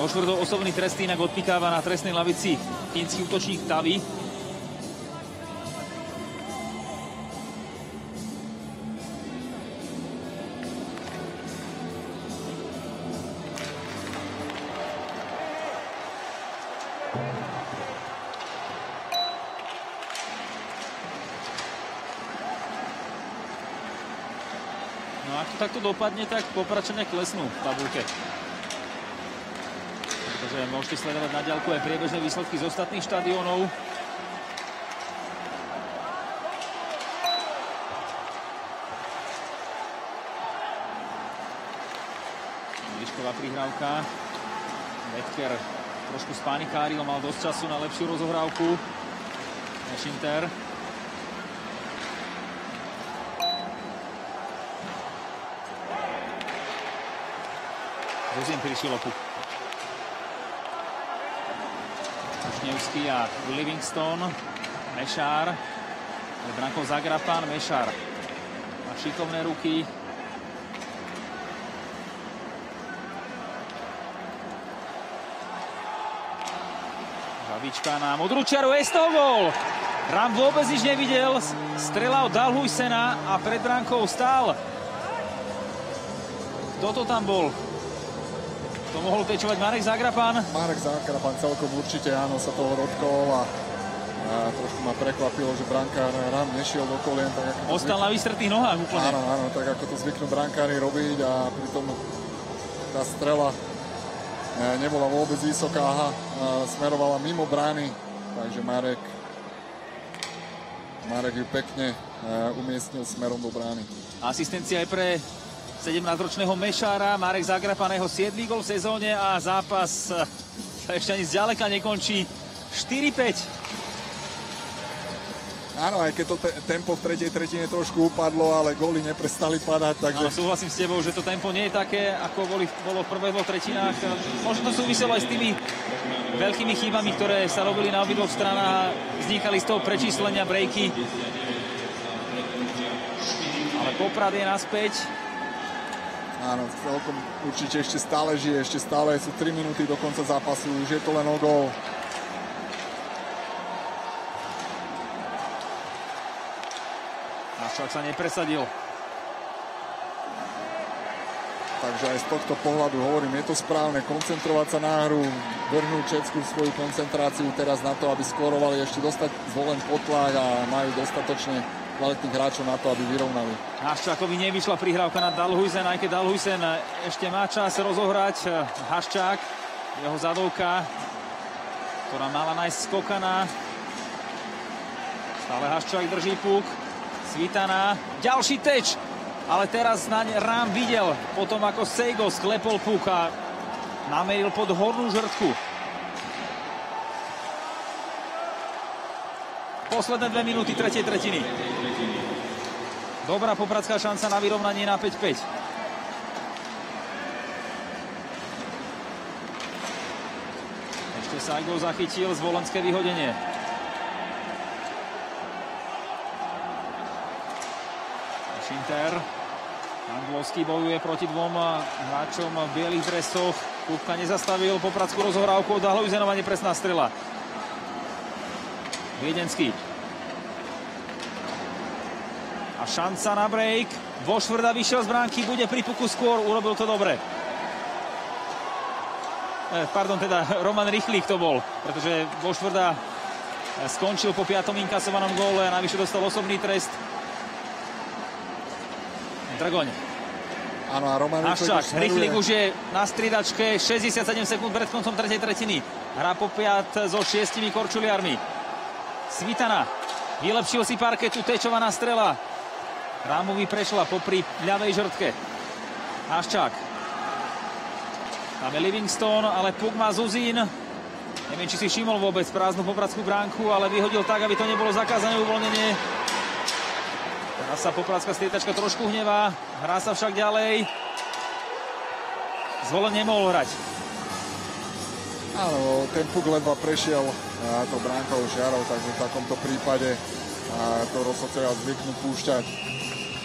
Vo štvrtok osobný trest inak odpikáva na trestnej lavici fínsky útočník Tavi. No ak to takto dopadne, tak Popračania klesnú v tabulke. Pretože môžete sledovať na diaľku aj priebežné výsledky z ostatných štadiónov. Výšková prihrávka. Becker trošku spanikáril, mal dosť času na lepšiu rozohrávku. Šinter. Zuzin prišiel opuk. Kušnevský a Livingston. Mešár. Pred brankou Zagrapan. Mešár. Má šikovné ruky. Žabička na modrú čiaru. Je z toho gól! Ram vôbec nič nevidel. Strela od Dalhuysena a pred brankou stál. Kto to tam bol? To mohol tečovať Marek Zagrapan. Marek Zagrapan celkom určite, áno, sa toho dotkol a, a trošku ma prekvapilo, že brankár Ram nešiel do kolien. Tak ako Ostal zvyknú... na vystretých nohách úplne. Áno, áno, tak ako to zvyknú brankári robiť a pritom tá strela nebola vôbec vysoká, smerovala mimo brány, takže Marek, Marek ju pekne umiestnil smerom do brány. Asistencia aj pre sedemnásťročného Mešára, Marek Zagrapan, jeho siedmy gól v sezóne a zápas sa ešte ani zďaleka nekončí. štyri päť. Áno, aj keď to te tempo v tretej tretine trošku upadlo, ale góly neprestali padať, takže... Áno, súhlasím s tebou, že to tempo nie je také, ako boli, bolo v prvých dvoch tretinách. Možno to súviselo aj s tými veľkými chybami, ktoré sa robili na obidvoch stranách. Vznikali z toho prečíslenia, breaky. Ale Poprad je naspäť. Áno, celkom určite ešte stále žije, ešte stále sú tri minúty do konca zápasu, už je to len o gól. Haščák sa nepresadil. Takže aj z tohto pohľadu hovorím, je to správne, koncentrovať sa na hru, vrhnúť Česku svoju koncentráciu teraz na to, aby skorovali, ešte dostať Zvolen pod tlak a majú dostatočne kvalitných hráčov na to, aby vyrovnali. Haščákovi nevyšla prihrávka na Dalhuysen, aj keď Dalhuysen ešte má čas rozohrať. Haščák, jeho zadovka, ktorá mala nájsť skokana. Stále Haščák drží puk. Svitana, ďalší teč, ale teraz naň Rám videl, potom ako Sejgo sklepol puk a nameril pod hornú žrtku. Posledné dve minúty tretej tretiny. Dobrá popradská šanca na vyrovnanie na päť päť. Ešte Sejgo zachytil zvolenské vyhodenie. Šinter. Anglovský bojuje proti dvom hráčom v bielých dresoch. Kupka nezastavil popradskú rozhrávku od Dalhuysenova, nepresná strela. Viedenský. A šanca na break. Vošvrda vyšiel z bránky, bude pri puku skôr, urobil to dobre. Eh, pardon, teda Roman Rychlík to bol, pretože Vošvrda skončil po piatom inkasovanom góle a navyše dostal osobný trest. Dragoň. Áno, a Roman Haščák, Rychlík už je na striedačke, šesťdesiatsedem sekúnd pred koncom tretej tretiny. Hrá po piat so šiestimi korčuliarmi. Svitana, vylepšil si parketu, tečovaná strela. Rámovi prešla popri ľavej žrtke. Haščák. Tam je Livingston, ale puk má Zuzín. Neviem, či si všimol vôbec prázdnu popradskú bránku, ale vyhodil tak, aby to nebolo zakázané uvoľnenie. Teraz sa popradská strietačka trošku hnevá, hrá sa však ďalej. Zvolen nemohol hrať. Áno, ten puk ledva prešiel to bránkovou žiarou, takže v takomto prípade to rozhodcovia zvyknú púšťať.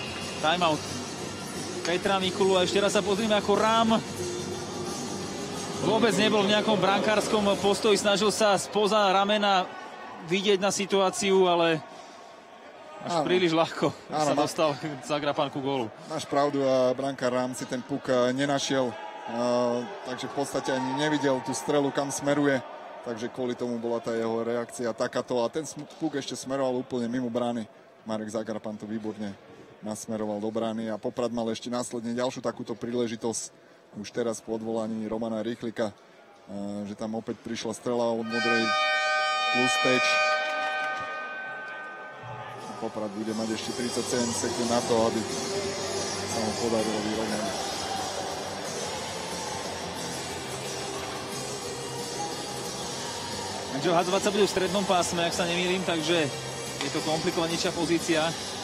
Timeout Petra Mikulu a ešte raz sa pozrieme, ako Rám Vôbec nebol v nejakom brankárskom postoji, snažil sa spoza ramena vidieť na situáciu, ale až áno. príliš ľahko áno, sa dostal Zagrapan ku gólu. Máš pravdu, a brankár Rám si ten puk nenašiel, a, takže v podstate ani nevidel tú strelu, kam smeruje, takže kvôli tomu bola tá jeho reakcia takáto, a ten puk ešte smeroval úplne mimo brány. Marek Zagrapan to výborne nasmeroval do brány a Poprad mal ešte následne ďalšiu takúto príležitosť už teraz po odvolaní Romana Rýchlika, že tam opäť prišla strela od modrej plus teč. Poprad bude mať ešte tridsaťsedem sekúnd na to, aby sa mu podarilo vyrovnať. Takže hadzovať sa bude v strednom pásme, ak sa nemýlim, takže je to komplikovanejšia pozícia.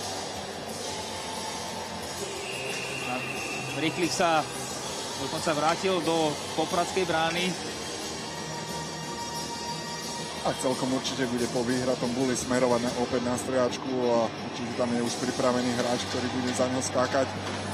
Rýchlik sa dokonca vrátil do popradskej brány. A celkom určite bude po výhratom buli smerovať na, opäť na striačku a určite tam je už pripravený hráč, ktorý bude za ňo skákať.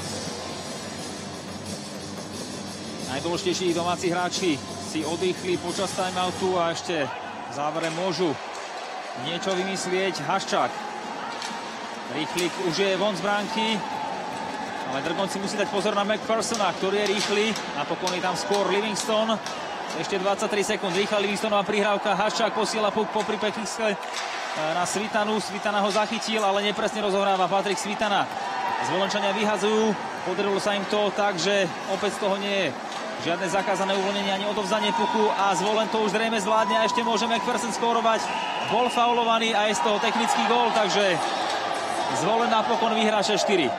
Najdôležitejší domáci hráči si oddychli počas timeoutu a ešte v závere môžu niečo vymyslieť. Haščák. Rýchlik už je von z bránky. Ale Drgon si musí dať pozor na McPhersona, ktorý je rýchly. Napokon je tam skôr Livingston. Ešte dvadsaťtri sekúnd. Rýchla Livingstonová prihrávka. Haščák posiela puk po pripekiske na Svitanu. Svitana ho zachytil, ale nepresne rozohráva Patrik Svitana. Zvolenčania vyhadzujú. Podarilo sa im to tak, že opäť z toho nie je žiadne zakázané uvoľnenie ani odovzdanie puku. A Zvolen to už zrejme zvládne. A ešte môže McPherson skórovať. Bol faulovaný a je z toho technický gól. Takže Zvolen napokon vyhrá šesť štyri.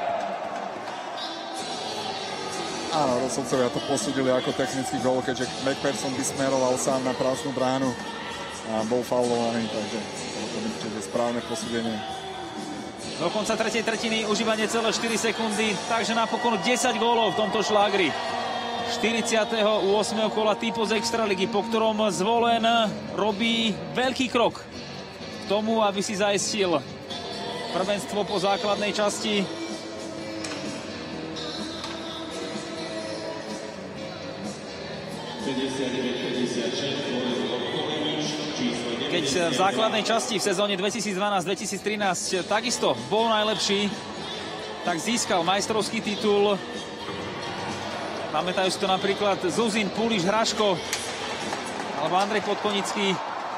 Áno, rozhodcovia to posúdili ako technický gól, keďže McPherson by smeroval sám na prázdnu bránu a bol faulovaný, takže to je správne posúdenie. Do konca tretej tretiny užívanie celé štyri sekundy, takže napokon desať gólov v tomto šlágri. štyridsiateho ôsmeho kola typu z Extraligy, po ktorom Zvolen robí veľký krok k tomu, aby si zaistil prvenstvo po základnej časti. Keď v základnej časti v sezóne dvetisícdvanásť dvetisíctrinásť takisto bol najlepší, tak získal majstrovský titul. Pamätajú si to napríklad Zuzin, Puliš, Hraško alebo Andrej Podkonický.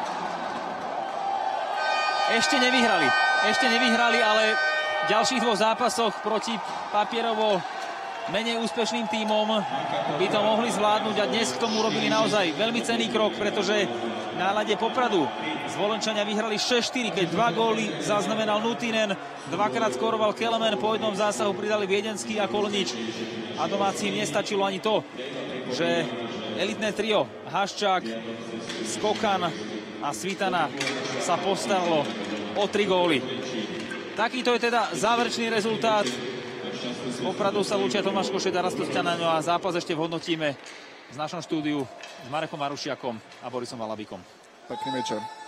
Ešte nevyhrali. Ešte nevyhrali, ale v ďalších dvoch zápasoch proti papierovo menej úspešným tímom by to mohli zvládnuť a dnes k tomu robili naozaj veľmi cenný krok, pretože na ľade Popradu Zvolenčania vyhrali šesť štyri, keď dva góly zaznamenal Nutinen, dvakrát skóroval Kelemen, po jednom zásahu pridali Viedenský a Kolnič a domácim nestačilo ani to, že elitné trio Haščák, Skokan a Svitana sa postaralo o tri góly. Takýto je teda záverečný rezultát. Z Popradu sa lúčia Tomáš Košet a Rasto Sťanaňo a zápas ešte vhodnotíme v našom štúdiu s Marekom Marušiakom a Borisom Valabikom. Pekný večer.